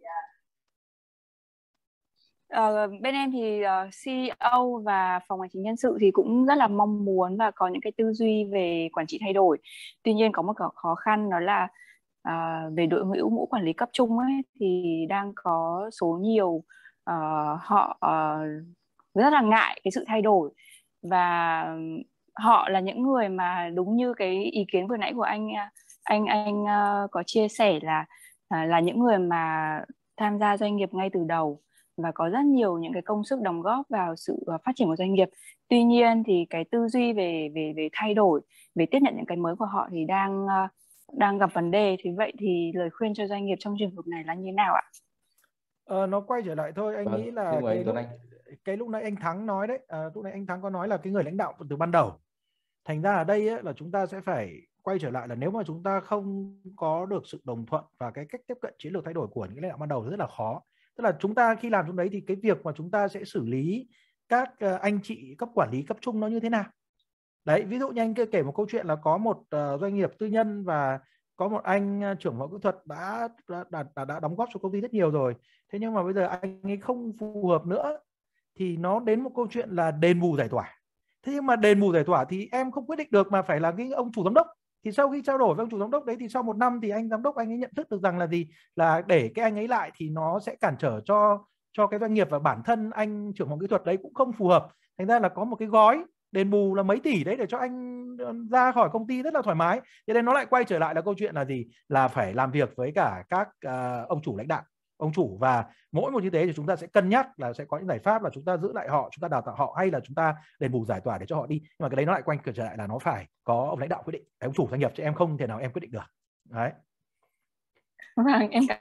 J: Bên em thì CEO và phòng hành chính nhân sự thì cũng rất là mong muốn và có những cái tư duy về quản trị thay đổi. Tuy nhiên có một cái khó khăn đó là về đội ngũ mũ quản lý cấp trung ấy, thì đang có số nhiều họ rất là ngại cái sự thay đổi, và họ là những người mà đúng như cái ý kiến vừa nãy của anh có chia sẻ là những người mà tham gia doanh nghiệp ngay từ đầu và có rất nhiều những cái công sức đóng góp vào sự phát triển của doanh nghiệp. Tuy nhiên thì cái tư duy về thay đổi, về tiếp nhận những cái mới của họ thì đang gặp vấn đề. Thì vậy thì lời khuyên cho doanh nghiệp trong trường hợp này là như thế nào ạ?
A: Nó quay trở lại thôi, anh nghĩ là cái lúc nãy anh Thắng nói đấy, lúc nãy anh Thắng có nói là cái người lãnh đạo từ ban đầu. Thành ra ở đây ấy, là chúng ta sẽ phải quay trở lại là nếu mà chúng ta không có được sự đồng thuận và cái cách tiếp cận chiến lược thay đổi của những lãnh đạo ban đầu rất là khó. Tức là chúng ta khi làm trong đấy thì cái việc mà chúng ta sẽ xử lý các anh chị cấp quản lý cấp trung nó như thế nào. Đấy, ví dụ như anh kể một câu chuyện là có một doanh nghiệp tư nhân và có một anh trưởng phòng kỹ thuật đã đóng góp cho công ty rất nhiều rồi. Thế nhưng mà bây giờ anh ấy không phù hợp nữa thì nó đến một câu chuyện là đền bù giải tỏa. Thế nhưng mà đền bù giải tỏa thì em không quyết định được mà phải là cái ông chủ giám đốc. Thì sau khi trao đổi với ông chủ giám đốc đấy thì sau 1 năm thì anh giám đốc anh ấy nhận thức được rằng là gì, là để cái anh ấy lại thì nó sẽ cản trở cho cái doanh nghiệp, và bản thân anh trưởng phòng kỹ thuật đấy cũng không phù hợp. Thành ra là có một cái gói đền bù là mấy tỷ đấy để cho anh ra khỏi công ty rất là thoải mái. Thế nên nó lại quay trở lại là câu chuyện là gì, là phải làm việc với cả các ông chủ lãnh đạo, ông chủ, và mỗi một như thế thì chúng ta sẽ cân nhắc là sẽ có những giải pháp là chúng ta giữ lại họ, chúng ta đào tạo họ, hay là chúng ta đền bù giải tỏa để cho họ đi. Nhưng mà cái đấy nó lại quay trở lại là nó phải có ông lãnh đạo quyết định, ông chủ doanh nghiệp, chứ em không thể nào em quyết định được. Đấy.
J: Vâng, em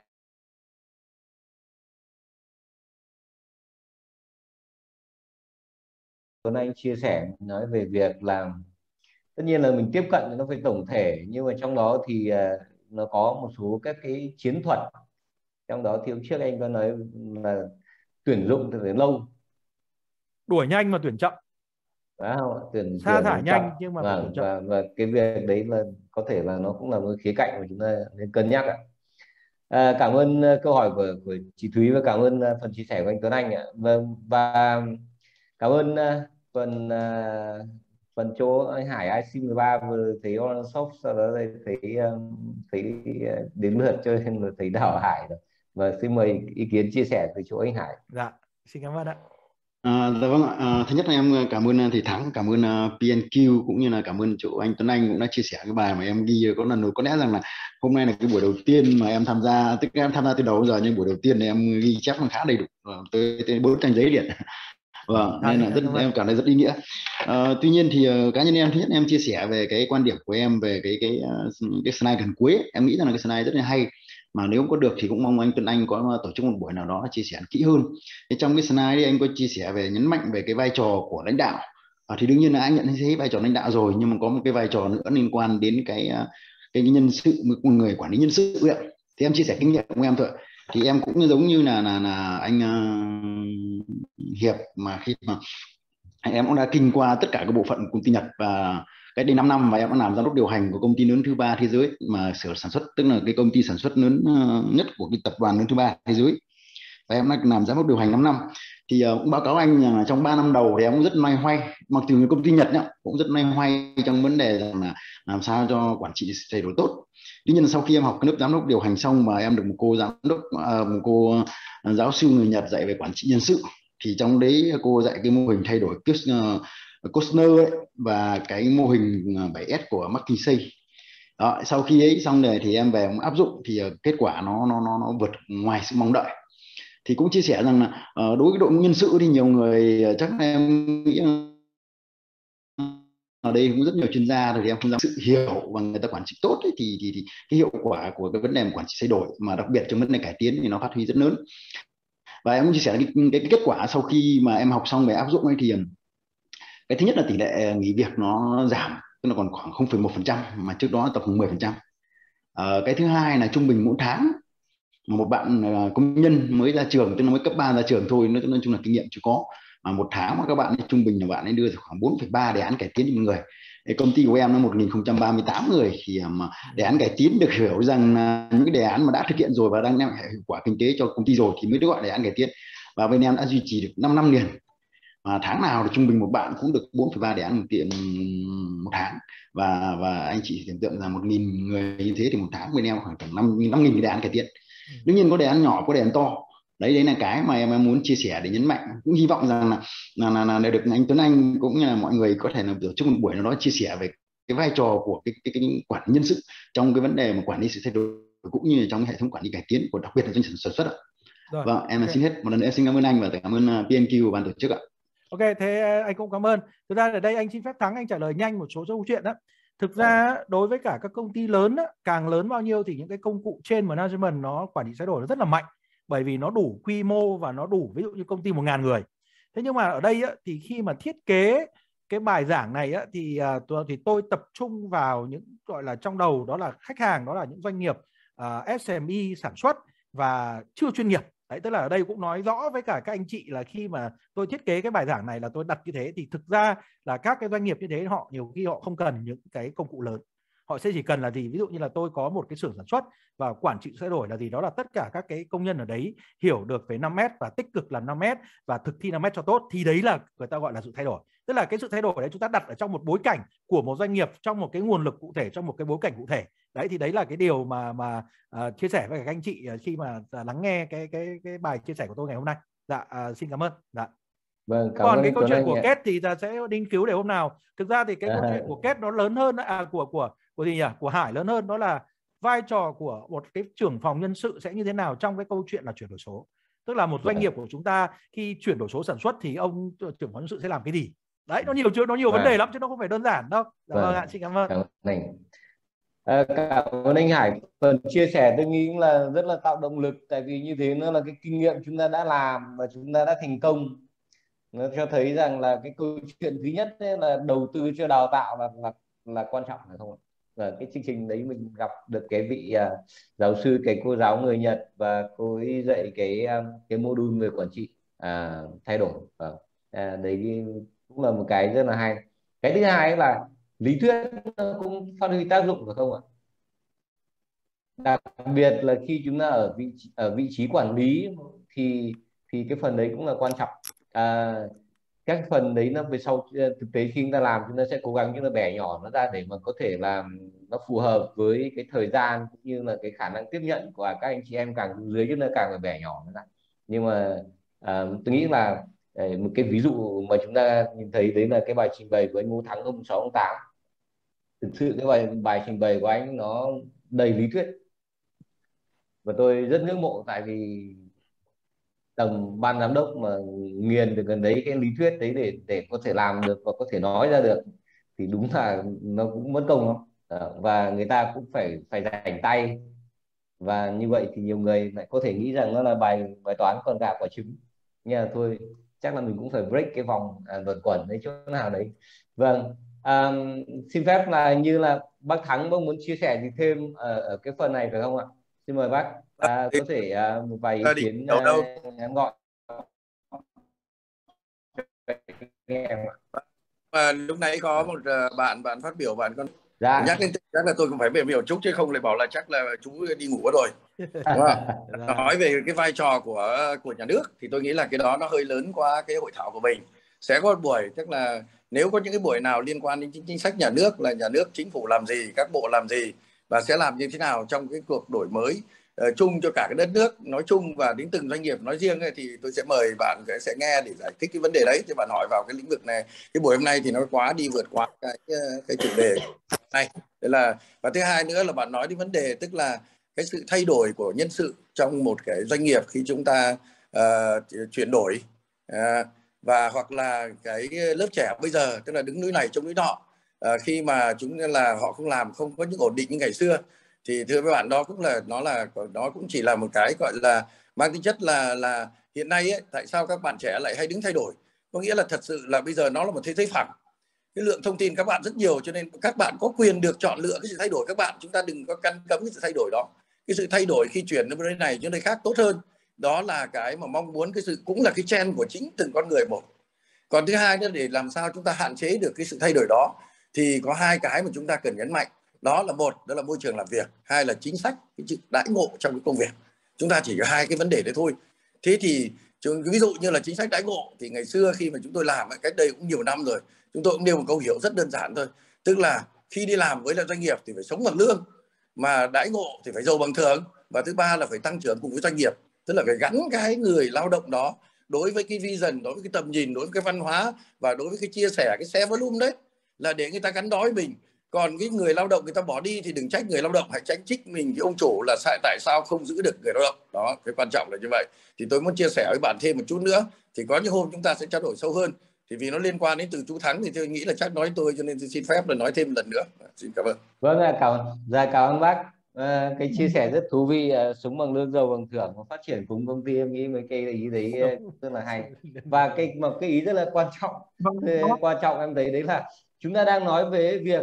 B: Tuấn Anh chia sẻ nói về việc làm, tất nhiên là mình tiếp cận nó phải tổng thể, nhưng mà trong đó thì nó có một số các cái chiến thuật. Trong đó thì hôm trước anh có nói là tuyển dụng thì phải lâu,
A: đuổi nhanh mà tuyển chậm,
B: sa
A: thải nhanh nhưng mà
B: tuyển chậm. Và cái việc đấy là có thể là nó cũng là một khía cạnh mà chúng ta nên cân nhắc ạ. Cảm ơn câu hỏi của chị Thúy và cảm ơn phần chia sẻ của anh Tuấn Anh ạ. Và cảm ơn phần phần chỗ anh Hải IC13 vừa thấy on shop, sau đó thấy đến lượt cho nên là thấy Đào Hải rồi. Và xin mời ý kiến chia sẻ từ chỗ anh Hải.
A: Dạ, xin cảm ơn ạ.
K: Dạ vâng ạ. Thứ nhất là em cảm ơn thầy Thắng, cảm ơn PNQ, cũng như là cảm ơn chỗ anh Tuấn Anh cũng đã chia sẻ cái bài mà em ghi có lẽ rằng là hôm nay là cái buổi đầu tiên mà em tham gia, tức là em tham gia từ đầu giờ, nhưng buổi đầu tiên này em ghi chép nó khá đầy đủ, tới 4 trang giấy liền. Vâng, nên là em cảm thấy rất ý nghĩa. Tuy nhiên thì cá nhân em, thứ nhất em chia sẻ về cái quan điểm của em về cái slide gần cuối ấy. Em nghĩ rằng là cái slide rất là hay, mà nếu có được thì cũng mong anh Tuấn Anh có tổ chức một buổi nào đó chia sẻ kỹ hơn. Thì trong cái slide ấy, anh có chia sẻ về, nhấn mạnh về cái vai trò của lãnh đạo. Thì đương nhiên là anh nhận thấy vai trò lãnh đạo rồi, nhưng mà có một cái vai trò nữa liên quan đến cái nhân sự, người quản lý nhân sự ấy. Thì em chia sẻ kinh nghiệm của em thôi. Thì em cũng giống như là anh Hiệp, mà khi mà em cũng đã kinh qua tất cả các bộ phận công ty Nhật, và cái đây 5 năm, và em đã làm giám đốc điều hành của công ty lớn thứ 3 thế giới mà sản xuất, tức là cái công ty sản xuất lớn nhất của cái tập đoàn lớn thứ 3 thế giới, và em đã làm giám đốc điều hành 5 năm. Thì cũng báo cáo anh là trong 3 năm đầu thì em cũng rất loay hoay, mặc dù công ty Nhật nhá, cũng rất loay hoay trong vấn đề rằng là làm sao cho quản trị thay đổi tốt. Tuy nhiên sau khi em học cái lớp giám đốc điều hành xong, và em được một cô giáo sư người Nhật dạy về quản trị nhân sự, thì trong đấy cô dạy cái mô hình thay đổi Kushner ấy, và cái mô hình 7S của McKinsey. Đó, sau khi ấy xong rồi thì em về áp dụng, thì kết quả nó vượt ngoài sự mong đợi. Thì cũng chia sẻ rằng là đối với đội ngũ nhân sự thì nhiều người chắc em nghĩ ở đây cũng rất nhiều chuyên gia rồi, thì em không dám sự hiểu và người ta quản trị tốt ấy, thì cái hiệu quả của cái vấn đề quản trị thay đổi, mà đặc biệt trong vấn đề cải tiến, thì nó phát huy rất lớn. Và em cũng chia sẻ cái kết quả sau khi mà em học xong về áp dụng ấy, thì cái thứ nhất là tỷ lệ nghỉ việc nó giảm, tức là còn khoảng 0,1%, mà trước đó tầm khoảng 10%. Cái thứ hai là trung bình mỗi tháng mà một bạn công nhân mới ra trường, tức là mới cấp 3 ra trường thôi, nói chung là kinh nghiệm chưa có, mà một tháng mà các bạn ấy, trung bình là bạn ấy đưa khoảng 4,3 đề án cải tiến cho một người. Cái công ty của em nó 1038 người, thì mà đề án cải tiến được hiểu rằng là những cái đề án mà đã thực hiện rồi và đang đem lại hiệu quả kinh tế cho công ty rồi thì mới được gọi đề án cải tiến. Và bên em đã duy trì được 5 năm liền, mà tháng nào thì trung bình một bạn cũng được 4,3 đề án một tháng. Và anh chị tưởng tượng là 1.000 người như thế thì một tháng bên em khoảng 5.000 đề án cải tiến. Đương nhiên có đề án nhỏ, có đề án to. Đấy là cái mà em muốn chia sẻ để nhấn mạnh. Cũng hy vọng rằng là được anh Tuấn Anh cũng như là mọi người có thể là tổ chức một buổi nào đó chia sẻ về cái vai trò của cái quản lý nhân sự trong cái vấn đề mà quản lý sự thay đổi, cũng như trong hệ thống quản lý cải tiến của, đặc biệt là doanh nghiệp sản xuất ạ.
A: Rồi,
K: vâng, em
A: okay.
K: Xin hết một lần nữa, xin cảm ơn anh và cảm ơn PNQ và ban tổ chức ạ.
A: Ok, thế anh cũng cảm ơn. Thực ra ở đây anh xin phép Thắng anh trả lời nhanh một số câu chuyện đó. Thực ra đối với cả các công ty lớn đó, càng lớn bao nhiêu thì những cái công cụ trên management nó quản lý thay đổi nó rất là mạnh, bởi vì nó đủ quy mô và nó đủ, ví dụ như công ty 1.000 người. Thế nhưng mà ở đây á, thì khi mà thiết kế cái bài giảng này á, thì tôi tập trung vào những gọi là trong đầu, đó là khách hàng, đó là những doanh nghiệp SME sản xuất và chưa chuyên nghiệp. Đấy, tức là ở đây cũng nói rõ với cả các anh chị là khi mà tôi thiết kế cái bài giảng này là tôi đặt như thế, thì thực ra là các cái doanh nghiệp như thế họ nhiều khi họ không cần những cái công cụ lớn, họ sẽ chỉ cần là gì, ví dụ như là tôi có một cái xưởng sản xuất và quản trị thay đổi là gì, đó là tất cả các cái công nhân ở đấy hiểu được về 5S và tích cực làm 5S và thực thi 5S cho tốt, thì đấy là người ta gọi là sự thay đổi. Tức là cái sự thay đổi đấy chúng ta đặt ở trong một bối cảnh của một doanh nghiệp, trong một cái nguồn lực cụ thể, trong một cái bối cảnh cụ thể. Đấy thì đấy là cái điều mà chia sẻ với các anh chị khi mà lắng nghe cái bài chia sẻ của tôi ngày hôm nay. Dạ, xin cảm ơn. Dạ.
B: Vâng, cảm
A: còn
B: ơn
A: cái câu chuyện của
B: anh.
A: Kết thì ta sẽ nghiên cứu để hôm nào. Thực ra thì cái câu chuyện của Kết nó lớn hơn, của gì nhỉ, của Hải lớn hơn, đó là vai trò của một cái trưởng phòng nhân sự sẽ như thế nào trong cái câu chuyện là chuyển đổi số. Tức là một doanh nghiệp của chúng ta khi chuyển đổi số sản xuất thì ông trưởng phòng nhân sự sẽ làm cái gì. Đấy, nó nhiều vấn đề lắm chứ nó không phải đơn giản đâu. Vâng ạ, xin cảm ơn.
B: Cảm ơn anh Hải. Phần chia sẻ tôi nghĩ là rất là tạo động lực, tại vì như thế nó là cái kinh nghiệm chúng ta đã làm và chúng ta đã thành công. Nó cho thấy rằng là cái câu chuyện thứ nhất là đầu tư cho đào tạo là quan trọng, phải không ạ? Và cái chương trình đấy mình gặp được cái vị giáo sư, cái cô giáo người Nhật, và cô ấy dạy cái module về quản trị thay đổi. Đấy cũng là một cái rất là hay. Cái thứ hai là lý thuyết nó cũng phát huy tác dụng, phải không ạ? Đặc biệt là khi chúng ta ở vị trí quản lý thì cái phần đấy cũng là quan trọng. các phần đấy nó về sau thực tế khi chúng ta làm chúng ta sẽ cố gắng chúng ta bẻ nhỏ nó ra để mà có thể làm nó phù hợp với cái thời gian cũng như là cái khả năng tiếp nhận của các anh chị em càng dưới chúng ta càng phải bẻ nhỏ nó ra. Nhưng mà tôi nghĩ là một cái ví dụ mà chúng ta nhìn thấy đấy là cái bài trình bày của anh Ngô Thắng hôm 6/8. Thực sự cái bài trình bày của anh nó đầy lý thuyết và tôi rất ngưỡng mộ, tại vì tầm ban giám đốc mà nghiền được gần đấy cái lý thuyết đấy để có thể làm được và có thể nói ra được thì đúng là nó cũng mất công lắm. Và người ta cũng phải rảnh tay, và như vậy thì nhiều người lại có thể nghĩ rằng nó là bài toán con gà quả trứng, nhưng mà thôi chắc là mình cũng phải break cái vòng luẩn quẩn đấy chỗ nào đấy. Vâng, xin phép là như là bác Thắng muốn chia sẻ gì thêm ở cái phần này phải không ạ? Xin mời bác có thể một vài ý kiến ngắn gọn.
G: Và lúc nãy có một bạn phát biểu, bạn còn nhắc đến chắc là tôi cũng phải biểu chút chứ không lại bảo là chắc là chú đi ngủ rồi. Đúng không? Nói về cái vai trò của nhà nước thì tôi nghĩ là cái đó nó hơi lớn qua cái hội thảo của mình. Sẽ có một buổi, tức là nếu có những cái buổi nào liên quan đến chính sách nhà nước, là nhà nước chính phủ làm gì, các bộ làm gì và sẽ làm như thế nào trong cái cuộc đổi mới chung cho cả cái đất nước nói chung và đến từng doanh nghiệp nói riêng ấy, thì tôi sẽ mời bạn sẽ nghe để giải thích cái vấn đề đấy. Thì bạn hỏi vào cái lĩnh vực này, cái buổi hôm nay thì nó vượt qua cái chủ đề này. Đấy là, và thứ hai nữa là bạn nói đến vấn đề tức là cái sự thay đổi của nhân sự trong một cái doanh nghiệp khi chúng ta chuyển đổi và hoặc là cái lớp trẻ bây giờ tức là đứng núi này trông núi nọ, khi mà họ không có những ổn định như ngày xưa. Thì thưa các bạn, đó cũng chỉ là một cái gọi là mang tính chất là hiện nay ấy, tại sao các bạn trẻ lại hay đứng thay đổi, có nghĩa là thật sự là bây giờ nó là một thế giới phẳng, cái lượng thông tin các bạn rất nhiều, cho nên các bạn có quyền được chọn lựa cái sự thay đổi các bạn. Chúng ta đừng có căn cấm cái sự thay đổi đó. Cái sự thay đổi khi chuyển đến nơi này đến nơi khác tốt hơn, đó là cái mà mong muốn, cũng là cái trend của chính từng con người một. Còn thứ hai nữa, để làm sao chúng ta hạn chế được cái sự thay đổi đó thì có hai cái mà chúng ta cần nhấn mạnh. Đó là một, đó là môi trường làm việc, hai là chính sách, cái sự đãi ngộ trong cái công việc. Chúng ta chỉ có hai cái vấn đề đấy thôi. Thế thì ví dụ như là chính sách đãi ngộ thì ngày xưa khi mà chúng tôi làm cách đây cũng nhiều năm rồi, chúng tôi cũng nêu một câu hiểu rất đơn giản thôi, tức là khi đi làm với lại doanh nghiệp thì phải sống bằng lương, mà đãi ngộ thì phải giàu bằng thưởng, và thứ ba là phải tăng trưởng cùng với doanh nghiệp, tức là phải gắn cái người lao động đó đối với cái vision, đối với cái tầm nhìn, đối với cái văn hóa và đối với cái chia sẻ, cái share volume đấy, là để người ta gắn bó với mình. Còn cái người lao động người ta bỏ đi thì đừng trách người lao động, hãy trách trích mình cái ông chủ là tại sao không giữ được người lao động đó. Cái quan trọng là như vậy. Thì tôi muốn chia sẻ với bạn thêm một chút nữa, thì có những hôm chúng ta sẽ trao đổi sâu hơn, thì vì nó liên quan đến từ chú Thắng thì tôi nghĩ là chắc nói tôi, cho nên tôi xin phép là nói thêm một lần nữa. Xin cảm ơn.
B: Vâng, cảm ơn bác. Cái chia sẻ rất thú vị, sống bằng lương, giàu bằng thưởng và phát triển cùng công ty, em nghĩ mấy cái ý đấy rất là hay. Và một cái ý rất là quan trọng em thấy đấy là chúng ta đang nói về việc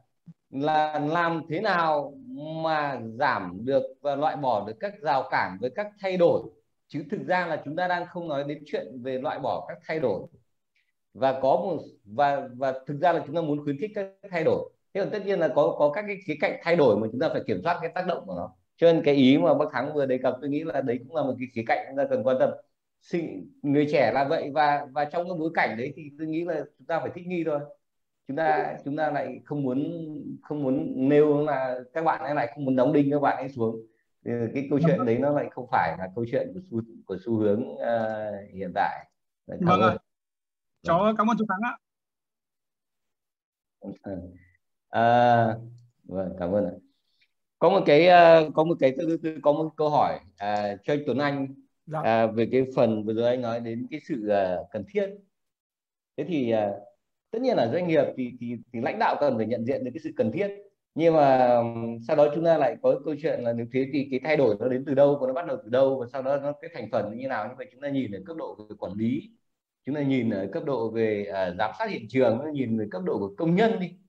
B: là làm thế nào mà giảm được và loại bỏ được các rào cản với các thay đổi, chứ thực ra là chúng ta đang không nói đến chuyện về loại bỏ các thay đổi, và thực ra là chúng ta muốn khuyến khích các thay đổi. Thế còn tất nhiên là có các cái khía cạnh thay đổi mà chúng ta phải kiểm soát cái tác động của nó. Cho nên cái ý mà bác Thắng vừa đề cập, tôi nghĩ là đấy cũng là một cái khía cạnh chúng ta cần quan tâm. Người trẻ là vậy, và trong cái bối cảnh đấy thì tôi nghĩ là chúng ta phải thích nghi thôi. Chúng ta lại không muốn nêu là các bạn ấy lại không muốn đóng đinh các bạn ấy xuống. Cái câu chuyện đấy nó lại không phải là câu chuyện của xu hướng hiện tại.
I: Vâng ạ. Cháu cảm ơn chú Thắng ạ.
B: Vâng, cảm ơn ạ. Có một câu hỏi cho anh Tuấn Anh về cái phần vừa rồi anh nói đến cái sự cần thiết. Thế thì tất nhiên là doanh nghiệp thì lãnh đạo cần phải nhận diện được cái sự cần thiết, nhưng mà sau đó chúng ta lại có câu chuyện là nếu thế thì cái thay đổi nó đến từ đâu và nó bắt đầu từ đâu, và sau đó nó cái thành phần như nào. Như vậy chúng ta nhìn ở cấp độ về quản lý, chúng ta nhìn ở cấp độ về giám sát hiện trường, nó nhìn về cấp độ của công nhân đi,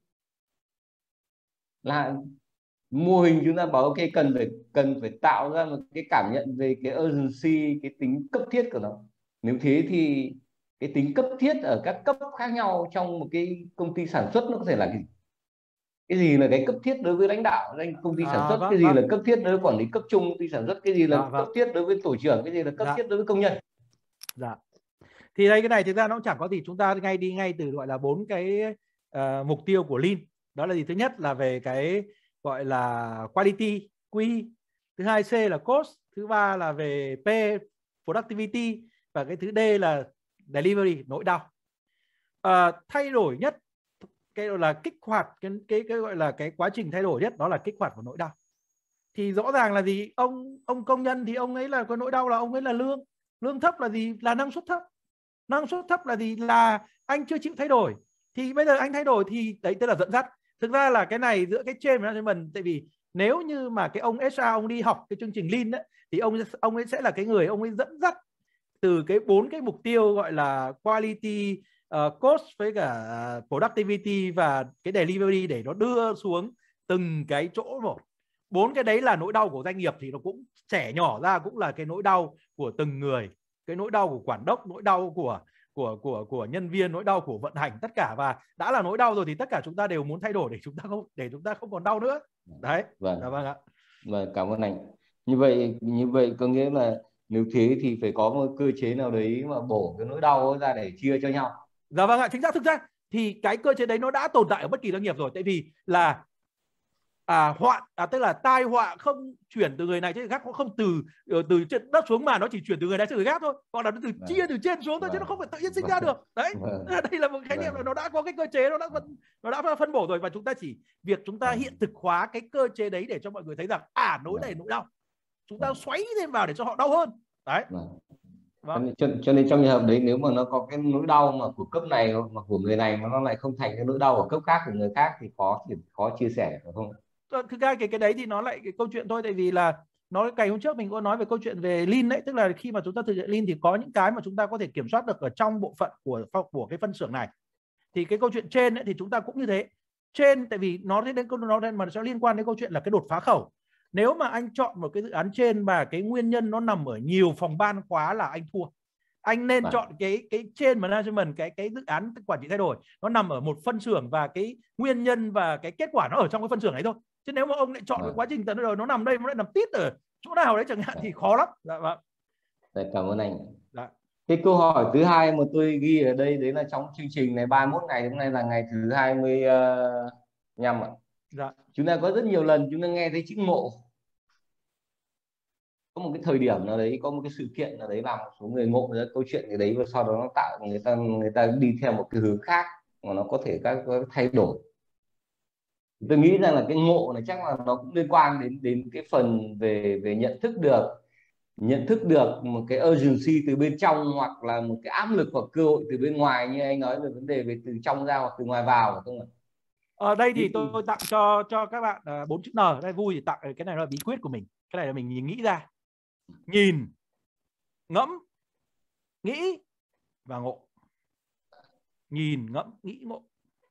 B: là mô hình chúng ta bảo ok cần phải tạo ra một cái cảm nhận về cái urgency, cái tính cấp thiết của nó. Nếu thế thì cái tính cấp thiết ở các cấp khác nhau trong một cái công ty sản xuất nó có thể là cái gì là cái cấp thiết đối với lãnh đạo công ty sản xuất, cái gì là cấp thiết đối với quản lý cấp trung công ty sản xuất, cái gì là cấp thiết đối với tổ trưởng, cái gì là cấp thiết đối với công nhân.
A: Thì đây cái này thực ra nó cũng chẳng có gì, chúng ta đi ngay từ gọi là 4 cái mục tiêu của Lean. Đó là gì? Thứ nhất là về cái gọi là quality, Q. Thứ hai C là cost. Thứ ba là về P, productivity. Và cái thứ D là delivery, nỗi đau. Thay đổi nhất, cái gọi là kích hoạt cái gọi là cái quá trình thay đổi nhất, đó là kích hoạt của nỗi đau. Thì rõ ràng là gì? Ông công nhân thì ông ấy là có nỗi đau là ông ấy là lương thấp là gì? Là năng suất thấp. Năng suất thấp là gì? Là anh chưa chịu thay đổi. Thì bây giờ anh thay đổi thì đấy tức là dẫn dắt. Thực ra là cái này giữa cái trên và management, tại vì nếu như mà cái ông HR ông đi học cái chương trình Lean ấy, thì ông ấy sẽ là cái người ông ấy dẫn dắt từ cái 4 cái mục tiêu gọi là quality, cost với cả productivity và cái delivery để nó đưa xuống từng cái chỗ một. 4 cái đấy là nỗi đau của doanh nghiệp, thì nó cũng xẻ nhỏ ra cũng là cái nỗi đau của từng người, cái nỗi đau của quản đốc, nỗi đau của nhân viên, nỗi đau của vận hành, tất cả. Và đã là nỗi đau rồi thì tất cả chúng ta đều muốn thay đổi để chúng ta không còn đau nữa. Đấy.
B: Vâng.
A: Vâng ạ.
B: Vâng, cảm ơn anh. Như vậy có nghĩa là nếu thế thì phải có một cơ chế nào đấy mà bổ cái nỗi đau ấy ra để chia cho nhau.
A: Dạ vâng ạ, chính xác. Thực ra thì cái cơ chế đấy nó đã tồn tại ở bất kỳ doanh nghiệp rồi, tại vì là tức là tai họa không chuyển từ người này cho người khác, không từ trên đất xuống mà nó chỉ chuyển từ người này sang người khác thôi, hoặc là nó chia từ trên xuống thôi, chứ nó không phải tự nhiên sinh ra được. Đấy, đây là một khái niệm là nó đã có cái cơ chế, nó đã phân bổ rồi, và chúng ta việc chúng ta hiện thực hóa cái cơ chế đấy để cho mọi người thấy rằng nỗi này nỗi đau, chúng ta xoáy thêm vào để cho họ đau hơn. Đấy.
B: Vâng. Cho nên trong trường hợp đấy, nếu mà nó có cái nỗi đau mà của cấp này mà của người này mà nó lại không thành cái nỗi đau ở cấp khác của người khác thì khó chia sẻ, phải không?
A: Thực ra cái đấy thì nó lại cái câu chuyện thôi, tại vì là nói ngày hôm trước mình có nói về câu chuyện về Lean đấy, tức là khi mà chúng ta thực hiện Lean thì có những cái mà chúng ta có thể kiểm soát được ở trong bộ phận của cái phân xưởng này. Thì cái câu chuyện trên ấy, thì chúng ta cũng như thế. Trên, tại vì nó sẽ liên quan đến câu chuyện là cái đột phá khẩu. Nếu mà anh chọn một cái dự án trên mà cái nguyên nhân nó nằm ở nhiều phòng ban quá là anh thua. Anh nên chọn cái trên management, cái dự án quản trị thay đổi nó nằm ở một phân xưởng, và cái nguyên nhân và cái kết quả nó ở trong cái phân xưởng ấy thôi. Chứ nếu mà ông lại chọn cái quá trình tận rồi nó nằm đây, nó lại nằm tít ở chỗ nào đấy chẳng hạn thì khó lắm. Dạ vâng.
B: Cảm ơn anh.
A: Dạ.
B: Cái câu hỏi thứ hai mà tôi ghi ở đây đấy là trong chương trình này 31 ngày, hôm nay là ngày thứ 25 ạ.
A: Dạ.
B: Chúng ta có rất nhiều lần chúng ta nghe thấy chữ ngộ. Có một cái thời điểm nào đấy, có một cái sự kiện nào đấy làm một số người ngộ ra câu chuyện cái đấy, và sau đó nó tạo người ta đi theo một cái hướng khác mà nó có thể các thay đổi. Tôi nghĩ rằng là cái ngộ này chắc là nó cũng liên quan đến cái phần về nhận thức được một cái urgency từ bên trong, hoặc là một cái áp lực hoặc cơ hội từ bên ngoài, như anh nói về vấn đề về từ trong ra hoặc từ ngoài vào, phải không ạ?
A: Ở đây thì tôi tặng cho các bạn 4 chữ N. Đây vui thì tặng cái này là bí quyết của mình. Cái này là mình nghĩ ra. Nhìn, ngẫm, nghĩ và ngộ. Nhìn, ngẫm, nghĩ, ngộ.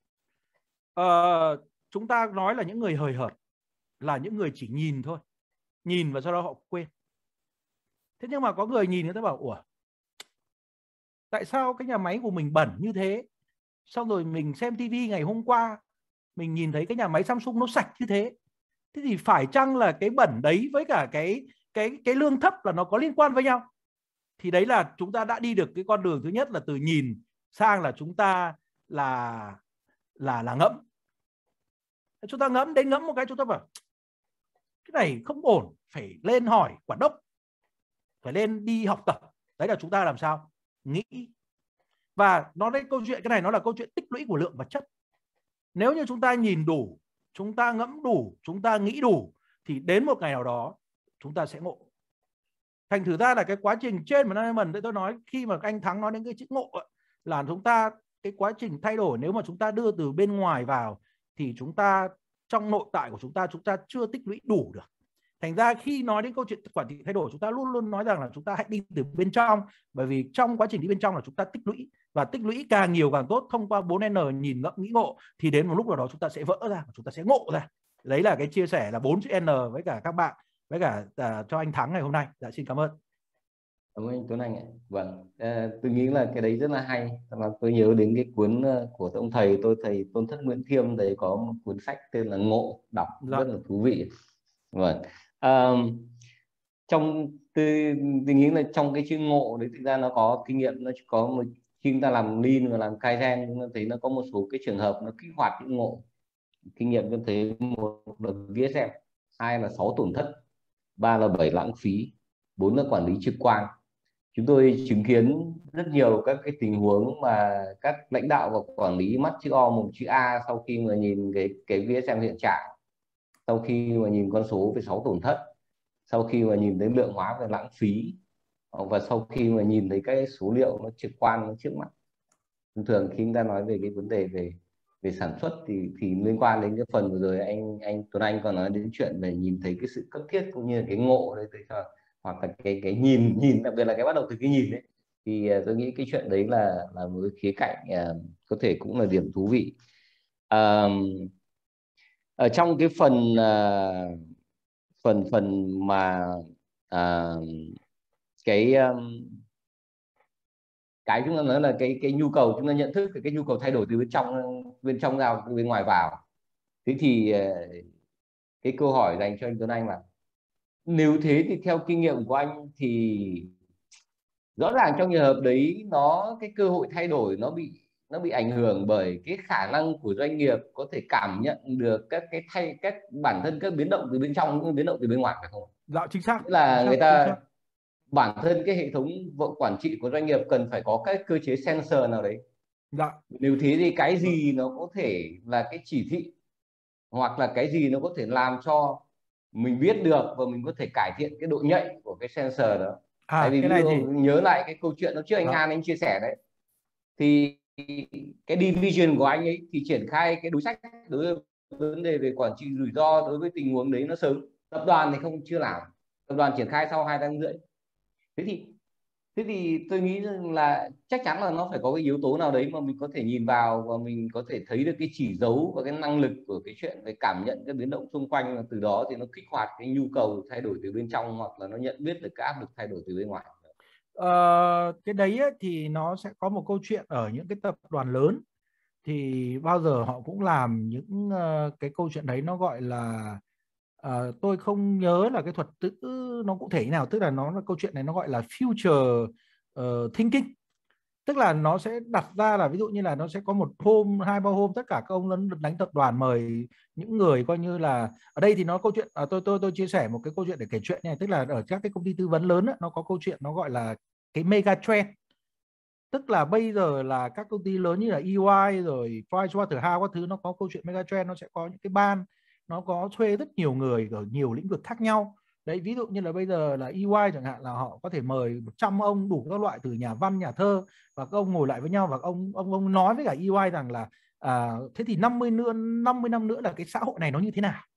A: Chúng ta nói là những người hời hợt là những người chỉ nhìn thôi, nhìn và sau đó họ quên. Thế nhưng mà có người nhìn người ta bảo ủa, tại sao cái nhà máy của mình bẩn như thế? Xong rồi mình xem tivi ngày hôm qua mình nhìn thấy cái nhà máy Samsung nó sạch như thế. Thế thì phải chăng là cái bẩn đấy với cả cái lương thấp là nó có liên quan với nhau? Thì đấy là chúng ta đã đi được cái con đường thứ nhất là từ nhìn sang là chúng ta là ngẫm. Chúng ta ngẫm một cái, chúng ta bảo cái này không ổn, phải lên hỏi quản đốc, phải lên đi học tập. Đấy là chúng ta làm sao? Nghĩ. Và nó đấy, câu chuyện cái này nó là câu chuyện tích lũy của lượng vật chất. Nếu như chúng ta nhìn đủ, chúng ta ngẫm đủ, chúng ta nghĩ đủ, thì đến một ngày nào đó chúng ta sẽ ngộ. Thành thử ra là cái quá trình trên mà tôi nói, khi mà anh Thắng nói đến cái chữ ngộ là chúng ta, cái quá trình thay đổi nếu mà chúng ta đưa từ bên ngoài vào thì chúng ta trong nội tại của chúng ta chưa tích lũy đủ được. Thành ra khi nói đến câu chuyện quản trị thay đổi, chúng ta luôn luôn nói rằng là chúng ta hãy đi từ bên trong, bởi vì trong quá trình đi bên trong là chúng ta tích lũy, và tích lũy càng nhiều càng tốt. Thông qua 4N, nhìn, ngẫm, nghĩ, ngộ, thì đến một lúc nào đó chúng ta sẽ vỡ ra, chúng ta sẽ ngộ ra. Đấy là cái chia sẻ là 4 chữ N với cả các bạn, với cả cho anh Thắng ngày hôm nay. Dạ, xin cảm ơn.
B: Cảm ơn anh Tuấn Anh ạ. Vâng, tôi nghĩ là cái đấy rất là hay. Tôi nhớ đến cái cuốn của ông thầy Tôn Thất Nguyễn Thiêm, đấy có một cuốn sách tên là Ngộ, đọc rất là thú vị. Vâng. tôi nghĩ là trong cái chữ ngộ đấy thực ra nó có kinh nghiệm, nó có một khi chúng ta làm lean và làm kaizen chúng ta thấy nó có một số cái trường hợp nó kích hoạt chữ ngộ. Kinh nghiệm cho thấy một là VSM, 2 là 6 tổn thất, 3 là 7 lãng phí, 4 là quản lý trực quan. Chúng tôi chứng kiến rất nhiều các cái tình huống mà các lãnh đạo và quản lý mắt chữ O mồm chữ A sau khi mà nhìn cái VSM hiện trạng, sau khi mà nhìn con số về 6 tổn thất, sau khi mà nhìn thấy lượng hóa về lãng phí, và sau khi mà nhìn thấy cái số liệu nó trực quan trước mắt. Thường khi chúng ta nói về cái vấn đề về sản xuất thì liên quan đến cái phần vừa rồi anh Tuấn Anh còn nói đến chuyện về nhìn thấy cái sự cấp thiết cũng như là cái ngộ đấy, hoặc là cái nhìn đặc biệt là cái bắt đầu từ cái nhìn đấy, thì tôi nghĩ cái chuyện đấy là một cái khía cạnh có thể cũng là điểm thú vị. Ở trong cái phần mà cái chúng ta nói là cái nhu cầu, chúng ta nhận thức cái nhu cầu thay đổi từ bên trong ra bên ngoài vào. Thế thì cái câu hỏi dành cho anh Tuấn Anh là nếu thế thì theo kinh nghiệm của anh thì rõ ràng trong trường hợp đấy cái cơ hội thay đổi nó bị ảnh hưởng bởi cái khả năng của doanh nghiệp có thể cảm nhận được các bản thân các biến động từ bên trong cũng biến động từ bên ngoài, phải không?
A: Dạ, chính xác.
B: Là người ta bản thân cái hệ thống quản trị của doanh nghiệp cần phải có các cơ chế sensor nào đấy.
A: Dạ.
B: Nếu thế thì cái gì nó có thể là cái chỉ thị, hoặc là cái gì nó có thể làm cho mình biết được và mình có thể cải thiện cái độ nhạy của cái sensor đó. Tại vì nhớ lại cái câu chuyện nó trước anh An anh chia sẻ đấy, thì cái division của anh ấy thì triển khai cái đối sách đối với vấn đề về quản trị rủi ro đối với tình huống đấy nó sớm. Tập đoàn thì chưa làm, tập đoàn triển khai sau 2 tháng rưỡi. Thế thì tôi nghĩ là chắc chắn là nó phải có cái yếu tố nào đấy mà mình có thể nhìn vào và mình có thể thấy được cái chỉ dấu và cái năng lực của cái chuyện về cảm nhận cái biến động xung quanh, và từ đó thì nó kích hoạt cái nhu cầu thay đổi từ bên trong, hoặc là nó nhận biết được cái áp lực thay đổi từ bên ngoài.
A: Cái đấy ấy, thì nó sẽ có một câu chuyện ở những cái tập đoàn lớn thì bao giờ họ cũng làm những cái câu chuyện đấy, nó gọi là tôi không nhớ là cái thuật ngữ nó cụ thể như nào, tức là nó là câu chuyện này nó gọi là future thinking, tức là nó sẽ đặt ra là ví dụ như là nó sẽ có một hôm 2-3 hôm tất cả các ông lớn đánh tập đoàn mời những người coi như là ở đây thì nó câu chuyện tôi chia sẻ một cái câu chuyện để kể chuyện này, tức là ở các cái công ty tư vấn lớn ấy, nó có câu chuyện nó gọi là cái mega trend, tức là bây giờ là các công ty lớn như là EY rồi Pricewaterhouse các thứ, nó có câu chuyện mega trend, nó sẽ có những cái ban, nó có thuê rất nhiều người ở nhiều lĩnh vực khác nhau đấy. Ví dụ như là bây giờ là EY chẳng hạn, là họ có thể mời 100 ông đủ các loại, từ nhà văn, nhà thơ, và các ông ngồi lại với nhau và ông nói với cả EY rằng là thế thì 50 năm nữa là cái xã hội này nó như thế nào,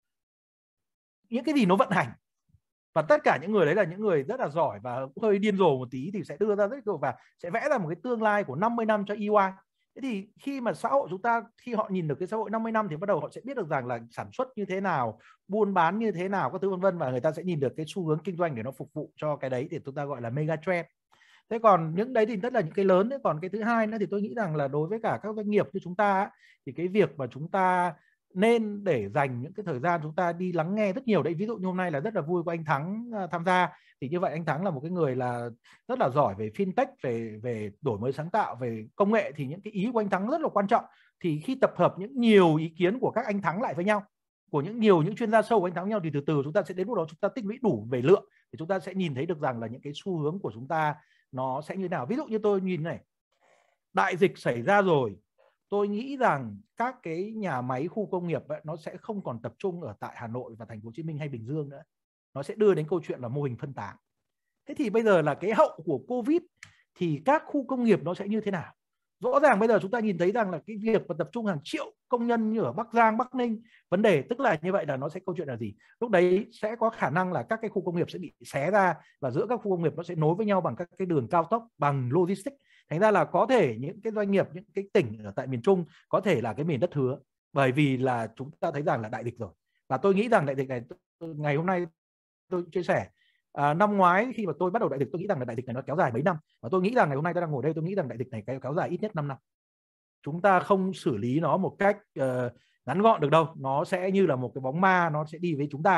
A: những cái gì nó vận hành. Và tất cả những người đấy là những người rất là giỏi và hơi điên rồ một tí thì sẽ đưa ra rất nhiều và sẽ vẽ ra một cái tương lai của 50 năm cho EY. Thế thì khi mà xã hội chúng ta, khi họ nhìn được cái xã hội 50 năm thì bắt đầu họ sẽ biết được rằng là sản xuất như thế nào, buôn bán như thế nào, các thứ vân vân, và người ta sẽ nhìn được cái xu hướng kinh doanh để nó phục vụ cho cái đấy thì chúng ta gọi là mega trend. Thế còn những đấy thì rất là những cái lớn đấy. Còn cái thứ hai nữa thì tôi nghĩ rằng là đối với cả các doanh nghiệp như chúng ta thì cái việc mà chúng ta nên để dành những cái thời gian chúng ta đi lắng nghe rất nhiều đấy. Ví dụ như hôm nay là rất là vui của anh Thắng tham gia, thì như vậy anh Thắng là một cái người là rất là giỏi về fintech, về đổi mới sáng tạo, về công nghệ, thì những cái ý của anh Thắng rất là quan trọng. Thì khi tập hợp những nhiều ý kiến của các anh Thắng lại với nhau, của những chuyên gia sâu của anh Thắng với nhau, thì từ từ chúng ta sẽ đến lúc đó chúng ta tích lũy đủ về lượng thì chúng ta sẽ nhìn thấy được rằng là những cái xu hướng của chúng ta nó sẽ như thế nào. Ví dụ như tôi nhìn này, đại dịch xảy ra rồi, tôi nghĩ rằng các cái nhà máy khu công nghiệp ấy, nó sẽ không còn tập trung ở tại Hà Nội và Thành phố Hồ Chí Minh hay Bình Dương nữa. Nó sẽ đưa đến câu chuyện là mô hình phân tán. Thế thì bây giờ là cái hậu của Covid thì các khu công nghiệp nó sẽ như thế nào? Rõ ràng bây giờ chúng ta nhìn thấy rằng là cái việc mà tập trung hàng triệu công nhân như ở Bắc Giang, Bắc Ninh, vấn đề tức là như vậy là nó sẽ câu chuyện là gì? Lúc đấy sẽ có khả năng là các cái khu công nghiệp sẽ bị xé ra, và giữa các khu công nghiệp nó sẽ nối với nhau bằng các cái đường cao tốc, bằng logistics. Thành ra là có thể những cái doanh nghiệp, những cái tỉnh ở tại miền Trung có thể là cái miền đất hứa, bởi vì là chúng ta thấy rằng là đại dịch rồi. Và tôi nghĩ rằng đại dịch này, ngày hôm nay tôi chia sẻ, năm ngoái khi mà tôi bắt đầu đại dịch, tôi nghĩ rằng là đại dịch này nó kéo dài mấy năm, và tôi nghĩ rằng ngày hôm nay tôi đang ngồi đây, tôi nghĩ rằng đại dịch này kéo dài ít nhất 5 năm. Chúng ta không xử lý nó một cách ngắn gọn được đâu, nó sẽ như là một cái bóng ma, nó sẽ đi với chúng ta đấy.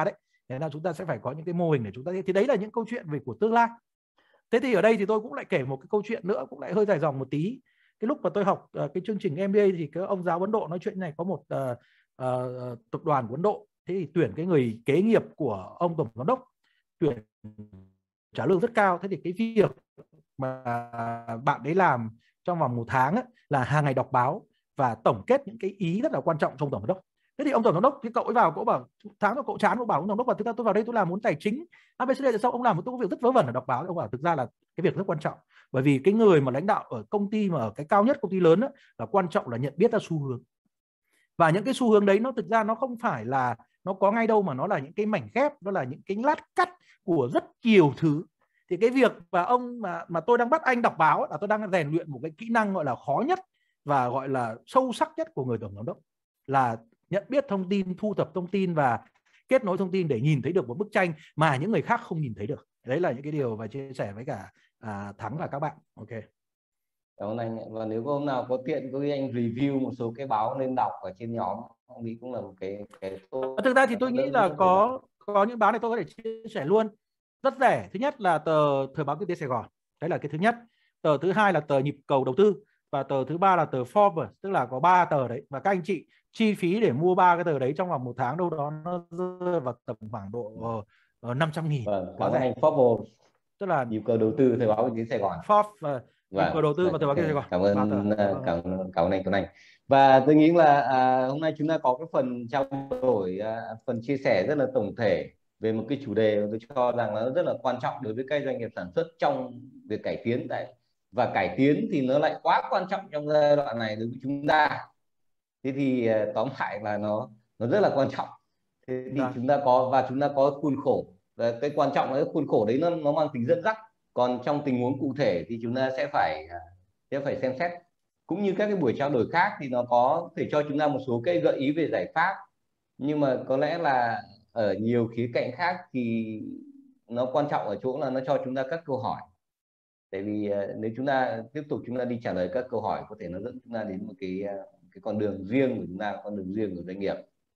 A: Thế là chúng ta sẽ phải có những cái mô hình để chúng ta, thì đấy là những câu chuyện về của tương lai. Thế thì ở đây thì tôi cũng lại kể một cái câu chuyện nữa, cũng lại hơi dài dòng một tí. Cái lúc mà tôi học cái chương trình MBA thì cái ông giáo Ấn Độ nói chuyện này, có một tập đoàn của Ấn Độ, thế thì tuyển cái người kế nghiệp của ông tổng giám đốc, tuyển trả lương rất cao. Thế thì cái việc mà bạn ấy làm trong vòng 1 tháng ấy, là hàng ngày đọc báo và tổng kết những cái ý rất là quan trọng trong tổng giám đốc. Thế thì ông tổng giám đốc thì cậu ấy vào, cậu bảo tháng rồi cậu chán, cậu bảo ông tổng giám đốc là thực ra tôi vào đây tôi làm muốn tài chính ABCD, tại sao ông làm một công việc rất vớ vẩn ở đọc báo? Ông bảo thực ra là cái việc rất quan trọng, bởi vì cái người mà lãnh đạo ở công ty mà ở cái cao nhất, công ty lớn ấy, là quan trọng là nhận biết ra xu hướng. Và những cái xu hướng đấy nó thực ra nó không phải là nó có ngay đâu, mà nó là những cái mảnh ghép, nó là những cái lát cắt của rất nhiều thứ. Thì cái việc mà ông mà tôi đang bắt anh đọc báo ấy, là tôi đang rèn luyện một cái kỹ năng gọi là khó nhất và gọi là sâu sắc nhất của người tổng giám đốc, là nhận biết thông tin, thu thập thông tin và kết nối thông tin để nhìn thấy được một bức tranh mà những người khác không nhìn thấy được. Đấy là những cái điều mà chia sẻ với cả Thắng và các bạn. Ok.
B: Cảm ơn anh. Và nếu có hôm nào có tiện có anh review một số cái báo nên đọc ở trên nhóm, ông nghĩ cũng là một cái tốt.
A: Thực ra thì tôi nghĩ là có những báo này tôi có thể chia sẻ luôn, rất rẻ. Thứ nhất là tờ Thời báo Kinh tế Sài Gòn, đấy là cái thứ nhất. Tờ thứ hai là tờ Nhịp cầu đầu tư, và tờ thứ ba là tờ Forbes, tức là có 3 tờ đấy. Và các anh chị chi phí để mua 3 cái tờ đấy trong vòng 1 tháng đâu đó nó rơi vào tầm khoảng độ 500.000.
B: Vâng, cảm ơn anh. Forbes,
A: tức là
B: Nhịp cầu đầu tư, Thời báo Kinh tế Sài Gòn.
A: Forbes, Nhịp cầu đầu tư và Thời báo Kinh tế Sài Gòn.
B: Cảm ơn anh Tuấn Anh. Và tôi nghĩ là hôm nay chúng ta có cái phần trao đổi, phần chia sẻ rất là tổng thể về một cái chủ đề mà tôi cho rằng nó rất là quan trọng đối với các doanh nghiệp sản xuất trong việc cải tiến. Và cải tiến thì nó lại quá quan trọng trong giai đoạn này đối với chúng ta. Thế thì tóm lại là nó rất là quan trọng. Thế thì chúng ta có khuôn khổ, và cái quan trọng là cái khuôn khổ đấy nó mang tính dẫn dắt. Còn trong tình huống cụ thể thì chúng ta sẽ phải xem xét, cũng như các cái buổi trao đổi khác thì nó có thể cho chúng ta một số cái gợi ý về giải pháp, nhưng mà có lẽ là ở nhiều khía cạnh khác thì nó quan trọng ở chỗ là nó cho chúng ta các câu hỏi. Tại vì nếu chúng ta tiếp tục chúng ta đi trả lời các câu hỏi, có thể nó dẫn chúng ta đến một cái con đường riêng của chúng ta, con đường riêng của doanh nghiệp.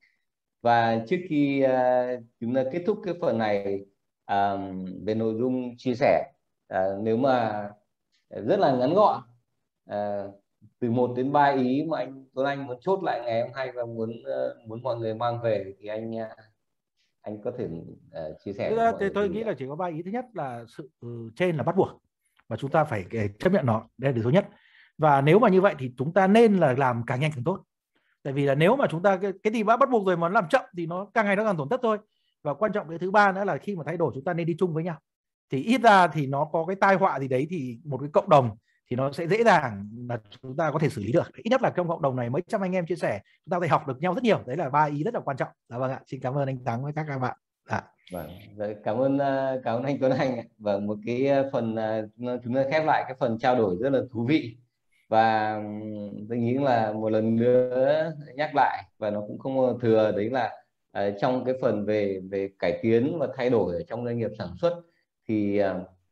B: Và trước khi chúng ta kết thúc cái phần này về nội dung chia sẻ, nếu mà rất là ngắn gọn, từ 1 đến 3 ý mà anh Tuấn Anh muốn chốt lại ngày hôm nay và muốn mọi người mang về, thì anh có thể chia sẻ.
A: Thì tôi nghĩ là chỉ có 3 ý. Thứ nhất là sự trên là bắt buộc và chúng ta phải chấp nhận nó, đây là điều thứ nhất. Và nếu mà như vậy thì chúng ta nên là làm càng nhanh càng tốt. Tại vì là nếu mà chúng ta cái gì bắt buộc rồi mà nó làm chậm thì nó càng ngày nó càng tổn thất thôi. Và quan trọng cái thứ ba nữa là khi mà thay đổi chúng ta nên đi chung với nhau. Thì ít ra thì nó có cái tai họa gì đấy thì một cái cộng đồng thì nó sẽ dễ dàng là chúng ta có thể xử lý được. Ít nhất là trong cộng đồng này mấy trăm anh em chia sẻ, chúng ta có thể học được nhau rất nhiều. Đấy là 3 ý rất là quan trọng. Vâng ạ, xin cảm ơn anh Thắng với các bạn.
B: Vâng, cảm ơn anh Tuấn Anh. Và một cái phần chúng ta khép lại cái phần trao đổi rất là thú vị. Và tôi nghĩ là một lần nữa nhắc lại, và nó cũng không thừa, đấy là trong cái phần về cải tiến và thay đổi ở trong doanh nghiệp sản xuất thì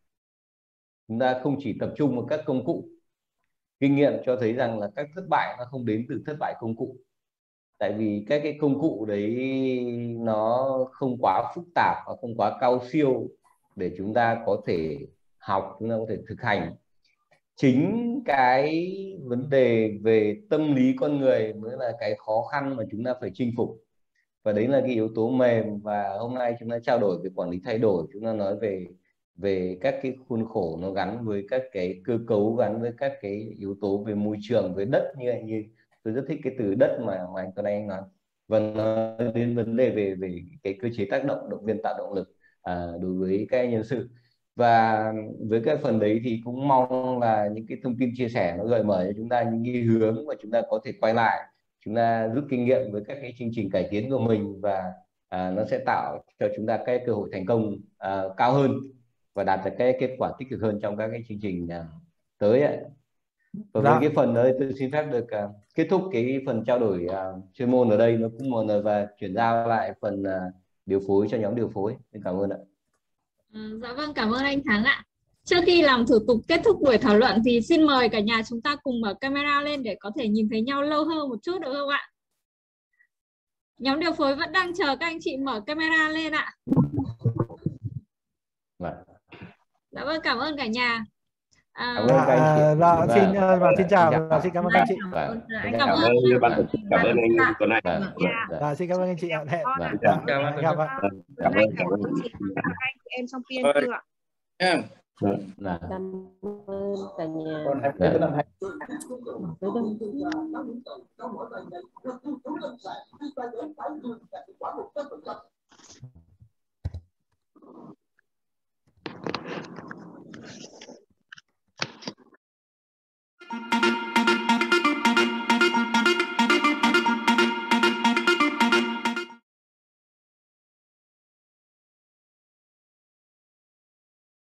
B: chúng ta không chỉ tập trung vào các công cụ. Kinh nghiệm cho thấy rằng là các thất bại nó không đến từ thất bại công cụ. Tại vì các cái công cụ đấy nó không quá phức tạp và không quá cao siêu để chúng ta có thể học, chúng ta có thể thực hành. Chính cái vấn đề về tâm lý con người mới là cái khó khăn mà chúng ta phải chinh phục. Và đấy là cái yếu tố mềm. Và hôm nay chúng ta trao đổi về quản lý thay đổi, chúng ta nói về các cái khuôn khổ nó gắn với các cái cơ cấu, gắn với các cái yếu tố về môi trường, với đất, như tôi rất thích cái từ đất mà anh Tuấn Anh nói. Và nói đến vấn đề về cái cơ chế tác động, động viên tạo động lực đối với các nhân sự. Và với cái phần đấy thì cũng mong là những cái thông tin chia sẻ nó gợi mở cho chúng ta những cái hướng mà chúng ta có thể quay lại, chúng ta rút kinh nghiệm với các cái chương trình cải tiến của mình, và nó sẽ tạo cho chúng ta cái cơ hội thành công cao hơn và đạt được cái kết quả tích cực hơn trong các cái chương trình tới ấy. Và với cái phần đấy tôi xin phép được kết thúc cái phần trao đổi chuyên môn ở đây, nó cũng một lời, và chuyển giao lại phần điều phối cho nhóm điều phối. Xin cảm ơn ạ.
C: Dạ vâng, cảm ơn anh Thắng ạ. Trước khi làm thủ tục kết thúc buổi thảo luận thì xin mời cả nhà chúng ta cùng mở camera lên để có thể nhìn thấy nhau lâu hơn một chút được không ạ? Nhóm điều phối vẫn đang chờ các anh chị mở camera lên ạ. Dạ vâng, cảm ơn cả nhà.
B: Cảm ơn các anh chị.
A: Xin chào và xin cảm ơn các anh chị.
C: Cảm ơn
L: ban tổ chức, cảm ơn anh Tuấn Anh.
A: Xin cảm ơn anh chị ạ.
F: Cảm ơn
L: chị.
M: Anh em trong PNQ ạ.
B: Cảm
M: ơn cả nhà.
B: ơn